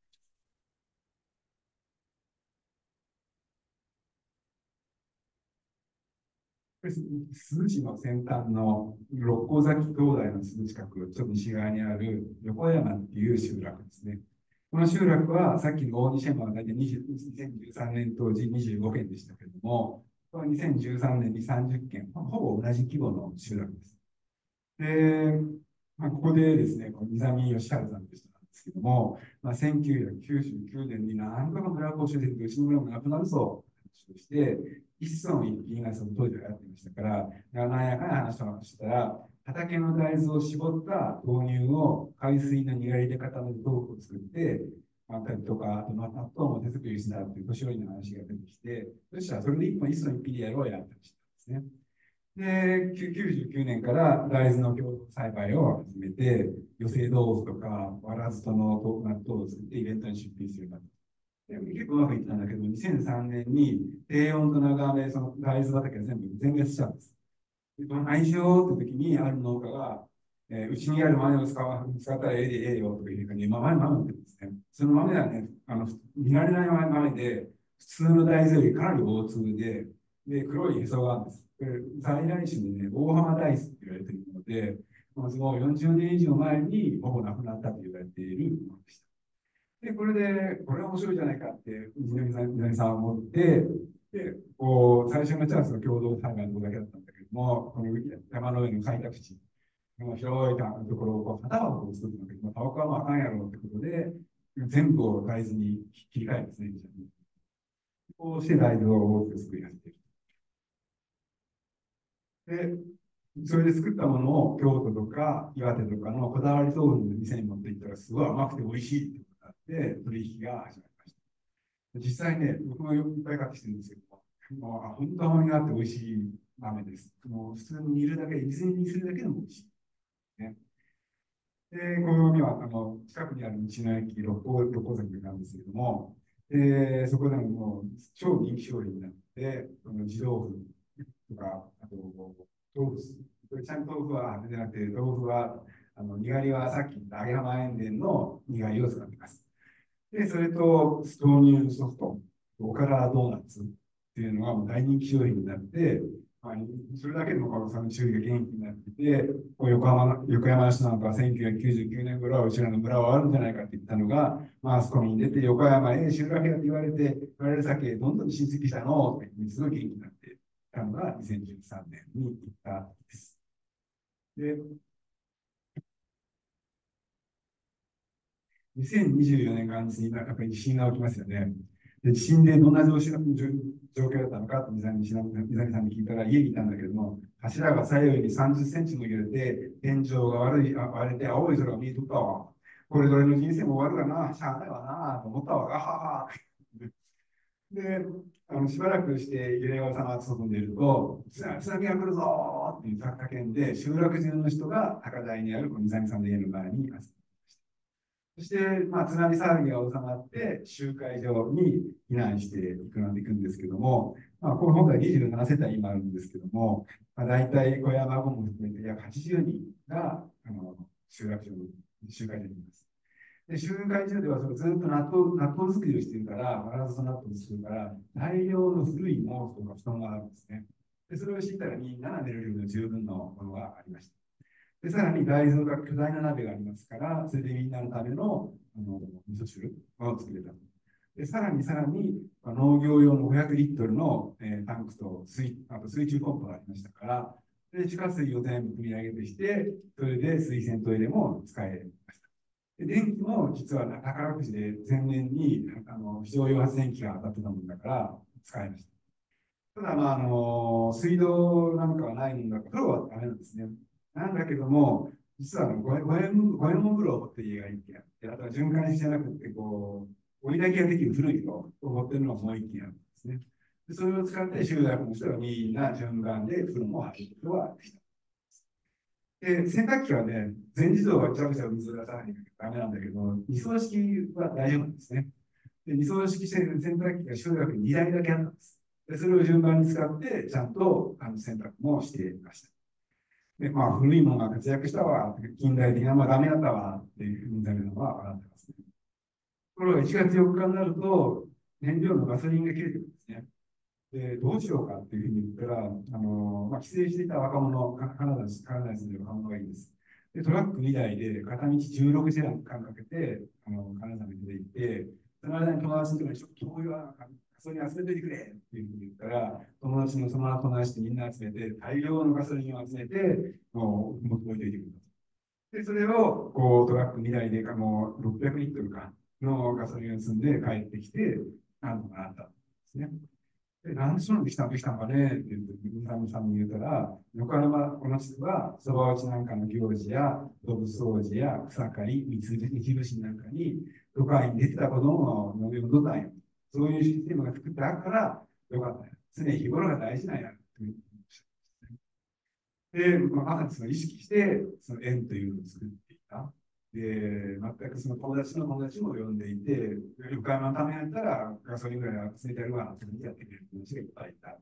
[SPEAKER 6] 鈴木の先端の六甲崎灯台のすぐ近く、ちょっと西側にある横山っていう集落ですね。この集落はさっきの大西山は大体にせんじゅうさんねん当時にじゅうごけんでしたけれども、にせんじゅうさんねんにさんじゅっけん、ほぼ同じ規模の集落です。で、まあ、ここでですね、この南義治さんという人なんですけども、まあ、せんきゅうひゃくきゅうじゅうきゅうねんに何とか村越しでうちの村もなくなるぞとして、一村一品がその当時はやってましたから、なんやかな話をしたら、畑の大豆を絞った豆乳を海水のにがりで固める豆腐を作って、まあ、とか、あと納豆も手作りしたっていう年寄りの話が出てきて、そしたらそれで一本一村一品でやろうやったりしたんですね。で、きゅうじゅうきゅうねんから大豆の共同栽培を始めて、寄せ豆腐とか、わらずとの納豆を作ってイベントに出品するようになった。結構うまくいったんだけど、にせんさんねんに低温と長雨でその大豆畑が全部全滅しちゃうんです。でこの愛しようって時にある農家が、えー、うちにある豆を使わ使ったらええでええよとかいうふうに、まあ、豆豆ってですね、その豆はね、あの見慣れない豆で、普通の大豆よりかなり大粒で、で黒いへそがあるんです。これ在来種のね、大浜大豆って言われているので、まあ、そのよんじゅうねん以上前にほぼなくなったと言われているものでした。で、これで、これは面白いじゃないかって、南さん南さんは思って、で、こう、最初のチャンスの共同栽培のとこだけだったんだけども、この山の上の開拓地、この広いところをこう旗箱を作るんだけども、タバコはまああかんやろってことで、全部を大豆に切り替えるんですね。こうして大豆を大きく作り始める。で、それで作ったものを京都とか岩手とかのこだわり豆腐の店に持っていったら、すごい甘くて美味しいってことになって、取引が始まりました。実際ね、僕もいっぱい買ってきてるんですけども、もう本当甘みがあって美味しい豆です。もう普通に煮るだけ、水にするだけでも美味しい。ね、で、この海はあの近くにある道の駅、六甲六甲崎なんですけども、でそこでももう超人気商品になって、この地豆腐とか、あと豆腐、ちゃんと豆腐はじゃなくて、豆腐は、あのにがりはさっき言った揚げ浜塩田のにがりを使っています。で、それと豆乳ソフト、おからドーナツっていうのがもう大人気商品になって、まあ、それだけでもこのさん種類が元気になっていて、横浜、横浜市なんかはせんきゅうひゃくきゅうじゅうきゅうねん頃はうちらの村はあるんじゃないかって言ったのが、まあ、そこに出て横浜へ集落やって言われて、我々先どんどん親戚したのってすごい元気になっていたのがにせんじゅうさんねんに行ったです。で、にせんにじゅうよねん元日にやっぱり地震が起きますよね。で地震でどんな状況だったのかと水谷さんに聞いたら、家にいたんだけども、柱が左右にさんじゅっセンチも揺れて、天井が悪い割れて青い空が見えとったわ。これぞれの人生も終わるかな、しゃあないわなと思ったわ。あはは。で、あのしばらくして揺れが収まって外に出ると、津波が来るぞーっていう叫んで、集落中の人が高台にある水谷さんの家の前に集まって、そして、まあ、津波騒ぎが収まって、集会場に避難していくので行くんですけども、まあ、この本来にじゅうななせたい今あるんですけども、まあ、大体小山郷も含めて約はちじゅうにんがあの集落場に集会場にいます。で、集会所ではそれずっと納豆納豆作りをしているから、わらずと納豆をするから、大量の古い毛布とか布団があるんですね。で、それを知ったらみんなが寝る量の十分のものがありました。で、さらに大豆が巨大な鍋がありますから、それでみんなのためのあの味噌汁を作れた。で、さらにさらに農業用のごひゃくリットルの、えー、タンクと水あと水中ポンプがありましたから、で地下水を全部汲み上げてして、それで水洗トイレも使えました。で電気も実は宝くじで前年にあの非常用発電機が当たってたもんだから使いました。ただ、まあ、あの水道なんかはないもんだから、風呂はダメなんですね。なんだけども、実は五右衛門風呂を持ってる家が一軒あって、あとは循環式じゃなくて、こう、追い炊きができる古い風呂を持ってるのがもう一軒あるんですね。でそれを使って集落の人がみんな順番で風呂も入ることができた。で、洗濯機はね、全自動はぐちゃぐちゃ水を出さないとダメなんだけど、二層式は大丈夫なんですね。で、二層式洗濯機が集落ににだいだけあったんです。でそれを順番に使って、ちゃんとあの洗濯もしていました。 で、まあ、古いものが活躍したわ、近代的なものがダメだったわっていうふうになるのは分かってますね。ところがいちがつよっかになると、燃料のガソリンが切れてるんですね。で、どうしようかっていうふうに言ったら、あの、まあ、帰省していた若者、カナダに、カナダに住んでる若者がいいんです。で、トラックにだいで片道じゅうろくじかんかけて、あの、カナダに出て行って、その間に友達のところに、ちょっと灯油はガソリン集めていてくれっていうふうに言ったら、友達のその友達とみんな集めて、大量のガソリンを集めて、もう、持っておいていてくれた。で、それを、こう、トラックにだいで、もう、ろっぴゃくリットルかのガソリンを積んで帰ってきて、なんとかなったんですね。で、なんでそんなにできたんできたのかねって言って、水上さんに言うたら、横浜、この地区は、そば打ちなんかの行事や、動物掃除や、草刈り、水虫なんかに、都会に出てた子供を呼び戻ったんや。そういうシステムが作ってあるから、よかったよ。常日頃が大事なんや。で、まあ、まさにその意識して、その縁というのを作っていた。で、全くその友達の友達も呼んでいて、横山のためやったらガソリンぐらい集めてやるわ、ってやってくれる友達がいっぱいいた。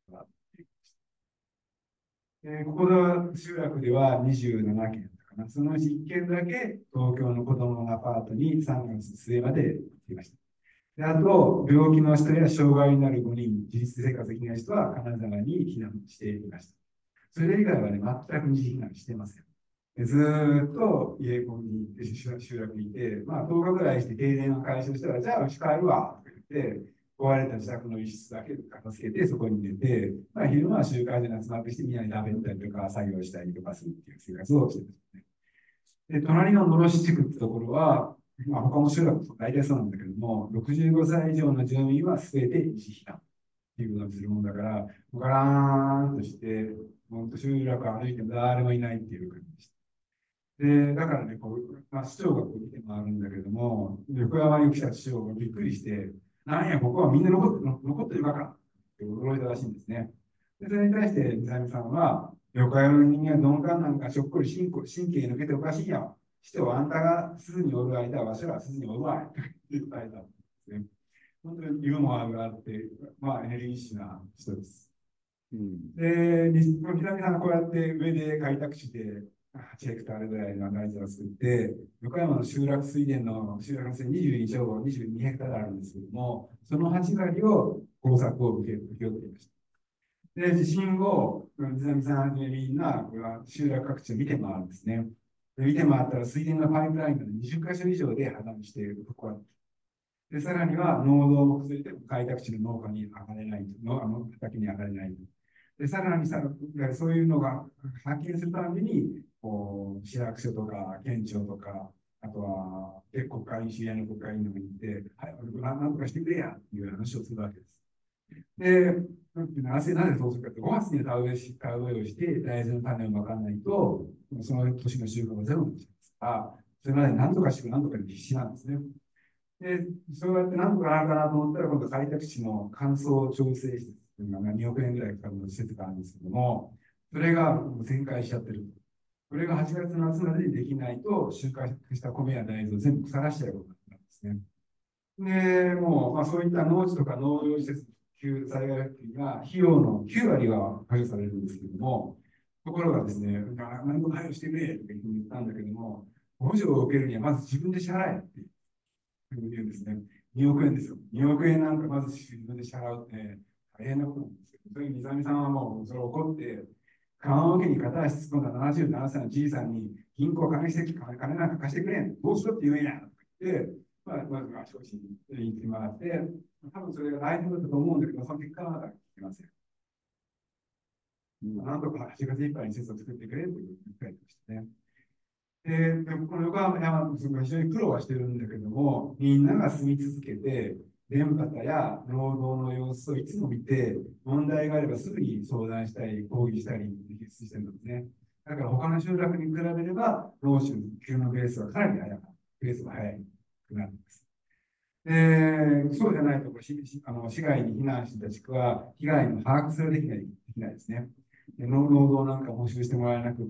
[SPEAKER 6] で、ここの集落ではにじゅうななけんだったかな。そのうちいっけんだけ東京の子供のアパートにさんがつ末まで来ました。で、あと、病気の人や障害になるごにん、自立生活できない人は金沢に避難していました。それ以外はね、全く二次避難してません。でずーっと家に行って、集落にいて、まあとおかぐらいして停電を解消したら、じゃあうち帰るわと言って、壊れた自宅の一室だけ片付けてそこに出て、まあ、昼間は集会所に集まってきてみんなに食べたりとか作業したりとかするっていう生活をしてるんですね。で、隣の室し地区ってところは、まあ、他の集落と大体そうなんだけども、ろくじゅうごさい以上の住民は全て一時避難っていうことをするもんだから、ガラーンとして、本当集落を歩いても誰もいないっていう感じでした。で、だからね、こう、まあ、市長がこう見て回るんだけども、横山に来た市長がびっくりして、なんや、ここはみんな残って残ってるばかって驚いたらしいんですね。で、それに対して、水上さんは、横山の人間は鈍感なんかしょっこり神経抜けておかしいやん。市長、あんたが鈴におる間、わしらは鈴におるわい。って言ったんですね。本当にユーモアがあって、まあ、エネルギッシュな人です。うん、で、水上さんはこうやって上で開拓地で、はちヘクタールぐらいの大地を作って、横山の集落水田の集落水田にじゅうに兆、にじゅうにヘクタールあるんですけども、そのはちわりを工作を受け受け負っていました。で、地震後、水上さんはじめみんな、これは集落各地を見て回るんですね。で見て回ったら水田のパイプラインがにじゅっかしょ以上で破断しているところで、さらには農道も崩れて開拓地の農家に上がれないの、あの畑に上がれない。で、さらにさ、そういうのが発見するために、こう市役所とか県庁とか、あとは結構会員、知り合いの国会議員に行って、はい、なんとかしてくれやっていう話をするわけです。で、なぜ、なぜそうするかって、ごがつに田植えし、田植えをして、大豆の種をまかないと、その年の収穫がゼロになっちゃいますから、それまで何とかして何とかで必死なんですね。で、そうやって何とかなるかなと思ったら、今度開拓地の乾燥調整施設というのがにおくえんぐらいかかる施設があるんですけども、それが全壊しちゃってる。これがはちがつの末までにできないと、収穫した米や大豆を全部腐らしちゃうことになったんですね。で、もう、まあ、そういった農地とか農業施設、旧災害復旧が費用のきゅうわりは配慮されるんですけども、ところがですね、何とか配慮してくれって言ったんだけども、補助を受けるにはまず自分で支払えって言うんですね。におくえんですよ。におくえんなんかまず自分で支払うって大変なことなんですけど、それに水上さんはもうそれを怒って、棺桶に片足突っ込んだななじゅうななさいのじいさんに、銀行金して金なんか貸してくれん。どうしろって言うんやって言って、まあ、まずあちこちに行ってもらって、多分それが大変だったと思うんだけど、その結果はまだ聞きません。なんとかはちがついっぱいに施設を作ってくれという言ってましたね。で、でこの横浜山が非常に苦労はしてるんだけども、みんなが住み続けて、電波や労働の様子をいつも見て、問題があればすぐに相談したり、抗議したり、必須してるんですね。だから他の集落に比べれば、農地の復旧のベースはかなり早く、ベースが早くなるんです。で、そうじゃないと、あの市外に避難した地区は、被害の把握すらできない、できないですね。で農道なんか補修してもらえなくって、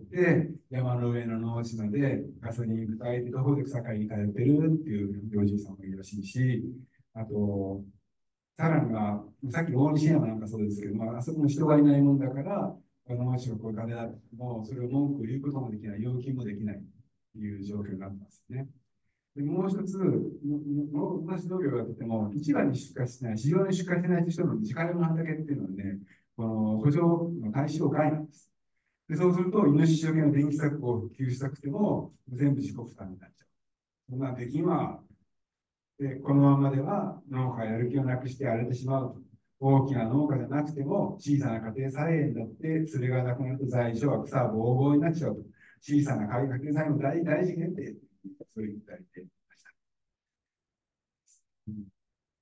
[SPEAKER 6] 山の上の農地までガソリン使えて、どこで草刈りに通ってるっていう領事さんもいるらしいし、あと、さらには、さっき大西山なんかそうですけど、まあ、あそこも人がいないもんだから、 この町をこう金だっても、それを文句を言うこともできない、要求もできないという状況になってますね。でもう一つ、同じ農業がやってても、市場に出荷しない、市場に出荷してない人の自家用の畑っていうのはね、この補助の対象外なんです。でそうすると、イノシシよけの電気柵を普及したくても、全部自己負担になっちゃう。そんなできんは、でこのままでは農家やる気をなくして荒れてしまうと。大きな農家じゃなくても、小さな家庭菜園だって、それがなくなると在所は草ぼうぼうになっちゃうと。小さな家庭菜園も大大事件で、そういう訴えていました。うん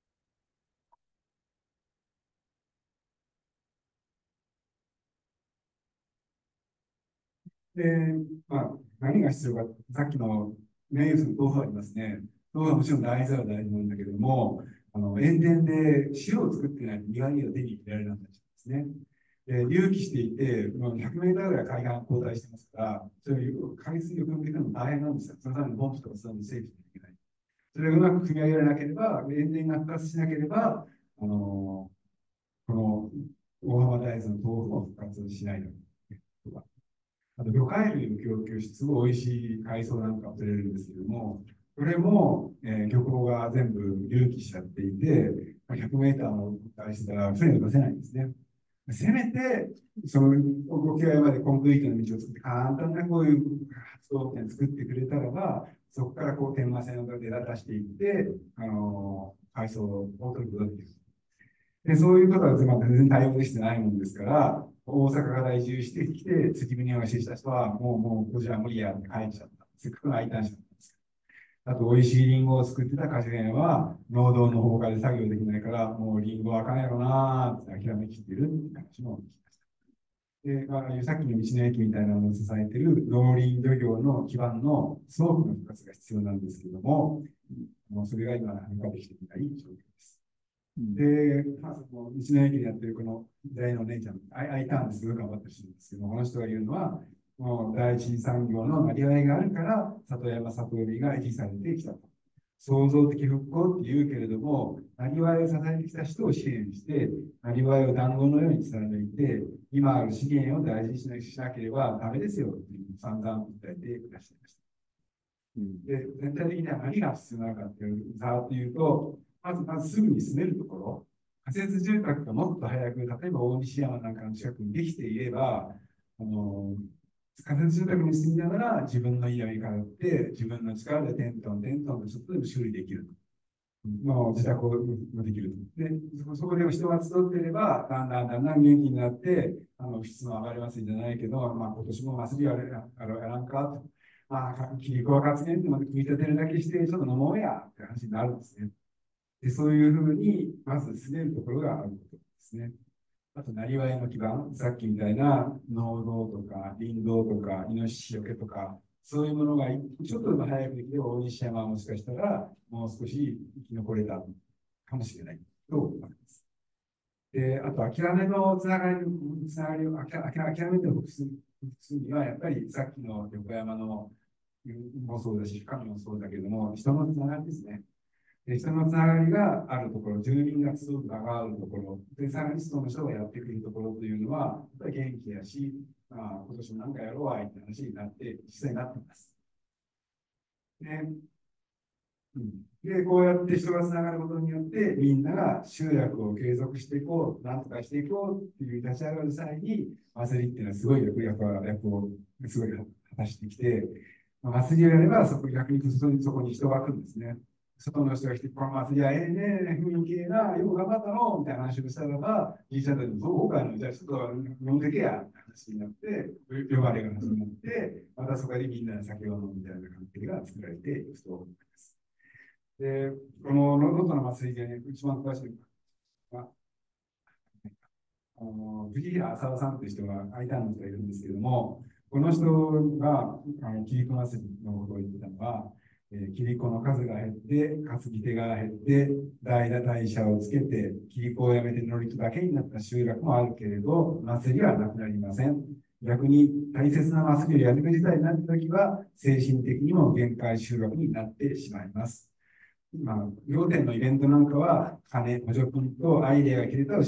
[SPEAKER 6] で、まあ、何が必要か、さっきの名物の豆腐ありますね。豆腐はもちろん大豆は大事なんだけども、あの塩田で塩を作ってないと苦味が手に入れられなくなっちゃうんですね。で隆起していて、もうひゃくメートルぐらい海岸交代してますから、それを海水を汲んでいくのも大変なんですよ。そのためにポンプとかそういうの整備しなきゃいけない。それをうまく組み上げられなければ、塩田が復活しなければ、あのこの大浜大豆の豆腐も復活しないのとか。あと魚介類の供給し、すごい美味しい海藻なんかを取れるんですけども、これも、えー、漁港が全部隆起しちゃっていて、ひゃくメーターの大したら船を出せないんですね。せめて、その沖合までコンクリートの道を作って、簡単なこういう発動点作ってくれたらば、そこからこう天満線を出していって、あのー、海藻を取ることができる。で、そういうことは全然対応できてないもんですから、大阪から移住してきて、釣り船をしてした人は、もう、もう、こちら無理やって帰っちゃった。せっかくの空いたんしたんです。あと、美味しいリンゴを作ってた果樹園は、農道の放火で作業できないから、もうリンゴはあかんやろなーって諦めきってるって話も聞きました。で、まあ、さっきの道の駅みたいなのを支えている農林漁業の基盤の早期の復活が必要なんですけども、もうそれが今、何かできていない状況です。で、まあ、その道の駅でやってるこの大のお姉ちゃん、アイターンですごい頑張ってる人ですけど、この人が言うのは、もう第一次産業のなりわいがあるから、里山、里海が維持されてきたと。創造的復興って言うけれども、なりわいを支えてきた人を支援して、なりわいを団子のように貫いて、今ある資源を大事にしなければダメですよっていう散々訴えてくださいました。で、全体的には何が必要なのかっていう、ざーっと言うと、まず、まずすぐに住めるところ、仮設住宅がもっと早く、例えば大西山なんかの近くにできていれば、あの仮設住宅に住みながら自分の家を通って、自分の力でテントン、テントンとちょっとでも修理できると。まあ、自宅もできると。で、そこで人が集っていれば、だんだんだんだん元気になって、あの質も上がりますんじゃないけど、まあ、今年も祭りやるやらんかと。まあ、キリコは活言ってまで組み立てるだけして、ちょっと飲もうやって話になるんですね。でそういうふうに、まず進めるところがあることですね。あと、なりわいの基盤、さっきみたいな農道とか林道とかイノシシよけとか、そういうものがちょっとでも早くできれば、大西山はもしかしたらもう少し生き残れたかもしれないと思います。で、あと、諦めのつながり、つながりを、諦めての複数には、やっぱりさっきの横山のもそうだし、深みもそうだけども、人のつながりですね。で人のつながりがあるところ、住民が集う場があるところ、で、さらにその人がやってくるところというのは、やっぱり元気やし、まあ、今年もなんかやろうわ、って話になって、実際になっています。で、うん、で、こうやって人がつながることによって、みんなが集落を継続していこう、なんとかしていこうっていう立ち上がる際に、祭りっていうのはすごい役役をすごい果たしてきて、祭りをやれば、そこ逆にそこに人が来るんですね。外の人が来て、この祭りはええね、雰囲気ええな、よく頑張ったのみたいな話をしたらば、じいちゃんたちもそうかの、じゃあちょっと飲んでけや、って話になって、呼ばれが始まって、またそこでみんなで酒を飲むみたいな関係が作られていくと思います。で、この能登の祭りで一番詳しいのは、あの藤平浅田さんという人が、アイターンの人がいるんですけれども、この人があのキリコ祭りのことを言ってたのは、えー、キリコの数が減って、担ぎ手が減って、代打代謝をつけて、キリコをやめて乗り気だけになった集落もあるけれど、祭りはなくなりません。逆に大切な祭りをやめる事態になったときは、精神的にも限界集落になってしまいます。まあ、両店のイベントなんかは、金、補助金とアイデアが切れたらしま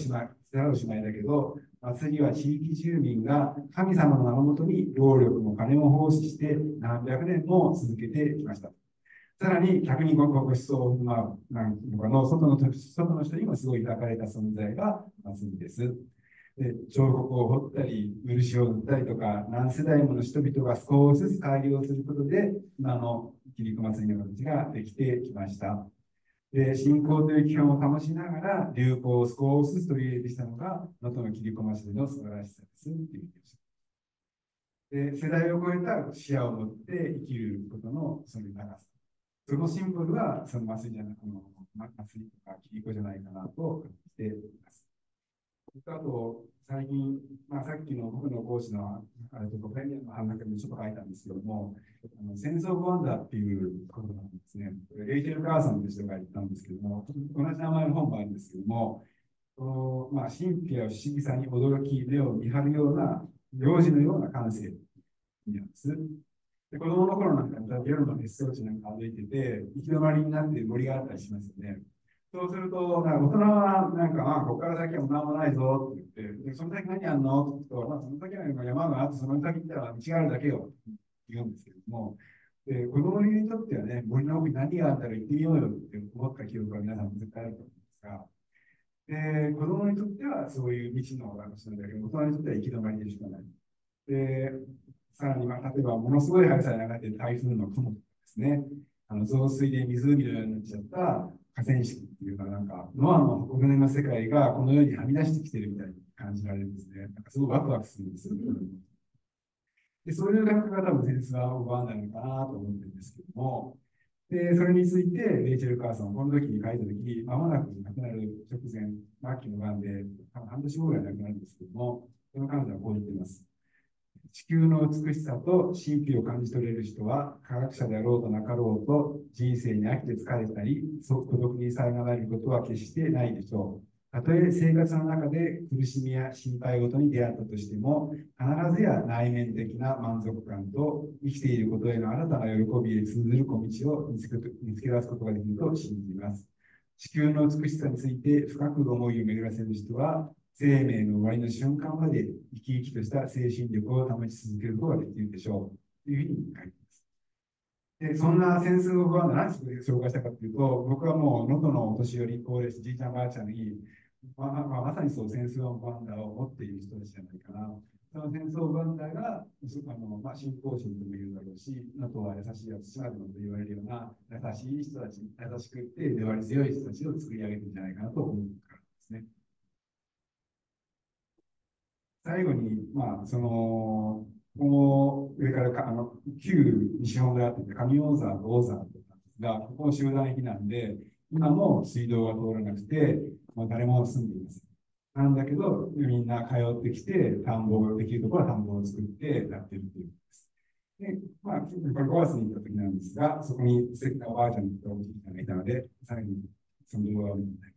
[SPEAKER 6] ざるをしないだけど、祭りは地域住民が神様の名のもとに労力も金も奉仕して何百年も続けてきました。さらに、客にごご馳走を振る舞う、なんとかの外の外の人にもすごい抱かれた存在が祭りです。で、彫刻を彫ったり、漆を塗ったりとか、何世代もの人々が少しずつ改良することで、今の切子祭りの形ができてきました。で、信仰という基本を保ちながら、流行を少しずつ取り入れてきたのが、能登の切子祭りの素晴らしさですっていうで、世代を超えた視野を持って生きることのその長さ。そのシンボルは、その祭りじゃなくて、祭りとか切子じゃないかなと感じています。あと、最近、まあ、さっきの僕の講師のあれとか、ペンの半額にちょっと書いたんですけども、あのセンス・オブ・ワンダーっていうことなんですね。レイチェル・カーソンという人が言ったんですけども、同じ名前の本もあるんですけども、このまあ、神秘や不思議さに驚き、目を見張るような、幼児のような感性なんです。で子供の頃なんか、夜の別荘地なんか歩いてて、行き止まりになって森があったりしますよね。そうすると、なんか大人は、なんか、まあ、ここから先は何もないぞって言って、でその先何やんのって言うと、まあ、その先は山があって、その先行ったら道があるだけよって言うんですけども、で子供にとってはね、森の奥に何があったら行ってみようよって思った記憶は皆さんも絶対あると思うんですが、で子供にとってはそういう未知の話なんだけど、大人にとっては行き止まりでしかない。で、さらに、まあ、例えば、ものすごい速さで流れて台風の雲ですね。あの増水で湖のようになっちゃった河川敷っていうか、なんか、ノアの箱舟の世界がこのようにはみ出してきてるみたいに感じられるんですね。なんかすごいワクワクするんですよ。で、そういう感覚が多分センスがオブワンダーなのかなと思ってるんですけども、で、それについて、レイチェル・カーソン、この時に書いた時、まもなく亡くなる直前、末期のがんで、多分半年後ぐらい亡くなるんですけども、その彼女はこう言っています。地球の美しさと神秘を感じ取れる人は、科学者であろうとなかろうと、人生に飽きて疲れたり、孤独にさらわれることは決してないでしょう。たとえ生活の中で苦しみや心配事に出会ったとしても、必ずや内面的な満足感と生きていることへの新たな喜びへ通ずる小道を見つけ見つけ出すことができると信じます。地球の美しさについて深く思いを巡らせる人は、生命の終わりの瞬間まで生き生きとした精神力を保ち続けることができるでしょうというふうに書いています。で、そんなセンスオブワンダー、何で紹介したかというと、僕はもう能登のお年寄り、高齢者、じいちゃんばあちゃんに、まあまあ、まさにそうセンスオブワンダーを持っている人たちじゃないかな。そのセンスオブワンダーが、あのまあ、信仰心とも言うだろうし、能登は優しいやつ、島でもと言われるような優しい人たち、優しくて粘り強い人たちを作り上げてるんじゃないかなと思うからですね。最後に、まあ、その、この上からかあの旧西本村って言って、上大沢と大沢だったんですが、ここも集団駅なんで、今も水道が通らなくて、まあ、誰も住んでいます。なんだけど、みんな通ってきて、田んぼができるところは田んぼを作ってやってるっていうんです。で、まあ、これごがつに行った時なんですが、そこに素敵なおばあちゃんとおじいちゃんがいたので、最後にその動画を見ています。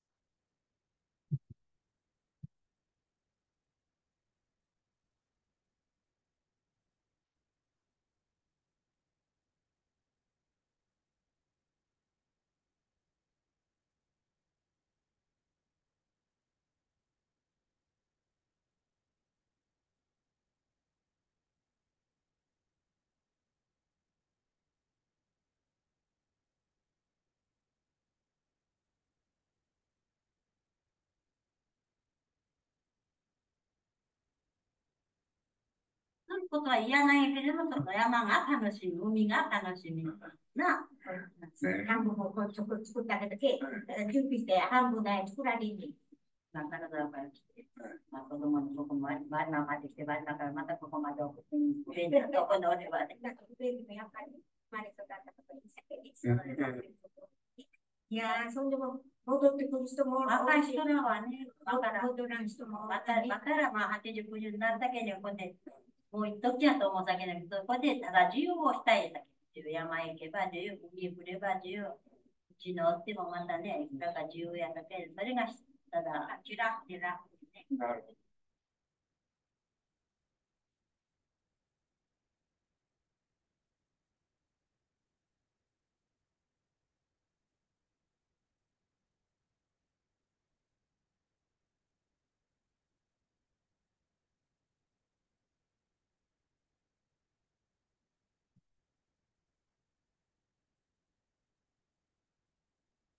[SPEAKER 7] そういうことは言わないけれども、その山が楽しみ、海が楽しみな、半分をこう作作ったけど、準備して半分で作られに、なんかだから来て、まあ、子供にそこまで、バナナまで来て、バナナからまたここまで送ってに、便利なところではね、やっぱり生まれ育ったところに先に住まれたということ。いやー、そんでも戻ってくる人も若い人らはね、だから戻らん人も若いからまあはちじゅう、きゅうじゅうになるだけでこうで、もう一時やと思うだけだけど、ここでただ自由をしたいだけ。自由山へ行けば自由、海へ来れば自由、うちのってもまたね、だから自由やだけそれがただ、ちらちら、ね。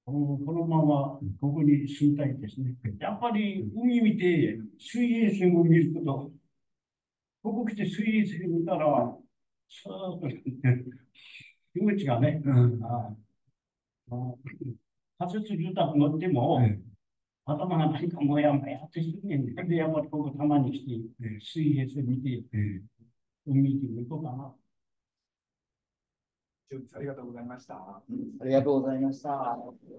[SPEAKER 8] このままここに住みたいですね。やっぱり海見て水平線を見ること、ここ来て水平線見たら、スーッと気持ちがね、ああ仮設住宅乗っても、頭が何かもやもやってしてね、で、やっぱりここたまに来て、水平線見て、海見てみようかな。
[SPEAKER 6] ありがとうございました。
[SPEAKER 3] ありがとうございました。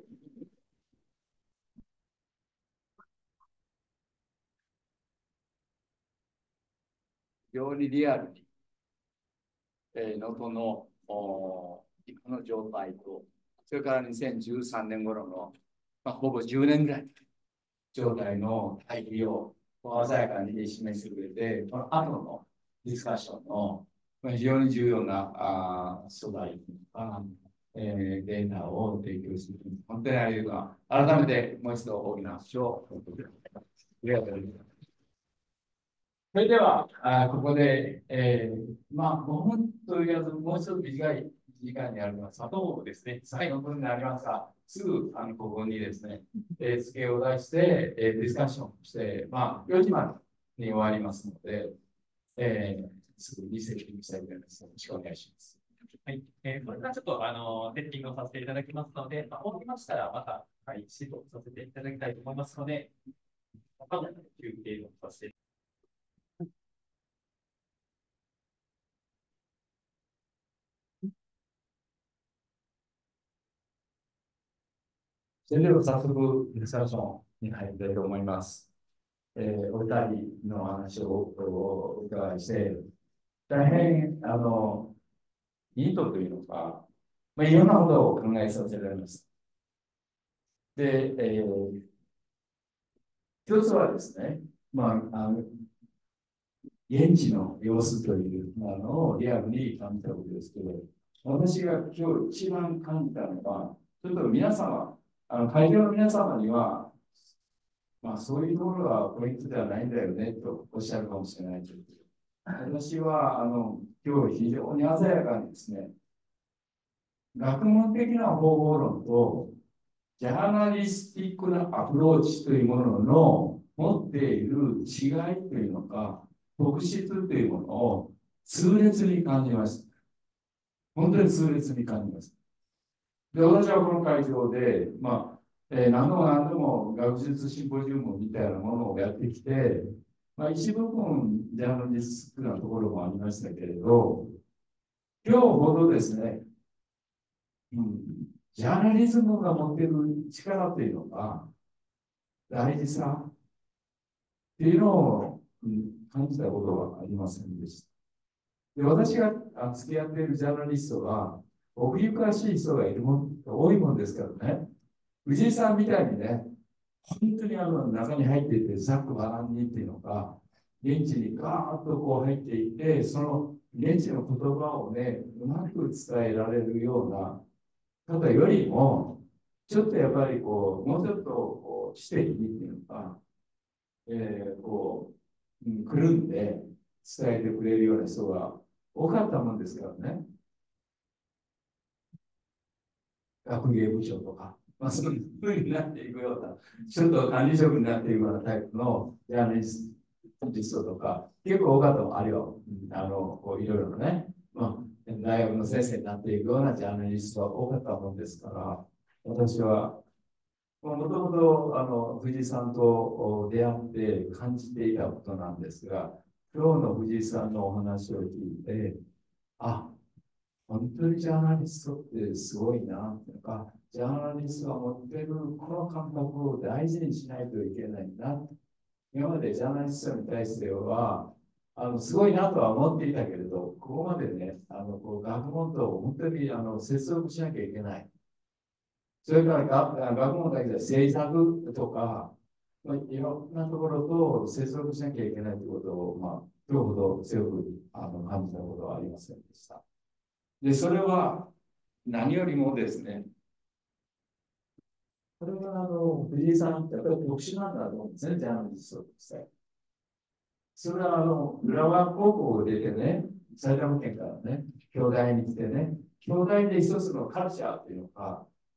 [SPEAKER 3] 非常にリアルに、えー、能登の今の状態と、それからにせんじゅうさんねん頃の、まあ、ほぼじゅうねんぐらいの状態の対比を鮮やかに示す上で、この後のディスカッションの非常に重要なあ素材とか、えー、データを提供する。本当にありがとうございます。改めてもう一度大きな拍手をお送りください。ありがとうございます。それでは、あここで、えー、まあ、ごふんと言わず、もう一度短い時間にあります。佐藤ですね、最後の分になりますが、すぐあのここにですね、えー、付けを出して、えー、ディスカッションして、まあ、よじまでに終わりますので、えー、すぐにセッティングしたいと思います。よろしくお願いします。
[SPEAKER 4] はい、えー、これからちょっとあのセッティングをさせていただきますので、まあ、終わりましたら、また、はい、指導させていただきたいと思いますので、また休憩をさせて。
[SPEAKER 3] それでは早速、ディスカッションに入りたいと思います。えー、お二人の話をお伺いして、大変、あの、いいというのか、まあ、いろんなことを考えさせられます。で、えー、一つはですね、まあ、あの現地の様子というのをリアルに感じたことですけど、私が今日一番感じたのは、ちょっと皆様、あの会場の皆様には、まあ、そういうところはポイントではないんだよねとおっしゃるかもしれないけど、私はあの今日非常に鮮やかにですね、学問的な方法論とジャーナリスティックなアプローチというものの持っている違いというのか、特質というものを痛烈に感じました。本当に痛烈に感じました。で、私はこの会場で、まあ、えー、何度も何度も学術シンポジウムみたいなものをやってきて、まあ、一部分ジャーナリスティックなところもありましたけれど、今日ほどですね、うん、ジャーナリズムが持っている力というのが、大事さっていうのを、うん、感じたことはありませんでした。で、私が付き合っているジャーナリストは、奥ゆかしい人がいるもん、多いもんですからね、藤井さんみたいにね、本当にあの中に入っていて、ざっくばらんにっていうのか、現地にガーッとこう入っていって、その現地の言葉をね、うまく伝えられるような方よりも、ちょっとやっぱりこう、もうちょっとこう知的にっていうのか、えー、こう、うん、くるんで伝えてくれるような人が多かったもんですからね。学芸部長とか、まあ、そういうふうになっていくような、ちょっと管理職になっていくようなタイプのジャーナリストとか、結構多かったもん、あるよ。あの、こういろいろね、まあ、大学の先生になっていくようなジャーナリストは多かったもんですから、私は、もともとあの藤井さんと出会って感じていたことなんですが、今日の藤井さんのお話を聞いて、あ、本当にジャーナリストってすごいなとか、ジャーナリストが持っているこの感覚を大事にしないといけないな。今までジャーナリストに対しては、あのすごいなとは思っていたけれど、ここまでね、あのこう学問と本当にあの接続しなきゃいけない。それから学学問だけで政策とか、まあ、いろんなところと接続しなきゃいけないということを、まあ、今日ほど強くあの感じたことはありませんでした。で、それは何よりもですね、これはあの藤井さんってやっぱり特殊なんだと思うんですね、ジャーナリストとして。それはあの浦和高校を出てね、埼玉県からね、京大に来てね、京大で一つのカルチャーっていうのか、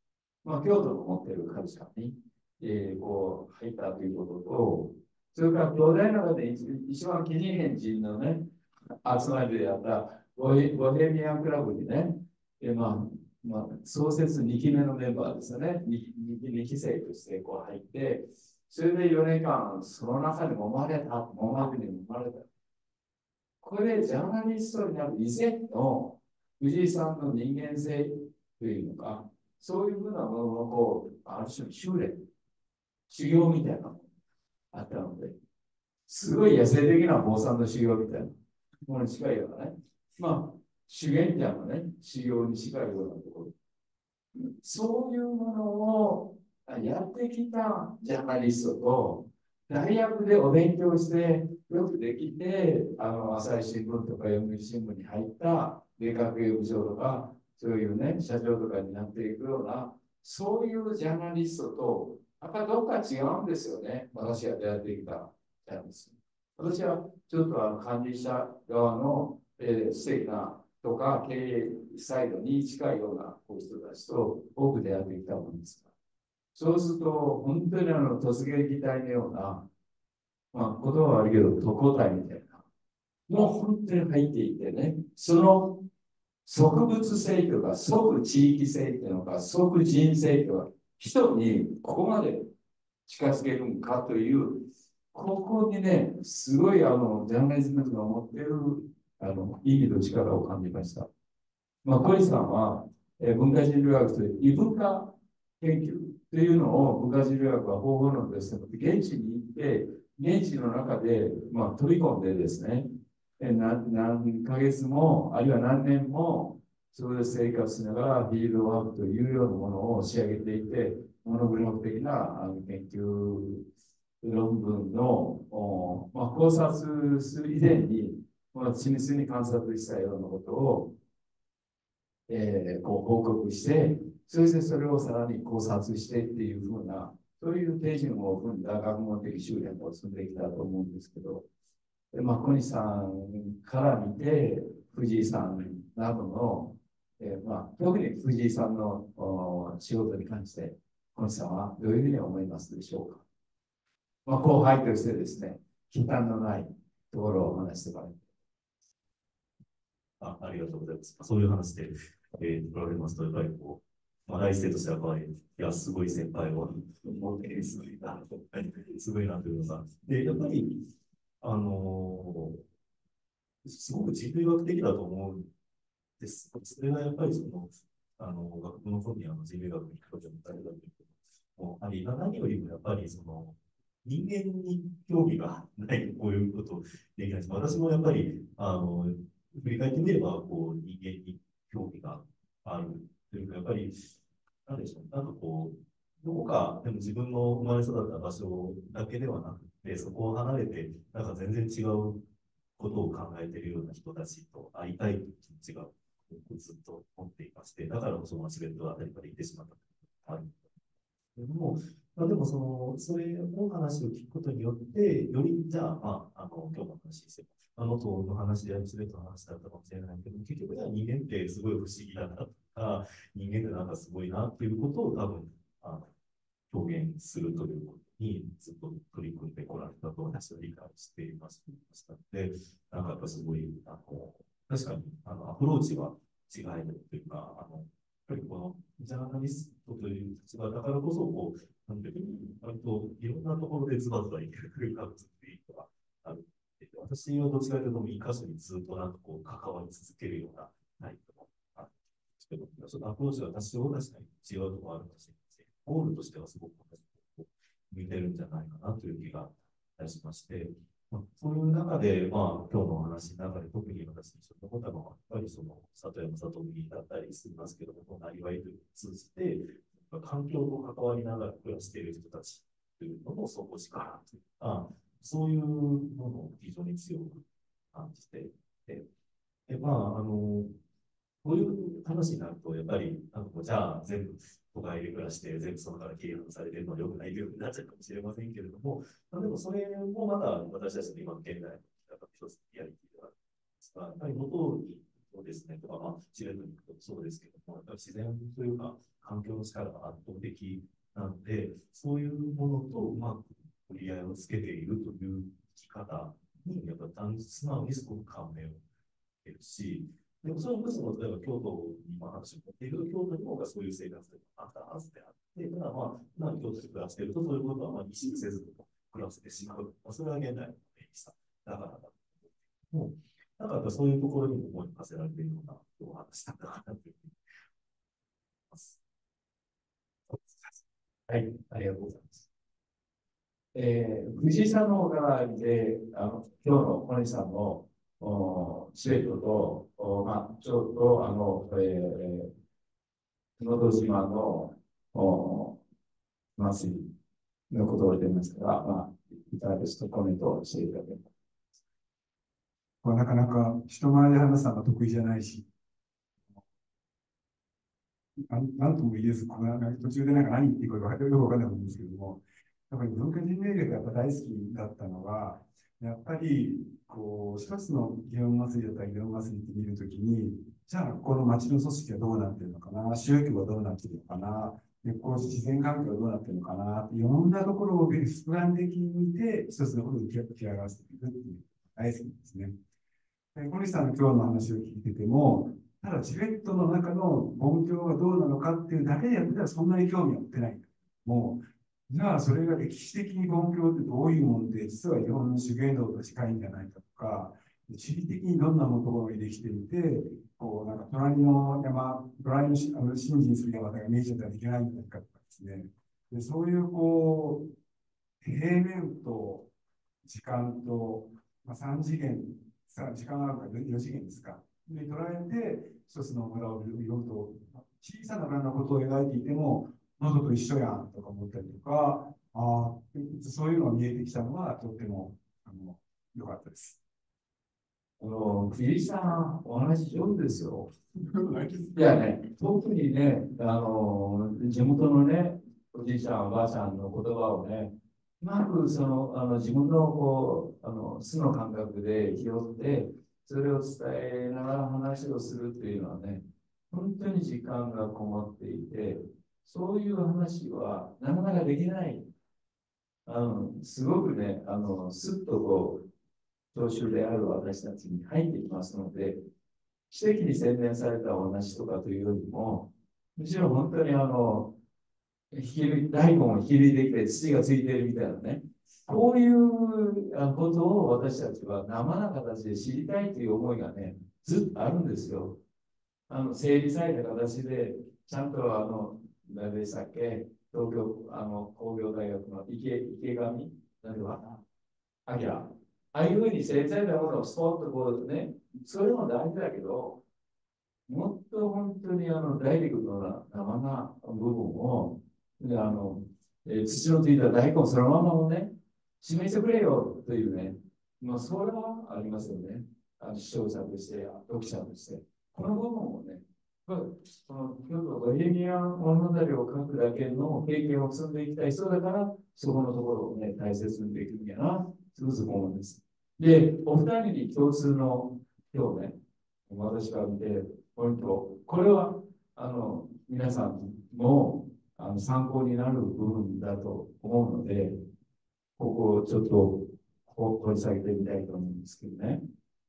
[SPEAKER 3] まあ、京都の持っているカルチャーに、えー、こう入ったということと、それから兄弟の中で一一番キニヘン人のね、集まりでやったボヘボヘミアンクラブにね、えー、まあ、まあ、創設にきめのメンバーですよね、にき生としてこう入って、それでよねんかん、その中に揉まれた、揉まれに揉まれた。これでジャーナリストになる以前の藤井さんの人間性というのか、そういうふうなものをこう、ある種の修練、修行みたいなものがあったので、すごい野生的な坊さんの修行みたいなものに近いようなね、まあ、修験者のね、修行に近いようなところ。そういうものをやってきたジャーナリストと、大学でお勉強してよくできて、あの朝日新聞とか読売新聞に入った米学用部長とか、そういうね、社長とかになっていくような、そういうジャーナリストと、やっぱりどっか違うんですよね、私が出会ってきたジャーナリスト。私はちょっとあの管理者側の、えー、素敵なとか経営サイドに近いようなこう人たちと多く出会ってきたものですから。そうすると、本当にあの突撃隊のような、まあ、言葉は悪いけど、特攻隊みたいな、もう本当に入っていてね、その植物性とか、即地域性というのか、即人性とか、人にここまで近づけるのかという、ここにね、すごいあのジャーナリズムが持っているあの意義と力を感じました。まあ、小西さんは、えー、文化人類学という異文化研究というのを文化人類学は方法論として現地に行って、現地の中で、まあ、飛び込んでですね、えー、何, 何ヶ月も、あるいは何年も、そこで生活しながらフィールドワークというようなものを仕上げていて、モノグラフ的なあの研究論文の、まあ、考察する以前に、まあ、緻密に観察したようなことを、えー、こう報告して、そしてそれをさらに考察してっていうふうな、そういう手順を踏んだ学問的修練を積んできたと思うんですけど、でまあ、小西さんから見て、藤井さんなどの、えーまあ、特に藤井さんの仕事に関して、小西さんはどういうふうに思いますでしょうか。まあ、後輩としてですね、忌憚のないところをお話してもらいます。
[SPEAKER 2] あありがとうございます。そういう話で、えー、おられますと、やっぱりこう、まあ、大生としては、やっぱり、いや、すごい先輩を持ってすごいな、すごいなというのが。で、やっぱり、あのー、すごく人類学的だと思うんです。それがやっぱり、その、あの、学部の方にあの人類学に教授を持たれたということもあり、何よりもやっぱり、その、人間に興味がないとこういうことできないです。私もやっぱり、あの、振り返ってみれば、こう、人間に興味があるというか、やっぱり、なんでしょう、なんかこう、どこか、でも自分の生まれ育った場所だけではなくて、そこを離れて、なんか全然違うことを考えているような人たちと会いたいという気持ちがずっと持っていまして、だからこそ、チベットあたりから行ってしまったというのがあるんですけれども、まあ、でもその、それの話を聞くことによって、より、じゃあ、まあ、あの、今日の話ですよ。あの党の話で、チベットの話だったかもしれないけど、結局じゃあ人間ってすごい不思議だなとか、人間ってなんかすごいなっていうことを多分、あの表現するということにずっと取り組んでこられたと私は理解していましたので、なんかやっぱすごい、あの、確かに、あの、アプローチは違いというか、あの、やっぱりこのジャーナリストという立場だからこそ、こう、なんていうか、割といろんなところでズバズバいける感じっていうのがある。私はどちらかというと、いい箇所にずっとなんかこう、関わり続けるようなタイプもあるんですけど、そのアプローチは多少確かに違うところあるかもしれません。ゴールとしてはすごく向いてるんじゃないかなという気がいたしまして、まあ、そういう中で、まあ、今日のお話の中で特に私にちょっと思ったのは、やっぱりその、里山里見だったりしますけども、なりわいというのを通じて、環境と関わりながら暮らしている人たちというのの底力というか、そういうものを非常に強く感じて、で、でまあ、あの、こういう話になると、やっぱり、なんかじゃあ全部都会で暮らして、全部そのから切り離されているのは良くない病気になっちゃうかもしれませんけれども、まあ、でもそれもまだ私たちの今の現代の一つリアリティではあるんですが、やっぱり元にそうですね、とか、まあ、知れることもそうですけども、やっぱり自然というか、環境の力が圧倒的なので、そういうものとうまく折り合いをつけているという生き方に、やっぱ単素直にすごく感銘を受けるし、でもそれこそ、例えば京都に今話を持っている京都にもそういう生活があったはずであって、ただまあ、まあ、京都で暮らしていると、そういうことはまあ意識せずと暮らせてしまう。まあ、それは現代の便利さだからだと思う。だからそういうところにも思いを馳せられているようなお話だったかなというふうに思います。
[SPEAKER 3] はい、ありがとうございます。えー、藤井さんのお伺いで、あの今日の小西さんのおチベットと、おまあ、ちょっとあの、えー、のど自慢のお祭りのことを言ってますから、まあ、いかがですとコメントをしていただけます。
[SPEAKER 6] なかなか人前で話すのが得意じゃないし、なんとも言えず、この途中でなんか何言っていいかよくわかんないんですけども、やっぱり文化人類学がやっぱ大好きだったのは、やっぱりこう一つの祇園祭りだったり祇園祭りって見るときに、じゃあこの町の組織はどうなってるのかな、宗教はどうなってるのかな、でこう自然環境はどうなってるのかな、いろんなところを俯瞰的に見て、一つのことを浮き上がらせていくっていう大好きですね。小西さんの今日の話を聞いてても、ただチベットの中の音響がどうなのかっていうだけでやってたらそんなに興味を持ってない。もう、じゃあそれが歴史的に音響ってどういうもので、実は日本の修験道と近いんじゃないかとか、地理的にどんなところにできていて、こうなんか隣の山、隣のあの信心する山が見えちゃったらいけないんじゃないかとかですね。でそういうこう、平面と時間と、まあ、さん次元、時間があるからよ次元ですか。で捉えて、一つの村をいろいろと小さな村のことを描いていても、喉と一緒やんとか思ったりとか、あそういうのが見えてきたのはとってもあの良かったです。
[SPEAKER 3] あの、藤井さん、お話上手ですよ。いやね、特にね、あの、地元のね、おじいちゃん、おばあちゃんの言葉をね、うまくその、あの自分のこう、あの素の感覚で拾って、それを伝えながら話をするというのはね、本当に時間がこもっていて、そういう話はなかなかできない。あの、すごくね、あの、すっとこう、聴衆である私たちに入ってきますので、奇跡に洗練されたお話とかというよりも、むしろ本当にあの、大根を引き抜いてきて土がついているみたいなね、こういうことを私たちは生な形で知りたいという思いがね、ずっとあるんですよ。あの整理された形で、ちゃんとあの、何でしたっけ、東京あの工業大学の池池上、何では、あきら。ああいうふうに整理されたものをスポッとこうね、それも大事だけど、もっと本当にあのダイレクトな生な部分を、であのえー、土のついた大根そのままをね、示してくれよというね、まあ、それはありますよね。あの視聴者として、読者として。この部分をね、この京都ボヘミアン物語を書くだけの経験を積んでいきたい人だから、そこのところをね、大切にできるんやな、つくづく思うんです。で、お二人に共通の、今日ね、私から見て、ポイント、これは、あの、皆さんもあの参考になる部分だと思うので、ここをちょっと掘り下げてみたいと思うんですけどね。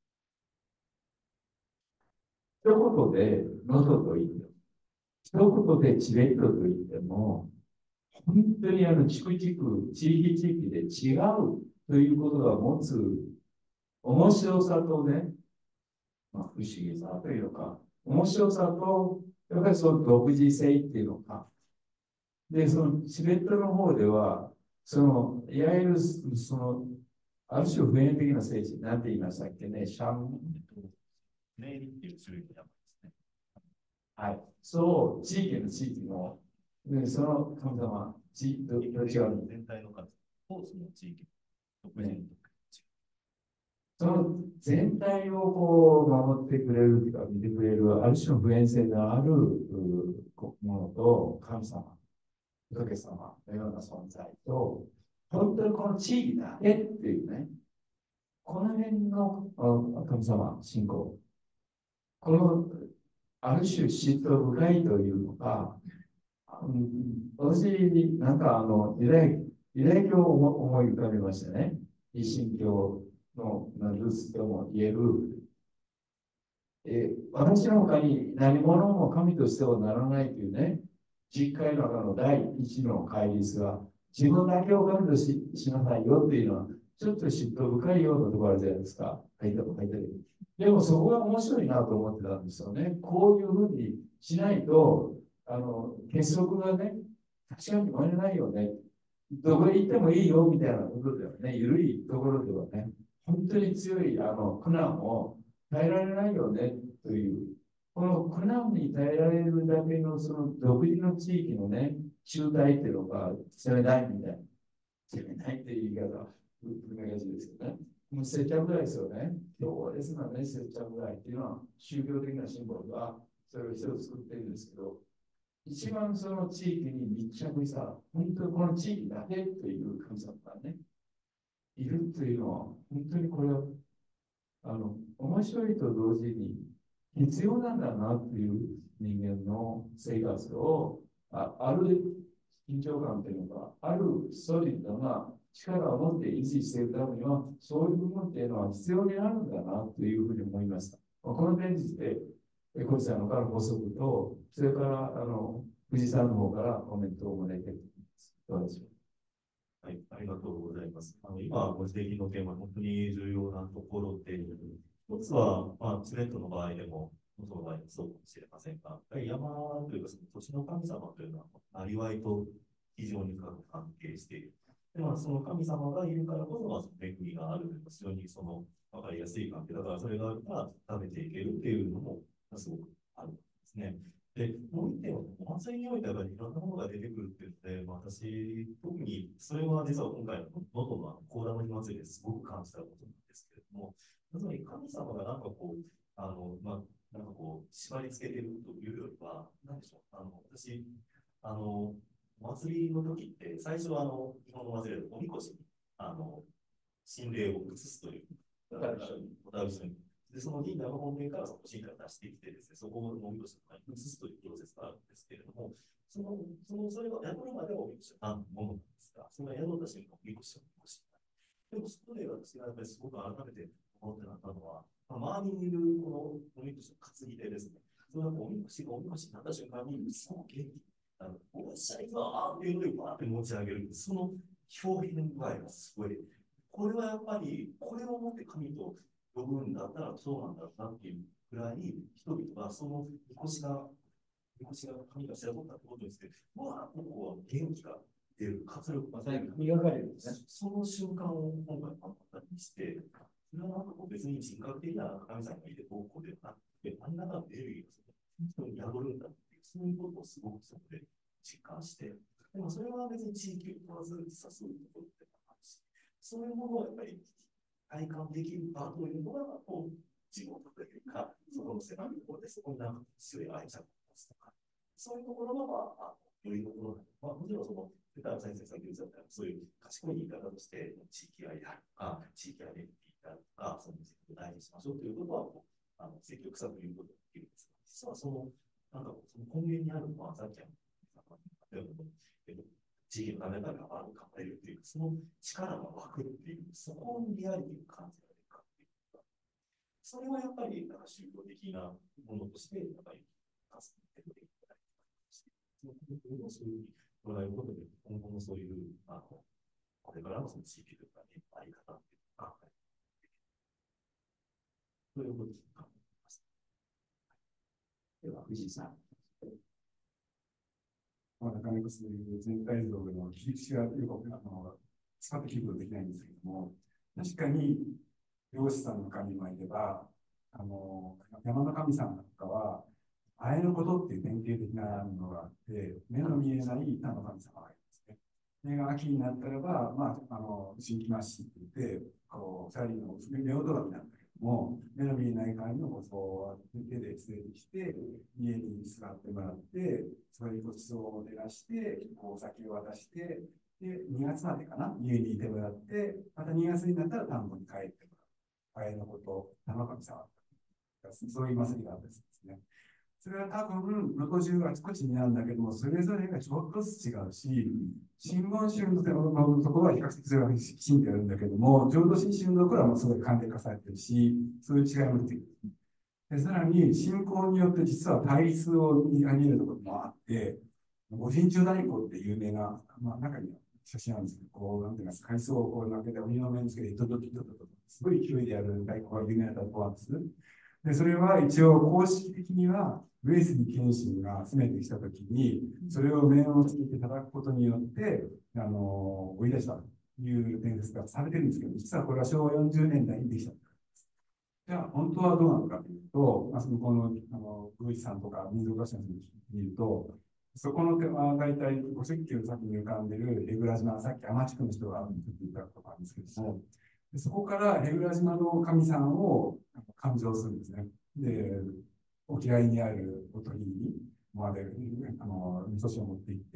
[SPEAKER 3] 一言で、能登と言っても、一言でチベットと言っても、本当にあの、地区地区、地域地域で違うということが持つ面白さとね、まあ、不思議さというのか、面白さと、やっぱりその独自性っていうのか。で、そのチベットの方では、その、いわゆる、その、ある種普遍的な聖地、なんて言いましたっけね、シャン。
[SPEAKER 2] ネイリっていう種類の山ですね。
[SPEAKER 3] はい。そう、地域の地域の、でその神様、地域と違う。
[SPEAKER 2] 全体の数、コースの地域、独自の
[SPEAKER 3] その全体をこう守ってくれるというか、見てくれる、ある種の普遍性のあるものと、神様、仏様のような存在と、本当にこの地域だけっていうね、この辺の神様、信仰、 この、ある種嫉妬深いというのか、うん、私、なんかあの、ユダヤ、ユダヤ教を思い浮かべましたね。一神教のルーツとも言える、えー私の他に何者も神としてはならないというね、実会の中の第一の戒律は、自分だけを神と し, しなさいよっていうのは、ちょっと嫉妬深いようなところあるじゃないですか。書いてある書いてある。でもそこが面白いなと思ってたんですよね。こういうふうにしないと、あの、結束がね、確かに生まれないよね。どこへ行ってもいいよみたいなことではね、緩いところではね、本当に強いあの苦難を耐えられないよねという、この苦難に耐えられるだけのその独自の地域のね、集体っていうのが攻めないみたいな。攻めないっていう言い方、難しいですよね。もう接着ぐらいですよね。強烈なね、接着ぐらいっていうのは宗教的なシンボルがそれを一つ作ってるんですけど、一番その地域に密着した、本当にこの地域だけという神様がね、いるというのは、本当にこれは、あの、面白いと同時に必要なんだなという人間の生活を、あ, ある緊張感というのか、あるストリートが力を持って維持していくためには、そういう部分っていうのは必要になるんだなというふうに思いました。この点について、小路さんのから補足と、それからあの藤井さんの方からコメントをもらいたいと思います。どうでしょう。
[SPEAKER 2] はい、ありがとうございます。あの今、ご指摘のテーマ、本当に重要なところで、一つは、まあ、チベットの場合でも、その場合もそうかもしれませんが、やっぱり山というか、その土地の神様というのは、なりわいと非常に深く関係している。でまあ、その神様がいるからこそ、まあ、恵みがある、非常にその分かりやすい関係だから、それがあるから食べていけるっていうのも、すごくあるんですね。で、もう一点は、お祭りにおいてはいろんなものが出てくるっていうので、まあ、私、特にそれは実は今回の能登の甲田の火祭りですごく感じたことなんですけれども、つまり神様がなんかこう、あの、まあ、なんかこう、縛り付けてるというよりは、なんでしょう、あの、私、あの、お祭りの時って、最初はあの、日本のお祭りでおみこしに、あの、神霊を移すという、おたうしに。で、その神社の本殿からその神社を出してきてですね、そこをおみこしの中に移すというプロセスがあるんですけれども、その、その、それが宿るまではおみこしはものなんですが、その宿った瞬間、おみこしはおみこしになる。でも、そこで私がやっぱりすごく改めて思ってなったのは、まあ、周りにいるこのおみこしの担ぎ手ですね。そのおみこしがおみこしになった瞬間に、すごく元気。あの、おっしゃいわーっていうので、バーって持ち上げる。その表現具合がすごい。これはやっぱり、これをもって神と呼ぶんだったらそうなんだろうなっていうぐらい、人々がそのみこしが、みこしが神が知らぞったってことにして、うわー、ここは元気が出る、活力が出る。
[SPEAKER 3] 神がかりですね。
[SPEAKER 2] その瞬間を今回あったりして、それはなんかこう別に人格的な神様がいてどうこうではなくて、あんなエネルギーが人に宿るんだっていう、そういうことをすごくそこで実感して、でもそれは別に地域を問わず、実はそういうところってあるし、そういうものをやっぱり体感できる場というのが、こう、地元というか、そこの狭いところで、そこになんか強い愛着を持つとか、そういうところの、まあ、よりどころまあ、もちろんその、ペター先生、さっき言ったそういう賢い言い方として、地域愛であるとか、地域アイデンティティであるとか、その地域を大事にしましょうということは、あの積極さということができるんですが、実はその、なんかその根源にあるのは、さっきの、えっと、地域のためから頑張れるっていう、その力が湧くっていう、そこにリアリティを感じられるかっていうか、それはやっぱり、なんか宗教的なものとして、やっぱり、活動できたりして、そのことをそういうふうに捉えることで、今後のそういう、あの、これからのその地域とかね、あり方っていうのを考えていく。そういうことを考えます。
[SPEAKER 3] では、藤井さん。
[SPEAKER 6] なかなかそういう全体像の切り口がよくあの使って聞くことできないんですけども、確かに漁師さんの神もいれば、あの山の神さんなんかは、あえのことっていう典型的なのがあって、目の見えない他の神様がいるんですね。目が秋になったらば、まあ、あの新規マッシって言って、こう二人の目音がなんだけども、目の見えない神のごちそうを手で連れてきて、家に座ってもらって、それにごちそうを照らして、こうお酒を渡して、で、にがつまでかな、家にいてもらって、またにがつになったら田んぼに帰ってもらう。あえのこと、田の神様。 そういう祭りがあったりするんですね。それは多分、能登中あちこちにあるんだけども、それぞれがちょっとずつ違うし、真言宗のところは比較的それはきちんとやるんだけども、浄土真宗のところはもうすごい簡略化されてるし、そういう違いも出てくる。でさらに、信仰によって実は対立を見上げるところもあって、御神中太鼓って有名な、まあ、中には写真なんですけど、こう、なんていうか、海藻をこう投げて、鬼の面つけて、ドドドドドド、すごい勢いでやる太鼓が有名な太鼓なんです。で、それは一応公式的には、上杉謙信が攻めてきたときに、それを面をつけて叩くことによって、あの、追い出したという伝説がされてるんですけど、実はこれはしょうわよんじゅうねんだいにできた。じゃあ、本当はどうなのかというと、あそこの、あの、宮司さんとか民族学者の人に見ると、そこの手は大体ご石球の先に浮かんでる舳倉島、さっき天地区の人が言ったことなんですけども、そこから舳倉島の神さんを勘定するんですね。で、沖合にあるお鳥居まで、あの、味噌汁を持って行って、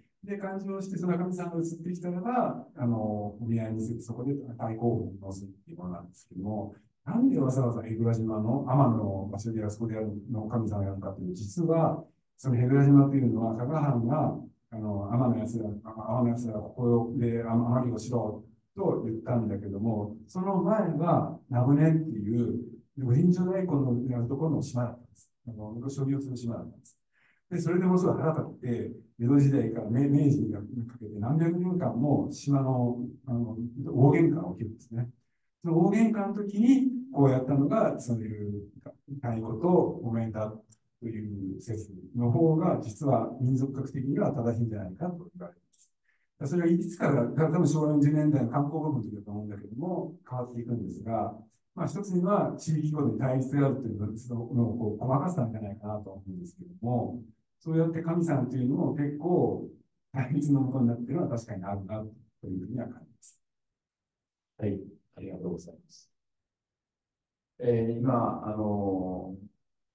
[SPEAKER 6] で、勘定して、その神さんが移ってきたらば、あの、お見合いにする、そこで太鼓を乗せるっていうものなんですけども、なんでわざわざ舳倉島の天の場所であそこでやるの神さんをやるかというと、実は、その舳倉島というのは、加賀藩が、あの、天のやつら、天のやつら、ここで天城をしろと言ったんだけども、その前は、名船っていう、御神中太鼓のやるところの島だったんです。あの、所有する島だったんです。で、それでもすごい腹立って、江戸時代から明治にかけて何百年間も島の、あの、大喧嘩が起きるんですね。その大喧嘩の時に、こうやったのが、そういう太鼓とお面だという説の方が、実は民族学的には正しいんじゃないかと言われます。それはいつからか、多分昭和よんじゅうねんだいの観光部分の時だと思うんだけども、変わっていくんですが、まあ、一つには地域ごとに対立があるというのをこうごまかしたんじゃないかなと思うんですけども、そうやって神さんというのも結構対立のもとになっているのは確かにあるなというふうには感じます。
[SPEAKER 3] はい、ありがとうございます。えー、今、あのー、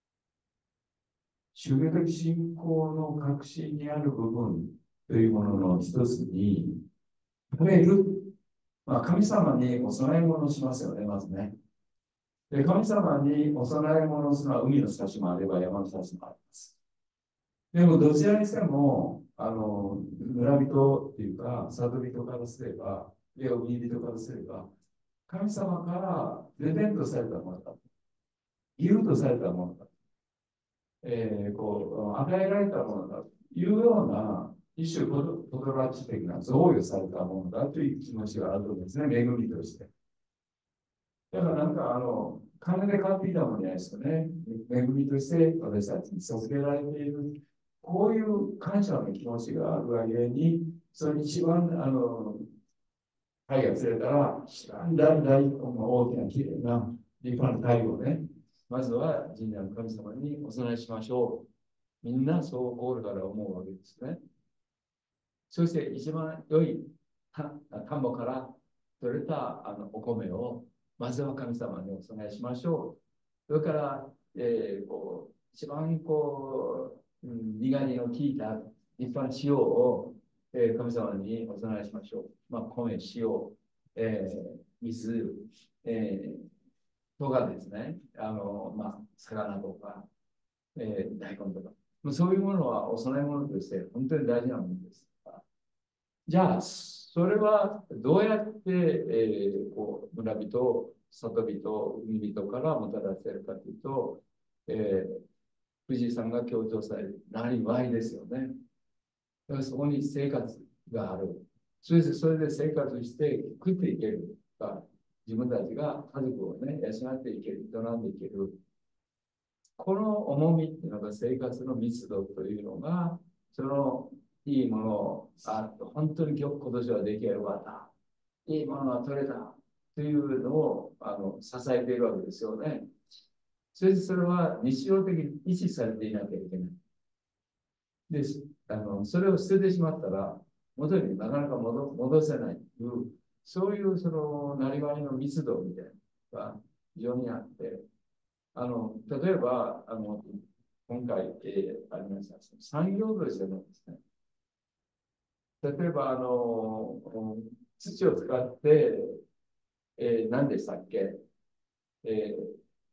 [SPEAKER 3] 宗教的信仰の核心にある部分というものの一つに、食べる、まあ、神様にお供え物をしますよね、まずね。で、神様にお供え物をするのは海の幸もあれば山の幸もあります。でも、どちらにしても、あの、村人っていうか、里人からすれば、いや、海人からすれば、神様からプレゼントされたものだ。ギフトされたものだ。えー、こう、与えられたものだというような、一種トドラッチ的な贈与されたものだという気持ちがあると思うんですね、恵みとして。だからなんか、あの、金で買っていたものじゃないですよね。恵みとして私たちに授けられている。こういう感謝の気持ちがあるがゆえに、それ一番、あの、鯛が釣れたら、一番大大大きな綺麗な立派な鯛をね、まずは神社の神様にお供えしましょう。みんなそう心から思うわけですね。そして一番良い田んぼから取れたあのお米をまずは神様にお供えしましょう。それから、えー、こう一番こう、うん、苦味の効いた立派な塩を、えー、神様にお供えしましょう。まあ、米、塩、えー、水、えー、とかですね、あの、まあ、魚とか、えー、大根とか。そういうものはお供え物として本当に大事なものです。じゃあ、それはどうやって、えー、こう村人、里人、海人からもたらせるかというと、えー、藤井さんが強調される、なりわいですよね。だからそこに生活がある。それで、それで生活して食っていけるか、自分たちが家族をね、養っていける、営んでいける。この重みっていうのが生活の密度というのが、そのいいものを、あ、本当に今日今年は出来上がった。いいものが取れた。というのをあの支えているわけですよね。それでそれは日常的に維持されていなきゃいけない。で、あのそれを捨ててしまったら、元になかなか 戻, 戻せないという、そういうそのなりわいの密度みたいなのが非常にあって、あの例えばあの今回、えー、ありました産業としてのですね、例えばあの土を使って、えー、何でしたっけ、え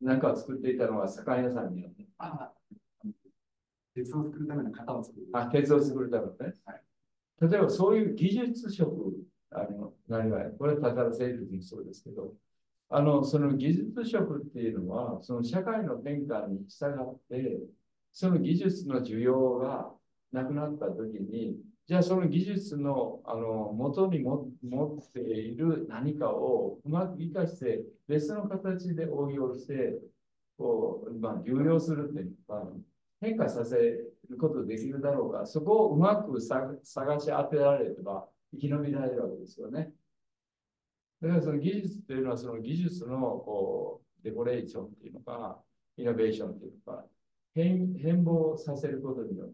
[SPEAKER 3] なんかを作っていたのは酒屋さんによって。
[SPEAKER 2] あ鉄を作るための型を作る。
[SPEAKER 3] あ、鉄を作るためのね。
[SPEAKER 2] はい、
[SPEAKER 3] 例えばそういう技術職、あの、何が、これはただ製術にそうですけど、あの、その技術職っていうのは、その社会の変化に従って、その技術の需要がなくなったときに、じゃあその技術の、あの元にも持っている何かをうまく生かして、別の形で応用して、こう、まあ、流用するっていうか、変化させることができるだろうが、そこをうまく探し当てられれば生き延びられるわけですよね。だからその技術というのは、その技術のこうデコレーションっていうのか、イノベーションっていうのか、変変貌させることによって、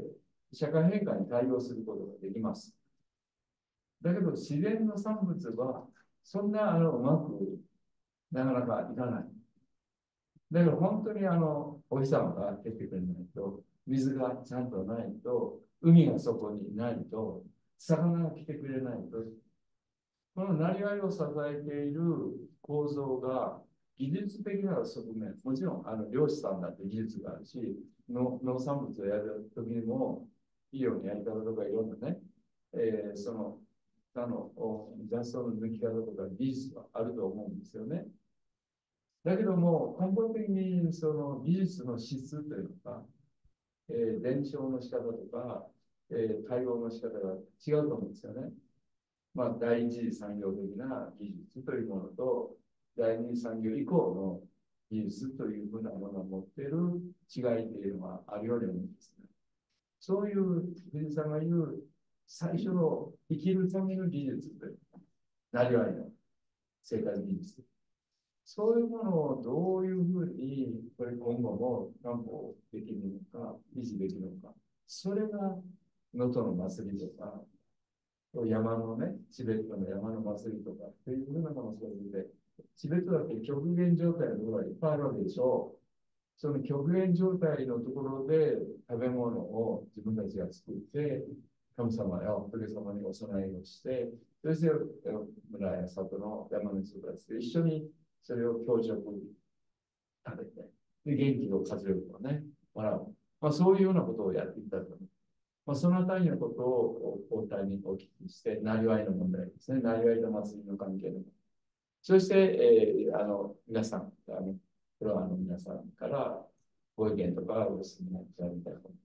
[SPEAKER 3] 社会変化に対応することができます。だけど、自然の産物は、そんなあのうまくなかなかいかない。だから本当にあのお日様が出てくれないと、水がちゃんとないと、海がそこにないと、魚が来てくれないと、このなりわいを支えている構造が技術的な側面、もちろんあの漁師さんだって技術があるし、農農産物をやるときにも、医療のやり方とかいろんなね、えー、その他の雑草の抜き方とか技術はあると思うんですよね。だけども、根本的にその技術の質というのか、えー、伝承の仕方とか、えー、対応の仕方が違うと思うんですよね。まあ、第一次産業的な技術というものと、第二次産業以降の技術というふうなものを持っている違いというのはあるように思うんですね。そういう藤井さんが言う最初の生きるための技術というなりわいの生活技術。そういうものをどういうふうにこれ今後も担保できるのか、維持できるのか。それが能登の祭りとか、山のね、チベットの山の祭りとか、というふうなものをそうで、チベットだって極限状態のところがいっぱいあるわけでしょう。その極限状態のところで食べ物を自分たちが作って、神様や仏様にお供えをして、そして村や里の山の人たちと一緒にそれを共食食べて、で元気を活力をね、もらう。まあ、そういうようなことをやっていったと思います。まあ、そのあたりのことをお答えにお聞きして、なりわいの問題ですね。なりわいと祭りの関係の。そして、えー、あの皆さん、あのフロアの皆さんからご意見とかご質問をいただきたいと思います。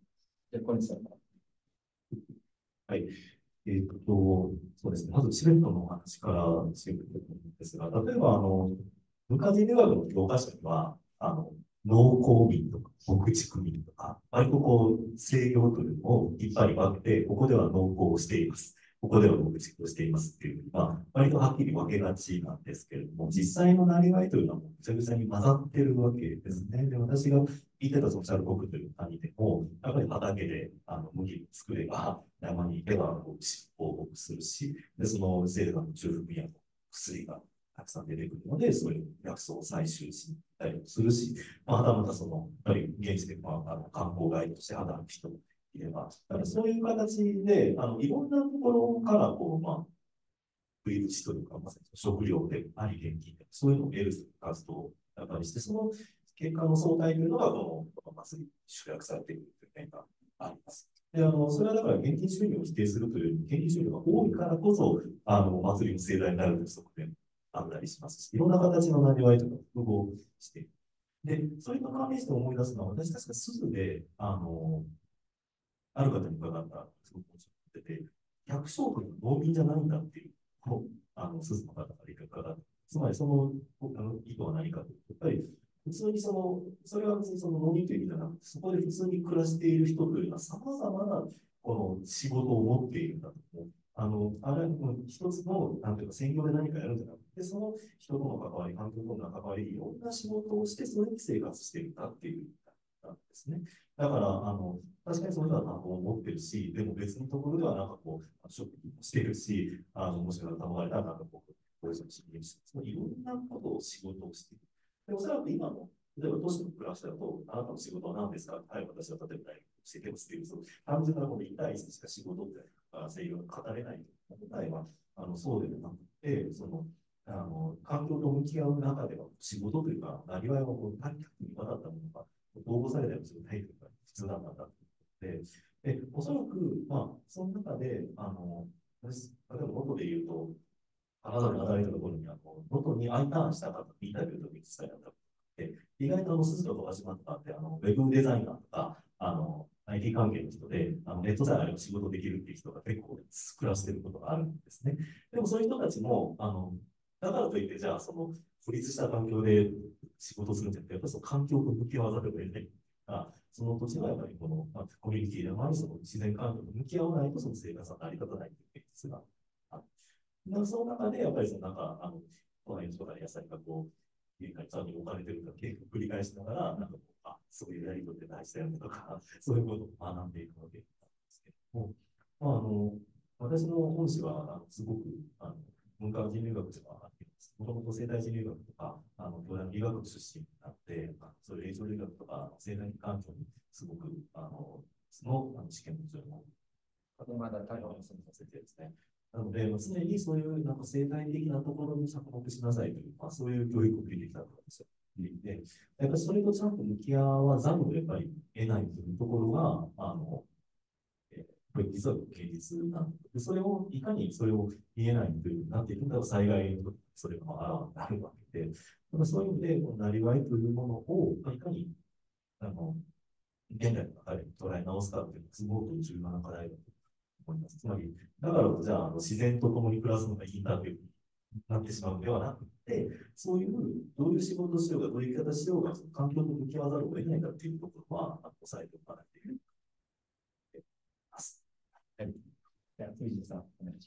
[SPEAKER 3] で、小西さん。
[SPEAKER 2] はい。えー、っと、そうですね。まず、チベットのお話からしていくと思うんですが、例えば、あの、文化人類学の教科書には、あの、農耕民とか、牧畜民とか、割とこう、制御というのをいっぱいあって、ここでは農耕をしています。ここでは牧畜をしていますっていう、まあ、割とはっきり分けがちなんですけれども、実際のなりわいというのはもうぐちゃぐちゃに混ざってるわけですね。で、私が言ってたそのシャルコクという谷でも、やっぱり畑であの麦を作れば、山に行けば牛を放牧するし、で、その生産の中腹には薬がたくさん出てくるので、そういう薬草を採集したりもするし、まあ、はたまたその、やっぱり現地で、まあ、あの観光ガイドとして働く人もいれば、だからそういう形で、あのいろんなところからこう、まあ、食い口というか、まさに食料であり、現金で、そういうのを得る活動だったりして、その結果の相対というのが、この祭りに集約されているという面があります。で、あの、それはだから現金収入を否定するというより、現金収入が多いからこそ、あの、祭りの盛大になるという側面あったりしますし、いろんな形のなりわいとか複合している。で、それと関連して思い出すのは、私確か鈴で、あの、ある方に伺った、すごく面白くてて、百姓君は農民じゃないんだっていう、あの、鈴の方からいかが、つまりその、あの意図は何かというと、やっぱり、普通にその、それは別にその農民という意味ではなくて、そこで普通に暮らしている人というのは、様々なこの仕事を持っているんだと思う。あの、あれは一つの、なんていうか、専業で何かやるんじゃなくて、その人との関わり、環境との関わり、いろんな仕事をして、それに生活しているかっていうなんですね。だから、あの、確かにその人は担当を持ってるし、でも別のところではなんかこう、職業をしてるし、あの、もしくは頼まれたらなんかこう、こういう仕事をして、そのいろんなことを仕事をしている。で、おそらく今の、例えば都市の暮らしだと、あなたの仕事は何ですかはい、私は例えば大学しててますっていう、その単純なこの一対一しか仕事って制御が語れない。答えは、あの、そうではなくて、その、 あの、環境と向き合う中では、仕事というか、なりわいはこう、短期にわたったものが、統合されたりするタイプが普通だったんだと思って、で、おそらく、まあ、その中で、あの、私例えば、能登で言うと、金沢で働いたところに、あの、能登に I ターンした方、インタビューといくつかやったで、意外とあの、鈴とか始まったって、あの、ウェブデザイナーとか、あの、アイティー 関係の人で、あのネットさえあれば仕事できるっていう人が結構暮らしてることがあるんですね。でもそういう人たちも、あの、だからといって、じゃあ、その、孤立した環境で仕事するんじゃなくて、やっぱりその環境と向き合わざるを得ない。あその土地はやっぱりこの、まあ、コミュニティでもあり、その自然環境と向き合わないと、その生活は成り立たないという現実がある。だからその中で、やっぱりそのなんか、あの、都内の人から野菜がこう、家に置かれてるか結構繰り返しながら、なんかこう、あ、そういうやりとりって大事だよねとか、そういうことを学んでいくわけなんですけども、まあ、あの、私の本誌は、あのすごく、あの、文化人類学ではあっています。もともと生態人類学とか、あの、東大の理学部出身になって、あそういう映像理学とか、生態環境にすごく、あの、その、あの試験の中の、まだ対応をさせてですね。なので、常にそういうなんか生態的なところに着目しなさいという、まあ、そういう教育を受けてきたわけですよ。で、やっぱりそれとちゃんと向き合わざるをやっぱり得ないというところが、あの、えー、これ実は現実なんで、それを、いかにそれを言えないという、なんていうか、災害のそれがあらわになるわけで、だからそういう意味で、このなりわいというものを、いかに、あの、現代の中で捉え直すかというのは、すごく重要な課題だと思います。つまり、だからじゃあ、あの自然と共に暮らすのがいいんだというなってしまうのではなくて、そういう、どういう仕事をしようが、どういう生き方しようが、環境と向き合わざるを得ないんだというところは、抑えておかないといけないと思います。
[SPEAKER 3] はい。じゃあ、藤井さん、お願いし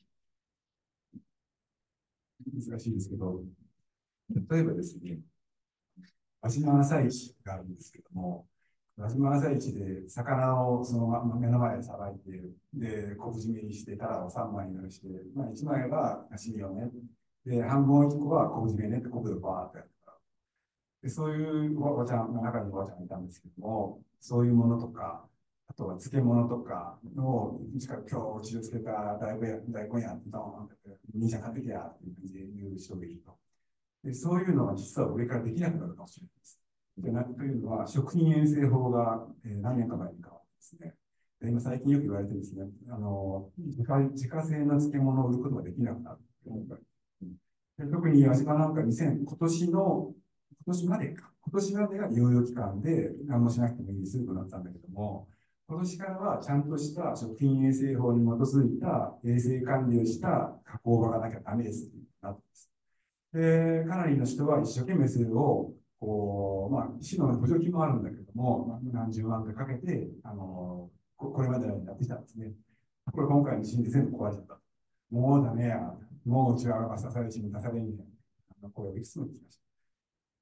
[SPEAKER 6] 難しいですけど、例えばですね、輪島朝市があるんですけども、輪島朝市で魚をその目の前でさばいて、で、昆布締めにして、タラをさんまいにして、まあ、いちまいは刺身をね、で、半分いっこは昆布締めねって昆布でバーってやってた。で、そういうおばちゃん、中におばちゃんがいたんですけども、そういうものとか、あとは漬物とかを、しか今日うちで漬けた大根や、大根やってドーンって、兄ちゃん買ってきやっていう感じで言う人がいると。で、そういうのは実は俺からできなくなるかもしれないです。でなというのは、食品衛生法が、えー、何年か前に変わってですね、で今最近よく言われてですね、あの自家自家製の漬物を売ることができなくなる。で特に輪島なんかにせん、今年の、今年までか、今年までが猶予期間で何もしなくてもいいですとなったんだけども、今年からはちゃんとした食品衛生法に基づいた衛生管理をした加工場がなきゃダメですとなってます。で、かなりの人は一生懸命それを、こう、まあ、市の補助金もあるんだけども、何十万かかけて、あの、これまでのようにやってきたんですね。これ今回の地震で全部壊れちゃった。もうダメや。もううちは刺されしに出されんねん。あの声をいくつも聞きました。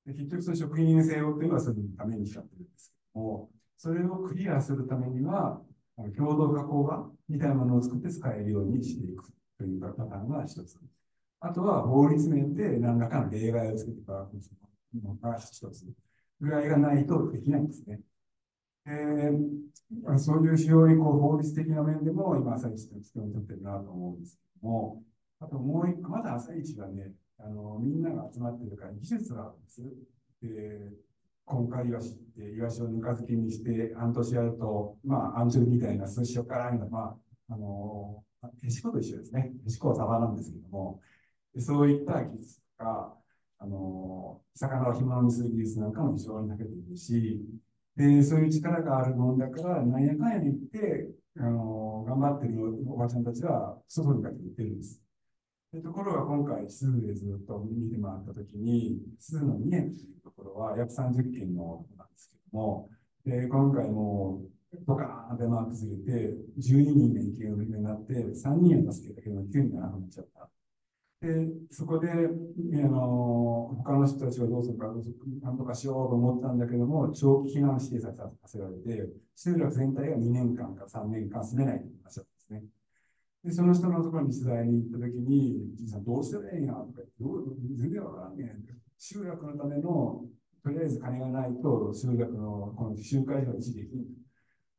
[SPEAKER 6] で結局その食品衛生法っていうのはそれのためにしちゃってるんですけども、それをクリアするためには、共同加工場みたいなものを作って使えるようにしていくというパターンが一つ。あとは法律面で何らかの例外をつけていただくのが一つぐらいがないとできないんですね。えー、そういう非常にこう法律的な面でも今、朝市としても取ってるなと思うんですけども、あともう一個、まだ朝市はね、あのみんなが集まっているから技術があるんです。で今回イワシってイワシをぬか漬けにして半年やると、まあ、アンチョビみたいな数塩辛いのが、まあ、あの、へしこと一緒ですね。へしこはサバなんですけども、そういった技術とか、あの、魚を干物にする技術なんかも非常に長けているし、で、そういう力があるもんだから、なんやかんやに言って、あの、頑張ってるおばちゃんたちは外にかけて言ってるんです。でところが今回、スーでずっと見て回ったときに、スーのにねんというところは約さんじゅっけんのなんですけども、で今回もドカーンってマークずれて、じゅうににんが行方不明になって、さんにんは助けたけど、きゅうにんが亡くなっちゃった。で、そこで、あの、他の人たちはどうするか、なんとかしようと思ったんだけども、長期避難指定させられて、集落全体がにねんかんかさんねんかん住めないという話だったんですね。で、その人のところに取材に行ったときに、じいさんどうしてらいいんやとか言って、全然わからんねん。集落のための、とりあえず金がないと、集落のこの集会所が維持できない。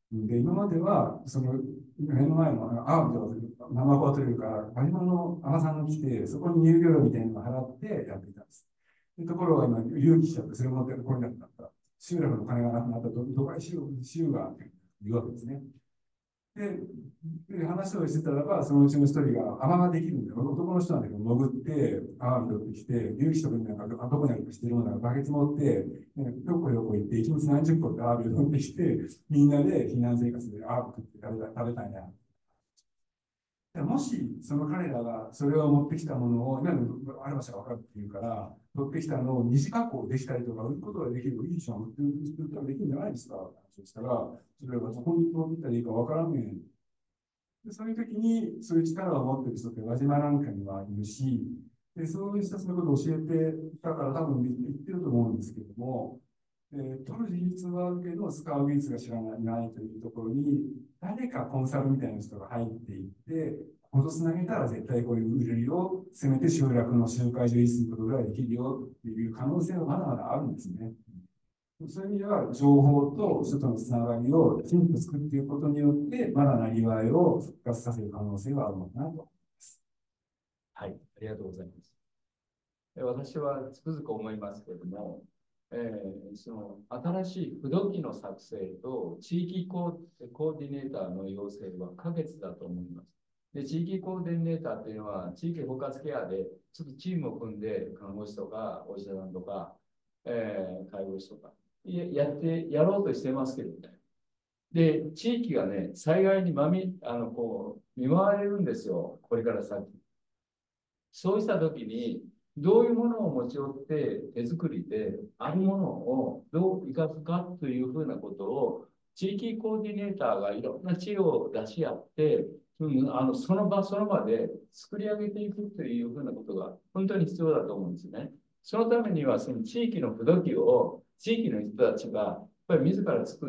[SPEAKER 6] で、今までは、その、目の前のアワビとか、ナマコが取れるから、ガニマの海女さんが来て、そこに入居料みたいなのを払ってやっていたんです。でところが今、隆起しちゃって、それもこれなくなった。集落の金がなくなったと、どこへ州が言うわけですね。で、で話をしてたらば、そのうちの一人が、海女ができるんだよ。男の人なんだけど、潜って、アワビ取ってきて、隆起とかになんか、どこにあるかしてるものがバケツ持って、よこよこ行って、一日何十個ってアワビを取ってきて、みんなで避難生活でアワビ食って食べた食べたいな。もし、その彼らがそれを持ってきたものを、今のある場所が分かるっていうから、取ってきたのを二次加工できたりとか、売ることができる、いいじゃん、売ったらできるんじゃないですか。そしたら、それがどこに取ったらいいか分からんねん。でそういう時に、そういう力を持ってる人って輪島なんかにはいるし、でそういう人たちのことを教えてたから多分言ってると思うんですけども、えー、取る技術はあるけど、使う技術が知らないというところに、誰かコンサルみたいな人が入っていって、ここつなげたら絶対こういう売れるよ、せめて集落の集会所を維持することぐらいできるよっていう可能性はまだまだあるんですね。そういう意味では、情報と人とのつながりをきちんと作っていくことによって、まだなりわいを復活させる可能性はあるのかなと思います。
[SPEAKER 3] はい、ありがとうございます。私はつくづく思いますけれども、えー、その新しい不動機の作成と地域コー、コーディネーターの養成は不可欠だと思います。で、地域コーディネーターというのは、地域包括ケアでちょっとチームを組んで、看護師とか、お医者さんとか、えー、介護士とか、やって、やろうとしてますけどね。で、地域がね、災害にまみ、あの、こう、見舞われるんですよ。これから先。そうしたときに、どういうものを持ち寄って手作りで、あるものをどう生かすかというふうなことを、地域コーディネーターがいろんな知恵を出し合って、うん、あのその場その場で作り上げていくというふうなことが本当に必要だと思うんですね。そのためには、その地域の不動機を地域の人たちがやっぱり自ら作って、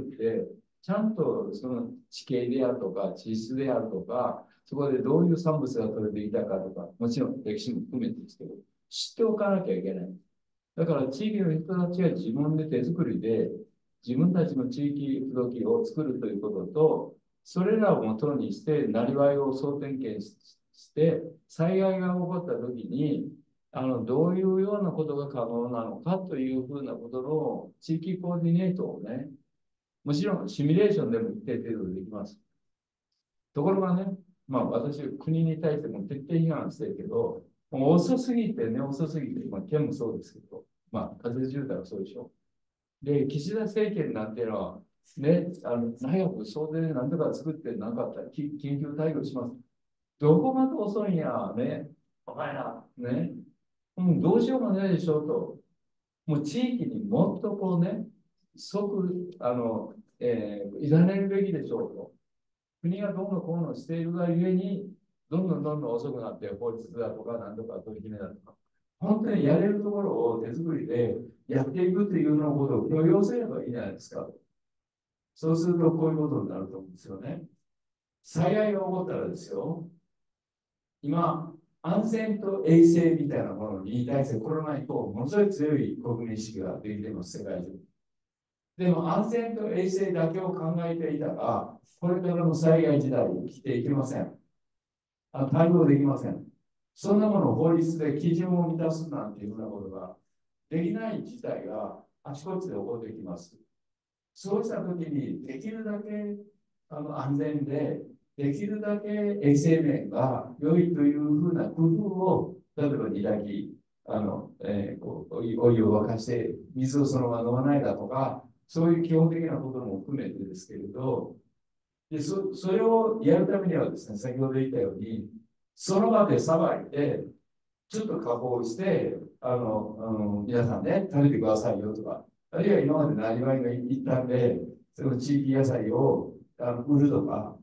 [SPEAKER 3] ちゃんとその地形であるとか、地質であるとか、そこでどういう産物が取れていたかとか、もちろん歴史も含めてですけど、知っておかなきゃいけない。だから地域の人たちが自分で手作りで、自分たちの地域不動機を作るということと、それらをもとにして、なりわいを総点検して、災害が起こったときに、あの、どういうようなことが可能なのかというふうなことの地域コーディネートをね、もちろんシミュレーションでも一定程度できます。ところがね、まあ私、国に対しても徹底批判してるけど、もう遅すぎてね、遅すぎて、まあ、県もそうですけど、まあ、風渋滞はそうでしょ。で、岸田政権なんていうのは、ね、あの、早く総で何とか作ってなかったら、緊急対応します。どこまで遅いんや、ね、お前ら、ね、うん、どうしようもないでしょうと。もう地域にもっとこうね、即、あの、えー、委ねるべきでしょうと。国がどうのこうのしているがゆえに、どんどんどんどん遅くなって、法律だとか、なんとか取り決めだとか、本当にやれるところを手作りでやっていくというようなことを許容すればいいじゃないですか。そうすると、こういうことになると思うんですよね。災害が起こったらですよ、今、安全と衛生みたいなものに対してコロナ以降、ものすごい強い国民意識ができています、世界中。でも、安全と衛生だけを考えていたら、これからの災害時代に来ていけません。あ対応できません。そんなものを法律で基準を満たすなんていうようなことができない事態があちこちで起こってきます。そうしたときに、できるだけあの安全で、できるだけ衛生面が良いというふうな工夫を、例えば煮炊き、あの、えー、こうお湯を沸かして水をそのまま飲まないだとか、そういう基本的なことも含めてですけれど、で そ, それをやるためにはですね、先ほど言ったように、その場でさばいて、ちょっと加工して、あの、あの皆さんね、食べてくださいよとか、あるいは今までなりわいがいったんで、その地域野菜をあの売るとか、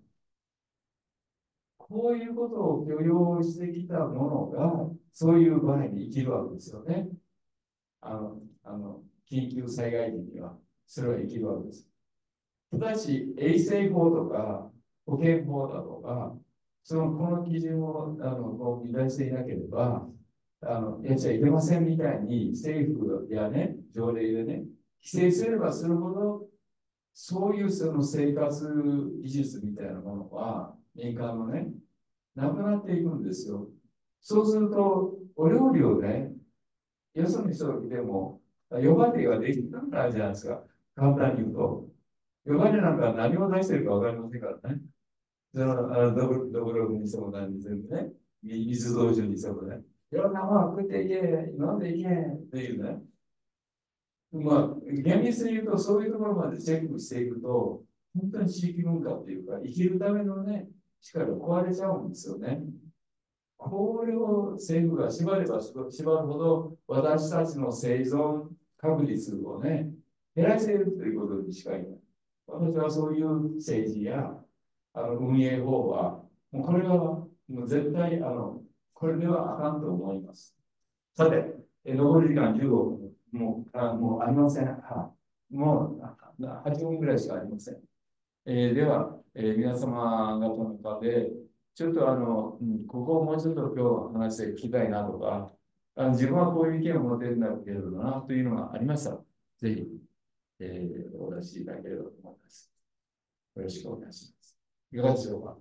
[SPEAKER 3] こういうことを許容してきたものが、そういう場合に生きるわけですよね。あの、あの緊急災害時には、それは生きるわけです。ただし、衛生法とか保健法だとか、そのこの基準をあのこう乱していなければ、あのやっちゃいけませんみたいに政府やね、条例でね、規制すればするほど、 そういうその生活技術みたいなものは、民間のね、なくなっていくんですよ。そうすると、お料理をね、よその人が来ても、呼ばれができないじゃないですか。簡単に言うと。呼ばれなんか何を出してるか分かりませんからね。そのあのドブドブログにしても何にしてもね、水道水にしてもね、いろんなもの食っていけ、飲んでいけっていうね。まあ、厳密に言うと、そういうところまでチェックしていくと、本当に地域文化っていうか、生きるためのね、力が壊れちゃうんですよね。これを政府が縛れば縛るほど、私たちの生存確率をね、減らしているということにしかいない。私はそういう政治やあの運営法は、もうこれはもう絶対あの、これではあかんと思います。さて、え残り時間じゅうごふん、もうあもうありません。はもうはちふんぐらいしかありません。えーでは、えー皆様方の中で、ちょっとあの、うん、ここをもうちょっと今日話して聞きたいなとか、あの自分はこういう意見を持てるんだけれどなというのがありましたら、ぜひ、えーお出しいただければと思います。よろしくお願いします。いかがでしょうか。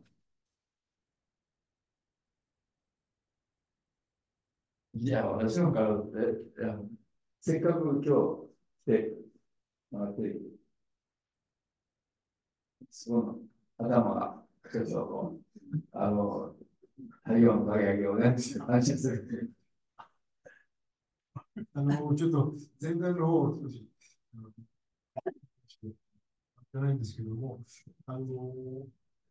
[SPEAKER 3] いや、私のからで、いやせっかく今日来てもらって、その頭が、ちょっと、あの、太陽の輝きをね、感謝する。
[SPEAKER 6] あの、ちょっと前段の方を少し、あのじゃないんですけども、あの、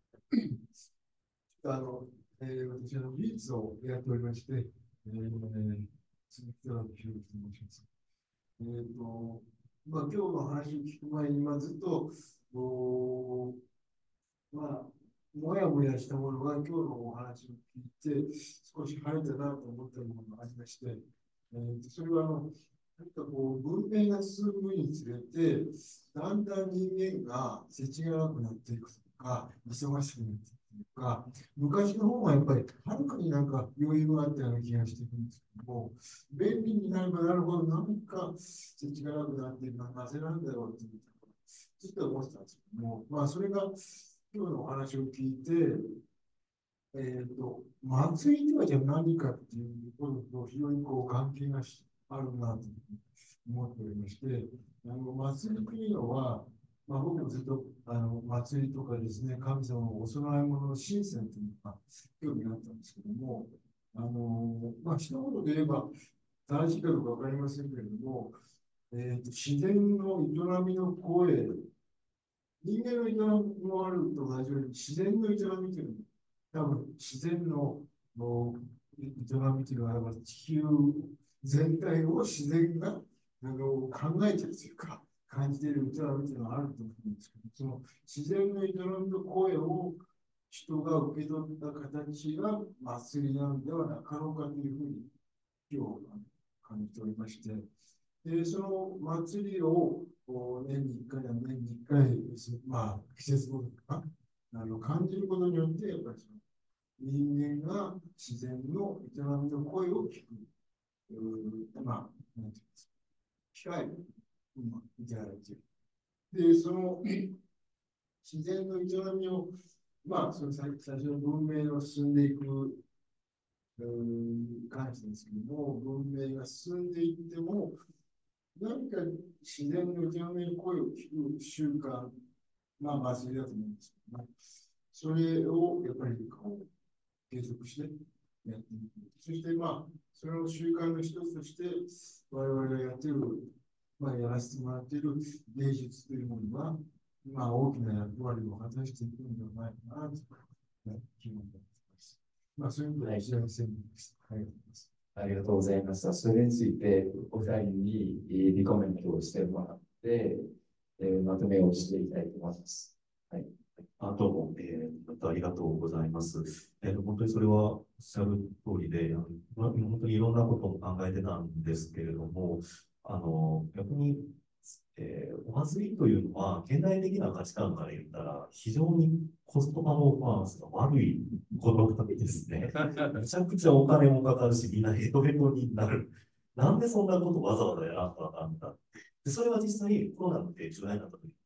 [SPEAKER 6] あの、えー、私は美術をやっておりまして、えー、鈴木虎とひろきと申します。えっと、まあ、今日の話を聞く前に、まあ、ずっと、おまあ、もやもやしたものが今日のお話を聞いて、少し晴れたなと思ったものがありまして、えー、それはあの、なんかこう、文明が進むにつれて、だんだん人間が世知がなくなっていくとか、忙しくなっていくとか、昔の方がやっぱり、はるかになんか余裕があったような気がしていくんですけども、便利になればなるほど、なんか世知がなくなっていくのはなぜなんだろうっていうと、ずっと思ってたんですけども、まあ、それが今日のお話を聞いて、えっと、祭りとはじゃあ何かっていうことと非常にこう関係があるなと思っておりまして、あの祭りというのは、まあ、僕もずっとあの祭りとかですね、神様のお供え物の神仙というのが興味があったんですけども、あのまあ、一言で言えば、正しいかどうかわかりませんけれども、えーと、自然の営みの声、人間の営みもあると同じように、自然の営みというのは、多分自然の営みというのは、地球全体を自然があの考えているというか、感じている営みというのがあると思うんですけど、その自然の営みの声を人が受け取った形が祭りなのではなかろうかというふうに今日感じておりまして、でその祭りを年にいっかいや年にいっかい、まあ、季節ごととかあの感じることによって、やっぱりその人間が自然の営みの声を聞く、まあ、なんていうんですか、機会をいただいている。で、その自然の営みを、まあ、その最初の文明が進んでいく感じですけども、文明が進んでいっても、何か自然の営みの声を聞く習慣、まあ、祭りだと思うんですけども、それをやっぱり継続してやっていく。そして、まあ、それの習慣の一つとして、我々がやっている、まあ、やらせてもらっている芸術というものが、まあ、大きな役割を果たしていくのではないかなと、気分があります。まあ、そういうことで、一覧宣言です。はい。
[SPEAKER 3] ありがとうございました。それについて、お二人にリコメントをしてもらって、えー、まとめをしていきたいと思います。はい。
[SPEAKER 2] あどうも、えー、ありがとうございます。えー、本当にそれはおっしゃる通りで、あの本当にいろんなことを考えてたんですけれども、あの逆に、えー、お祭りというのは、現代的な価値観から言ったら、非常にコストパフォーマンスが悪いことなんですね。めちゃくちゃお金もかかるし、みんなヘトヘトになる。なんでそんなことわざわざやらんとあかんだ。でそれは実際、コロナって重大なった時、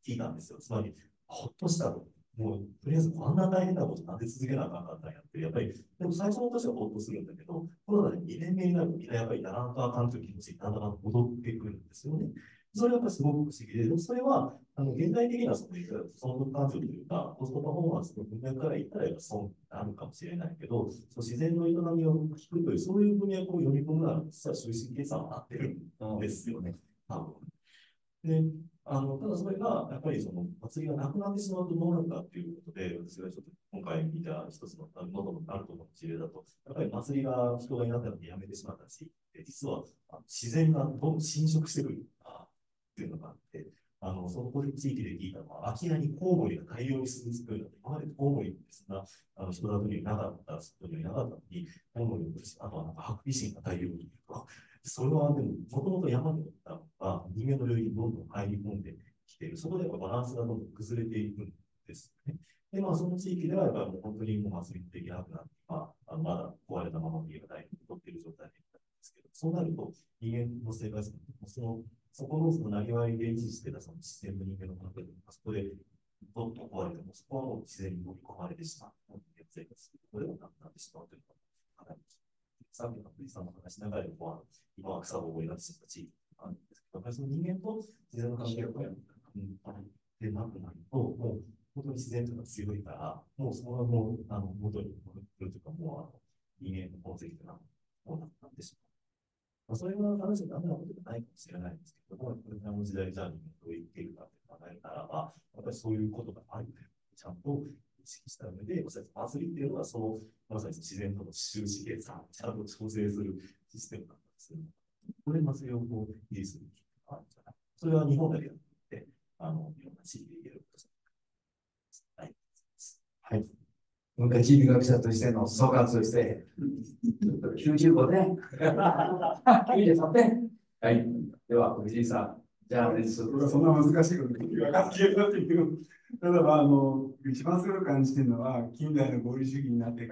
[SPEAKER 2] 聞いたんですよ。つまり、ほっとしたと。もう、とりあえずこんな大変なことなんで続けなあかんかったんやって、やっぱり、でも最初の年はほっとするんだけど、コロナでにねんめになると、みんなやっぱりやらんとあかんという気持ちにだんだん戻ってくるんですよね。それはやっぱりすごく不思議で、でもそれは、あの、現代的なその、その感情というか、コストパフォーマンスの文脈から言ったら、損になるかもしれないけど、その自然の営みを聞くという、そういう文脈を読み込むなら、実は終身計算はなってるんですよね。多分。で、あの、ただそれが、やっぱりその祭りがなくなってしまうとどうなるかっていうことで、私がちょっと今回見た一つの喉のあると思う事例だと、やっぱり祭りが人がいなくなってやめてしまったし、実は自然がどんどん侵食してくるっていうのがあって、あの、その地域で聞いたのは、空き家にコウモリが大量に住み着くようになって、今までコウモリってそんなあの人里にいなかった、人にいなかったのに、コウモリをあとはなんかハクビシンが大量にいるとか、それはでも、もともと山におったのが人間の領域にどんどん入り込んできている。そこでやっぱバランスがどんどん崩れていくんですね。で、まあ、その地域ではやっぱりもう本当にもう祭りもできなくなって、まあ、まだ壊れたままの家が大変残っている状態であったんですけど、そうなると人間の生活もその、そこのその投げ割りで維持してたその自然と人間の関係がそこでどんどん壊れても、そこはもう自然に飲み込まれてしまう。人間生活するここではなくなってしまうというのがかなりさっきの藤井さんの話しながらも、今は草を覚えがちした地域なんですけど、やっぱりその人間と自然の関係がでなくなると、もう本当に自然というのが強いから、もうそこはもうあの元に戻ってくるというか、もうあの人間の功績というのはもうなくなってしまう。まあ、それは話はダメなことじゃないかもしれないんですけども、これからの時代じゃあ人間どう生きているかと考えたらば、やっぱりそういうことがあるという、ちゃんと意識した上で、祭りっていうのはその、まさに自然との収支計算、ちゃんと調整するシステムなんですね。これ、祭りをこう維持する必要があるんじゃない。それは日本だけじゃなくて、あの、いろんな地域で言えることです。はい。
[SPEAKER 3] はい。文化人類学者としての総括として、きゅうじゅうごてん。きゅうじゅうさんてん。はい。では、藤井さん、じゃあ、
[SPEAKER 6] そんな難しいこと分かっているなっていう。ただ、まあ、あの、一番すごい感じてるのは、近代の合理主義になってから、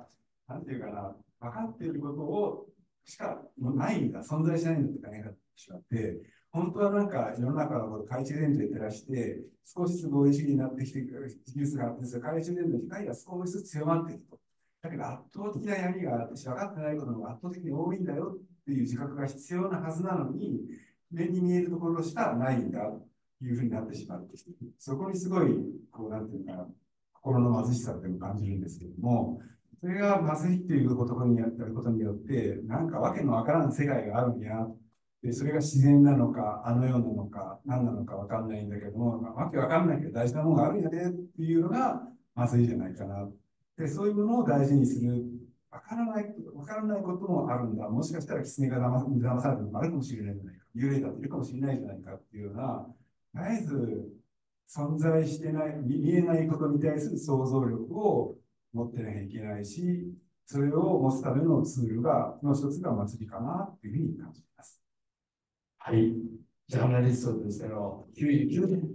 [SPEAKER 6] なんていうかな、分かっていることをしかもうないんだ、存在しないんだって考えてしまって、本当はなんか世の中の懐中電灯で照らして、少しずつ合理主義になってきている技術があって、懐中電灯の光が少しずつ強まっていると。だけど圧倒的な闇があって、分かってないことが圧倒的に多いんだよっていう自覚が必要なはずなのに、目に見えるところしかないんだというふうになってしまってきて、そこにすごい、こう、なんていうかな、心の貧しさっていうのを感じるんですけれども、それが貧しいっていう言葉にやったことによって、なんかわけのわからん世界があるんや。で、それが自然なのか、あの世なのか、何なのかわかんないんだけども、まあ、わけわかんないけど大事なものがあるんやでっていうのが貧しいじゃないかな。で、そういうものを大事にする。わからない、わからないこともあるんだ。もしかしたら狐が騙されるのもあるかもしれないじゃないか。幽霊だっているかもしれないじゃないかっていうような、絶えず存在してない、見えないことに対する想像力を持ってなきゃいけないし、それを持つためのツールが、の一つが祭りかなっていうふうに感じます。
[SPEAKER 3] はい。ジャーナリストとしてのきゅうじゅうきゅうねん。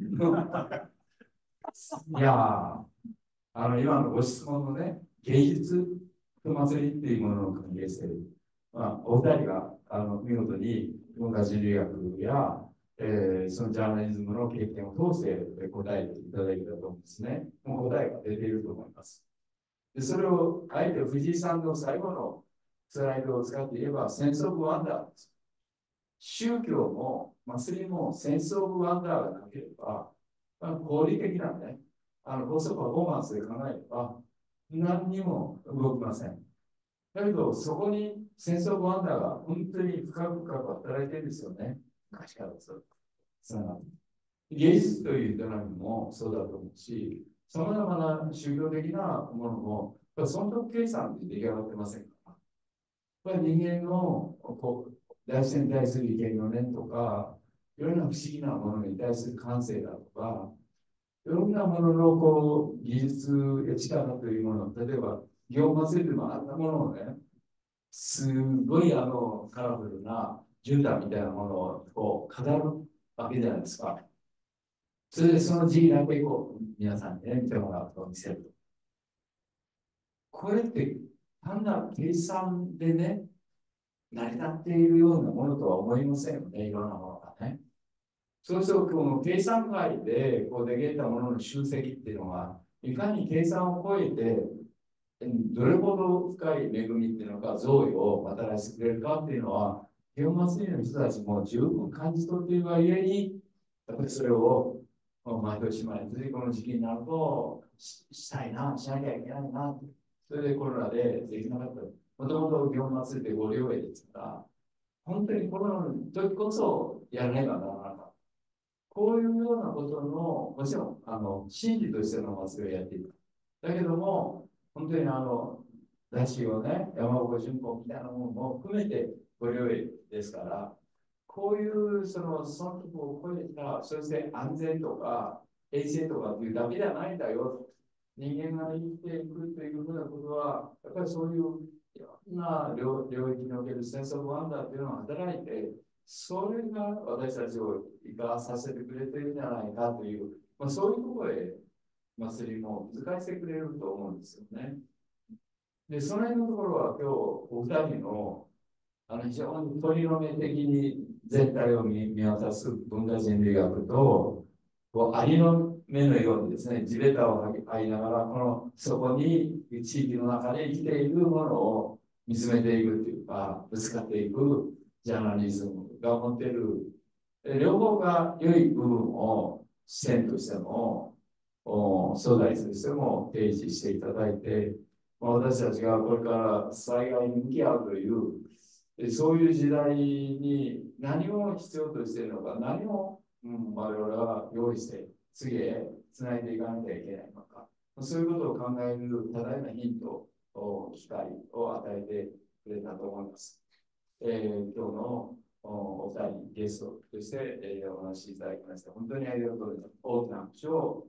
[SPEAKER 3] いやー、あの、今のご質問のね、芸術と祭りっていうものの関係性、まあ、お二人があの見事に文化人類学や、えー、そのジャーナリズムの経験を通して答えていただいたと思うんですね。もう答えが出ていると思います。でそれを、あえて藤井さんの最後のスライドを使って言えば、センスオブワンダーです。宗教も祭りもセンスオブワンダーがなければ、まあ、合理的なね、あの、コストパフォーマンスで考えれば、何にも動きません。だけど、そこにセンスオブワンダーが本当に深く深く働いてるんですよね。昔からそう。つながる。芸術という営みもそうだと思うし、さまざまな宗教的なものも、損得計算で出来上がってませんから。人間のこう大自然に対する意見の念とか、いろんな不思議なものに対する感性だとか、いろんなもののこう技術や力というもの、例えば、行祭りでもあんなものをね、すごいあのカラフルな絨毯みたいなものをこう飾るわけじゃないですか。それでその時期だけこう皆さんにね、見てもらうと見せると。これって単なる計算でね、成り立っているようなものとは思いませんよね、いろんなものがね。 そうすると、この計算外でこうできたものの集積っていうのは、いかに計算を超えて、どれほど深い恵みっていうのか、贈与をもたらしてくれるかっていうのは、祇園祭りの人たちも十分感じ取っているがゆえに、やっぱりそれを毎年毎年この時期になるとし、したいな、しなきゃいけないな、それでコロナでできなかった。もともと祇園祭りってご両営ですから、本当にコロナの時こそやらねばならなかった。こういうようなことの、もちろん、あの、真理としての祭りをやっていく。だけども、本当にあの、出しをね、山岡順子みたいなものも含めてご両営ですから、こういうその損得を超えた、そして安全とか衛生とかっていうだけではないんだよ。人間が生きていくというふうなことは、やっぱりそういういろんな領領域におけるセンスオブワンダーっていうのが働いて、それが私たちを生かさせてくれてるんじゃないかという、まあ、そういうところへ祭りも使いしてくれると思うんですよね。で、その辺のところは今日お二人のあの非常に鳥の目的に全体を 見, 見渡す文化人類学と、こうアリの目のようにですね、地べたを這いながら、このそこに地域の中で生きているものを見つめていくというか、ぶつかっていくジャーナリズムが持っている、両方が良い部分を視点としても、素材としても提示していただいて、私たちがこれから災害に向き合うという、そういう時代に何を必要としているのか、何を、うん、我々は用意して次へつないでいかなきゃいけないのか、そういうことを考える多大なヒント、機会を与えてくれたと思います。えー、今日のお二人ゲストとして、えー、お話しいただきました。本当にありがとうございます。大きな拍手を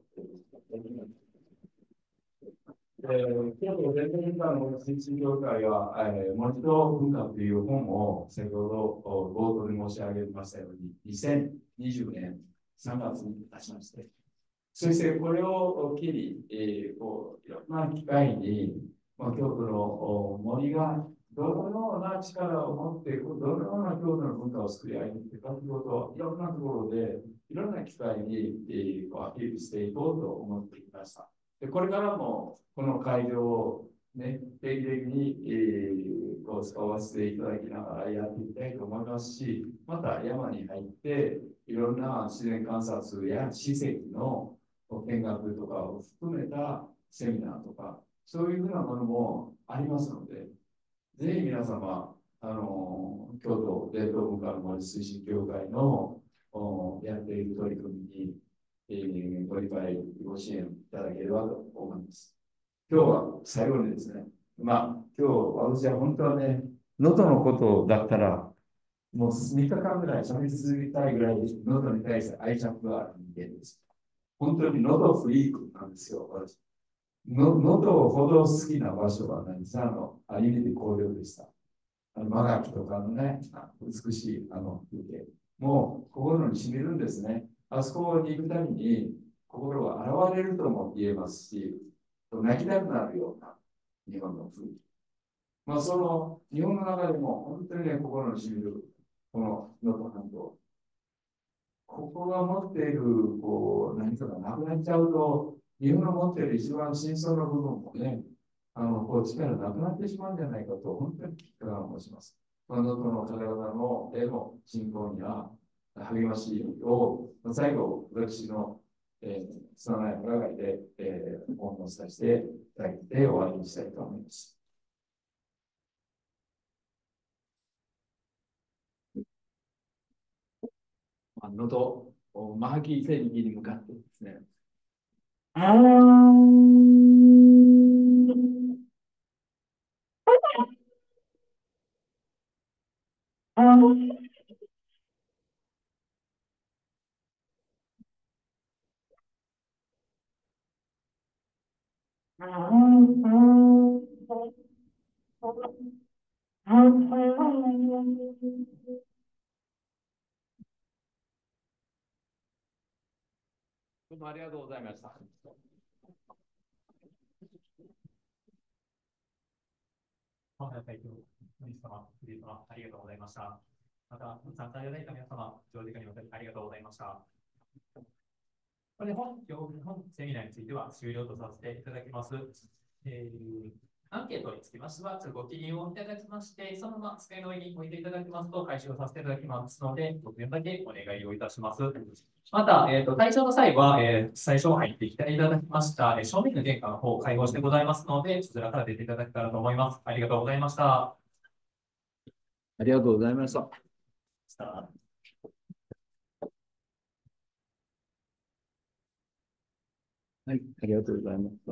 [SPEAKER 3] えー、京都全国文化の推進協会は、えー、もう一度文化という本を先ほど冒頭に申し上げましたように、にせんにじゅうねんさんがつに出しまして、そしてこれを機に、えー、こういろんな機会に、まあ、京都の森がどのような力を持って、どのような京都の文化を作り上げていくかということを、いろんなところで、いろんな機会に、えー、アピールしていこうと思っていました。でこれからもこの会場を、ね、定期的に、えー、こう使わせていただきながらやっていきたいと思いますし、また山に入って、いろんな自然観察や史跡の見学とかを含めたセミナーとか、そういうふうなものもありますので、ぜひ皆様、あの京都伝統文化の森推進協会のやっている取り組みに、えー、ご理解、ご支援いただければと思います。今日は最後にですね、まあ、今日私は本当はね、能登のことだったら、もうみっかかんぐらい喋り続けたいぐらい、能登に対して愛着がある人間です。本当に能登フリークなんですよ、私。能登ほど好きな場所はないんです。あの、ある意味で荒涼でした。あの、間垣とかのね、美しいあの風景。もう心に染みるんですね。あそこに行くたびに心が洗われるとも言えますし、泣きたくなるような日本の風景。まあ、その日本の中でも本当にね、心に染みる、この能登半島。ここが持っている、こう、何かがなくなっちゃうと、日本の持っている一番真相の部分もね、あの、こう、力なくなってしまうんじゃないかと、本当に危機感を持ちます。能登の方々の絵の信仰には、励ましを、最後、私の、えー、そのような中で、えー、訪問させていただいて終わりにしたいと思います。能登、マハキ戦記に向かってですね、あどうもありがとうございました。
[SPEAKER 2] 本会長、皆様、ありがとうございました。また、参加いただいた皆様、長時間にわたりありがとうございました。
[SPEAKER 4] した。これで本、本セミナーについては終了とさせていただきます。えー、アンケートにつきましては、ご記入をいただきまして、そのまま机の上に置いていただきますと、回収をさせていただきますので、ご記入だけお願いをいたします。また、えーと、対象の際は、えー、最初入ってきていただきました、えー、正面の玄関の方を開放してございますので、そちらから出ていただけたらと思います。ありがとうございました。
[SPEAKER 5] ありがとうございました。はい、ありがとうございました。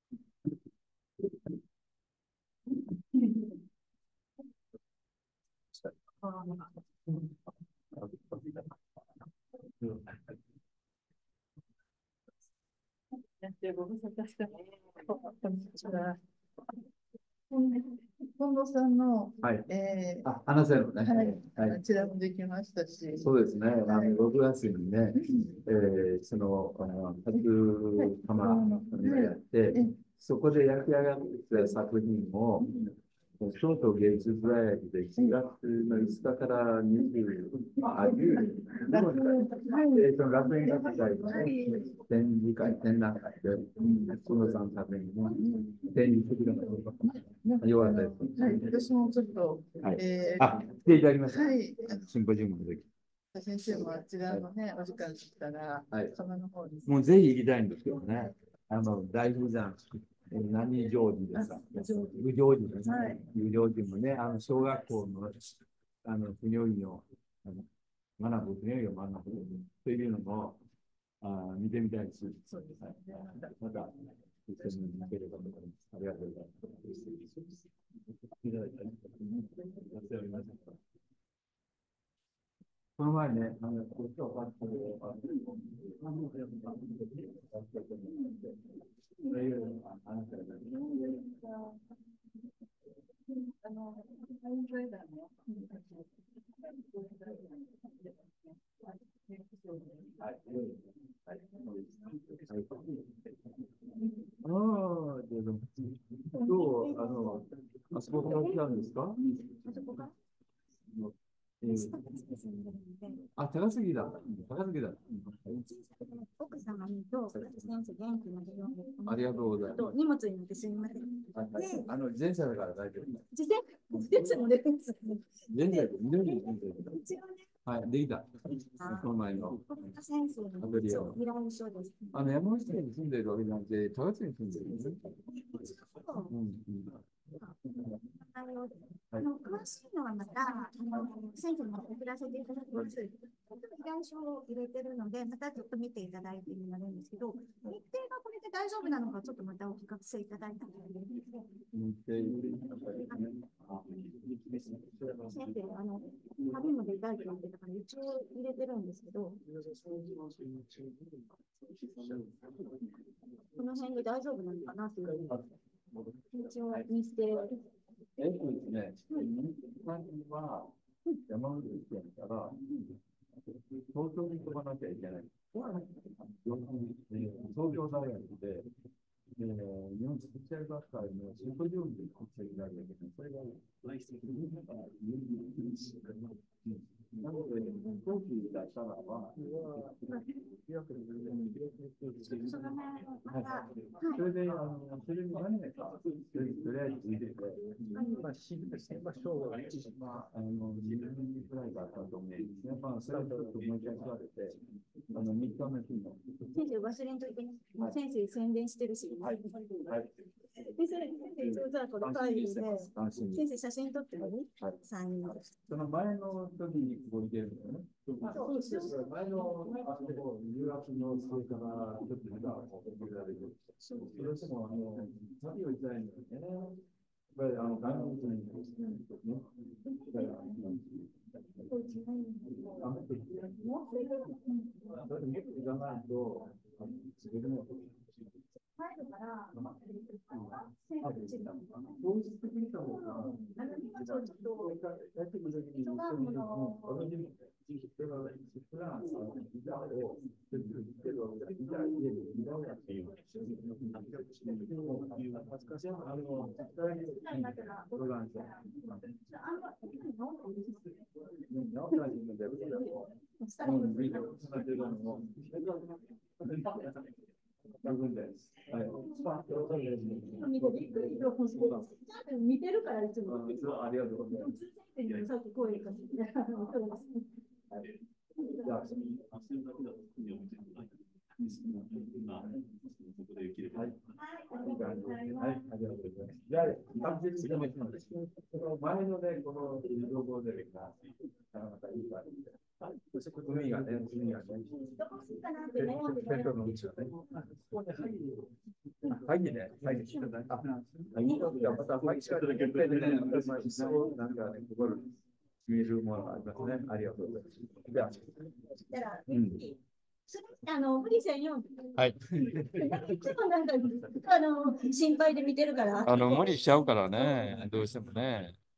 [SPEAKER 9] 近藤さんの、
[SPEAKER 5] はい、
[SPEAKER 9] えー、
[SPEAKER 5] あ、話せるね。
[SPEAKER 9] はい、あちらもできましたし。
[SPEAKER 5] そうですね。あの、ろくがつにね、えー、その、あの、初釜をやって、そこで焼き上がった作品を、京都芸術大学でしがつのいつかからにじゅう、あ、じゅう、えー、その楽園学会の展示会、展覧会で、近藤さんの作品を展示するのがよかったです。
[SPEAKER 9] はい、私もちょっと、
[SPEAKER 5] はい、
[SPEAKER 9] えー、
[SPEAKER 5] あ、来ていただきました。
[SPEAKER 9] はい、
[SPEAKER 5] シンポジウムの時。
[SPEAKER 9] 先生もあちらのね、お時間来たら、
[SPEAKER 5] はい、
[SPEAKER 9] 釜の方に。
[SPEAKER 5] もうぜひ行きたいんですけどね。あの、大富山、何成寺ですか。無成寺ですね。無成寺もね、あの、小学校の、あの、不如意を、あの、学ぶ、不如意を学ぶ、というのも、あ見てみたいし、そうですね。また、一緒に行ければと思います。ありがとうございます。この前ね、あの、こっちを買って、ああ、でも、どう、あの、あそこから来たんですか？えー、あ、高杉だ。高杉だ。
[SPEAKER 7] 奥様にどう先生元気の出よう
[SPEAKER 5] ありがとうございます。
[SPEAKER 7] 荷物に乗ってすみません。
[SPEAKER 5] あの、自転車だから大丈夫。
[SPEAKER 7] 自転自転車も出てます。
[SPEAKER 5] 自転車で、緑の自転車で。はい、できた。その前の。
[SPEAKER 7] 先生の依頼書です。
[SPEAKER 5] あの、山口県に住んでるわけじゃなくて、高津に住んでるんですね。うんうん。
[SPEAKER 7] あの詳しいのはまた、あの先生に送らせていただきます。依頼書を入れてるので、またちょっと見ていただいてになるんですけど、日程がこれで大丈夫なのか、ちょっとまたお聞かせいただいたので。
[SPEAKER 5] 日程
[SPEAKER 7] 先生、あの、旅も出たいと言ってたから、一応入れてるんですけど、この辺で大丈夫なのかなという。一応日程。
[SPEAKER 5] えっとですね、日本は山口県から東京に飛ばなきゃいけない。東京大学で、えー、日本スペシャル学会のシンポジウムで国際大学で、それが来世にだからなので、飛行機だったらば、それで、あの、それに何年か、とりあえず見てて、まあ、新先場所は、まあ、あの、自分ぐらいだったと思うんですね。まあ、それはちょっともう一回調べて、あの、みっかめの日の。
[SPEAKER 7] 先生、忘れんといて、先生宣伝してるし。はい。先生、一応じゃあこの会議で、先生写真撮ってる？はい。さんにん。
[SPEAKER 5] その前の時にここに出るんだよね。そうです。前の、あの、入学の末からちょっとまだ送られる。それでも、あの、旅を行きたいんだよね。やっぱり、あの、外国人ですね。だから、あの、それでもっと行かないと、自分の入るから、当日的にた方が、ちょっと、帰ってくるときに、一緒に、私も、それは、プラン、ビザを、けど、ビザ入れる、ビザをやっている。恥ずかしい、あの、絶対に、相談して。
[SPEAKER 7] 見てるからいつも。
[SPEAKER 5] ありがとうございます。
[SPEAKER 7] さっき声かけて。
[SPEAKER 5] はい。はい、ありがとうございます。じゃあ、完全に進めてます。前のね、この情報でが、なかなかいい感じで。海がね、海がね。ペットのうちはね。はいね、はいね。あ、いいよ、じゃあまた、はい、近くでね、まあ、一層なんかね、心に見えるものがありますね。ありがとうございます。じゃあ、うん。
[SPEAKER 7] あの無理せんように。
[SPEAKER 10] はい。
[SPEAKER 7] いつもなんかあの心配で見てるから。
[SPEAKER 10] あの、無理しちゃうからね、どうしてもね。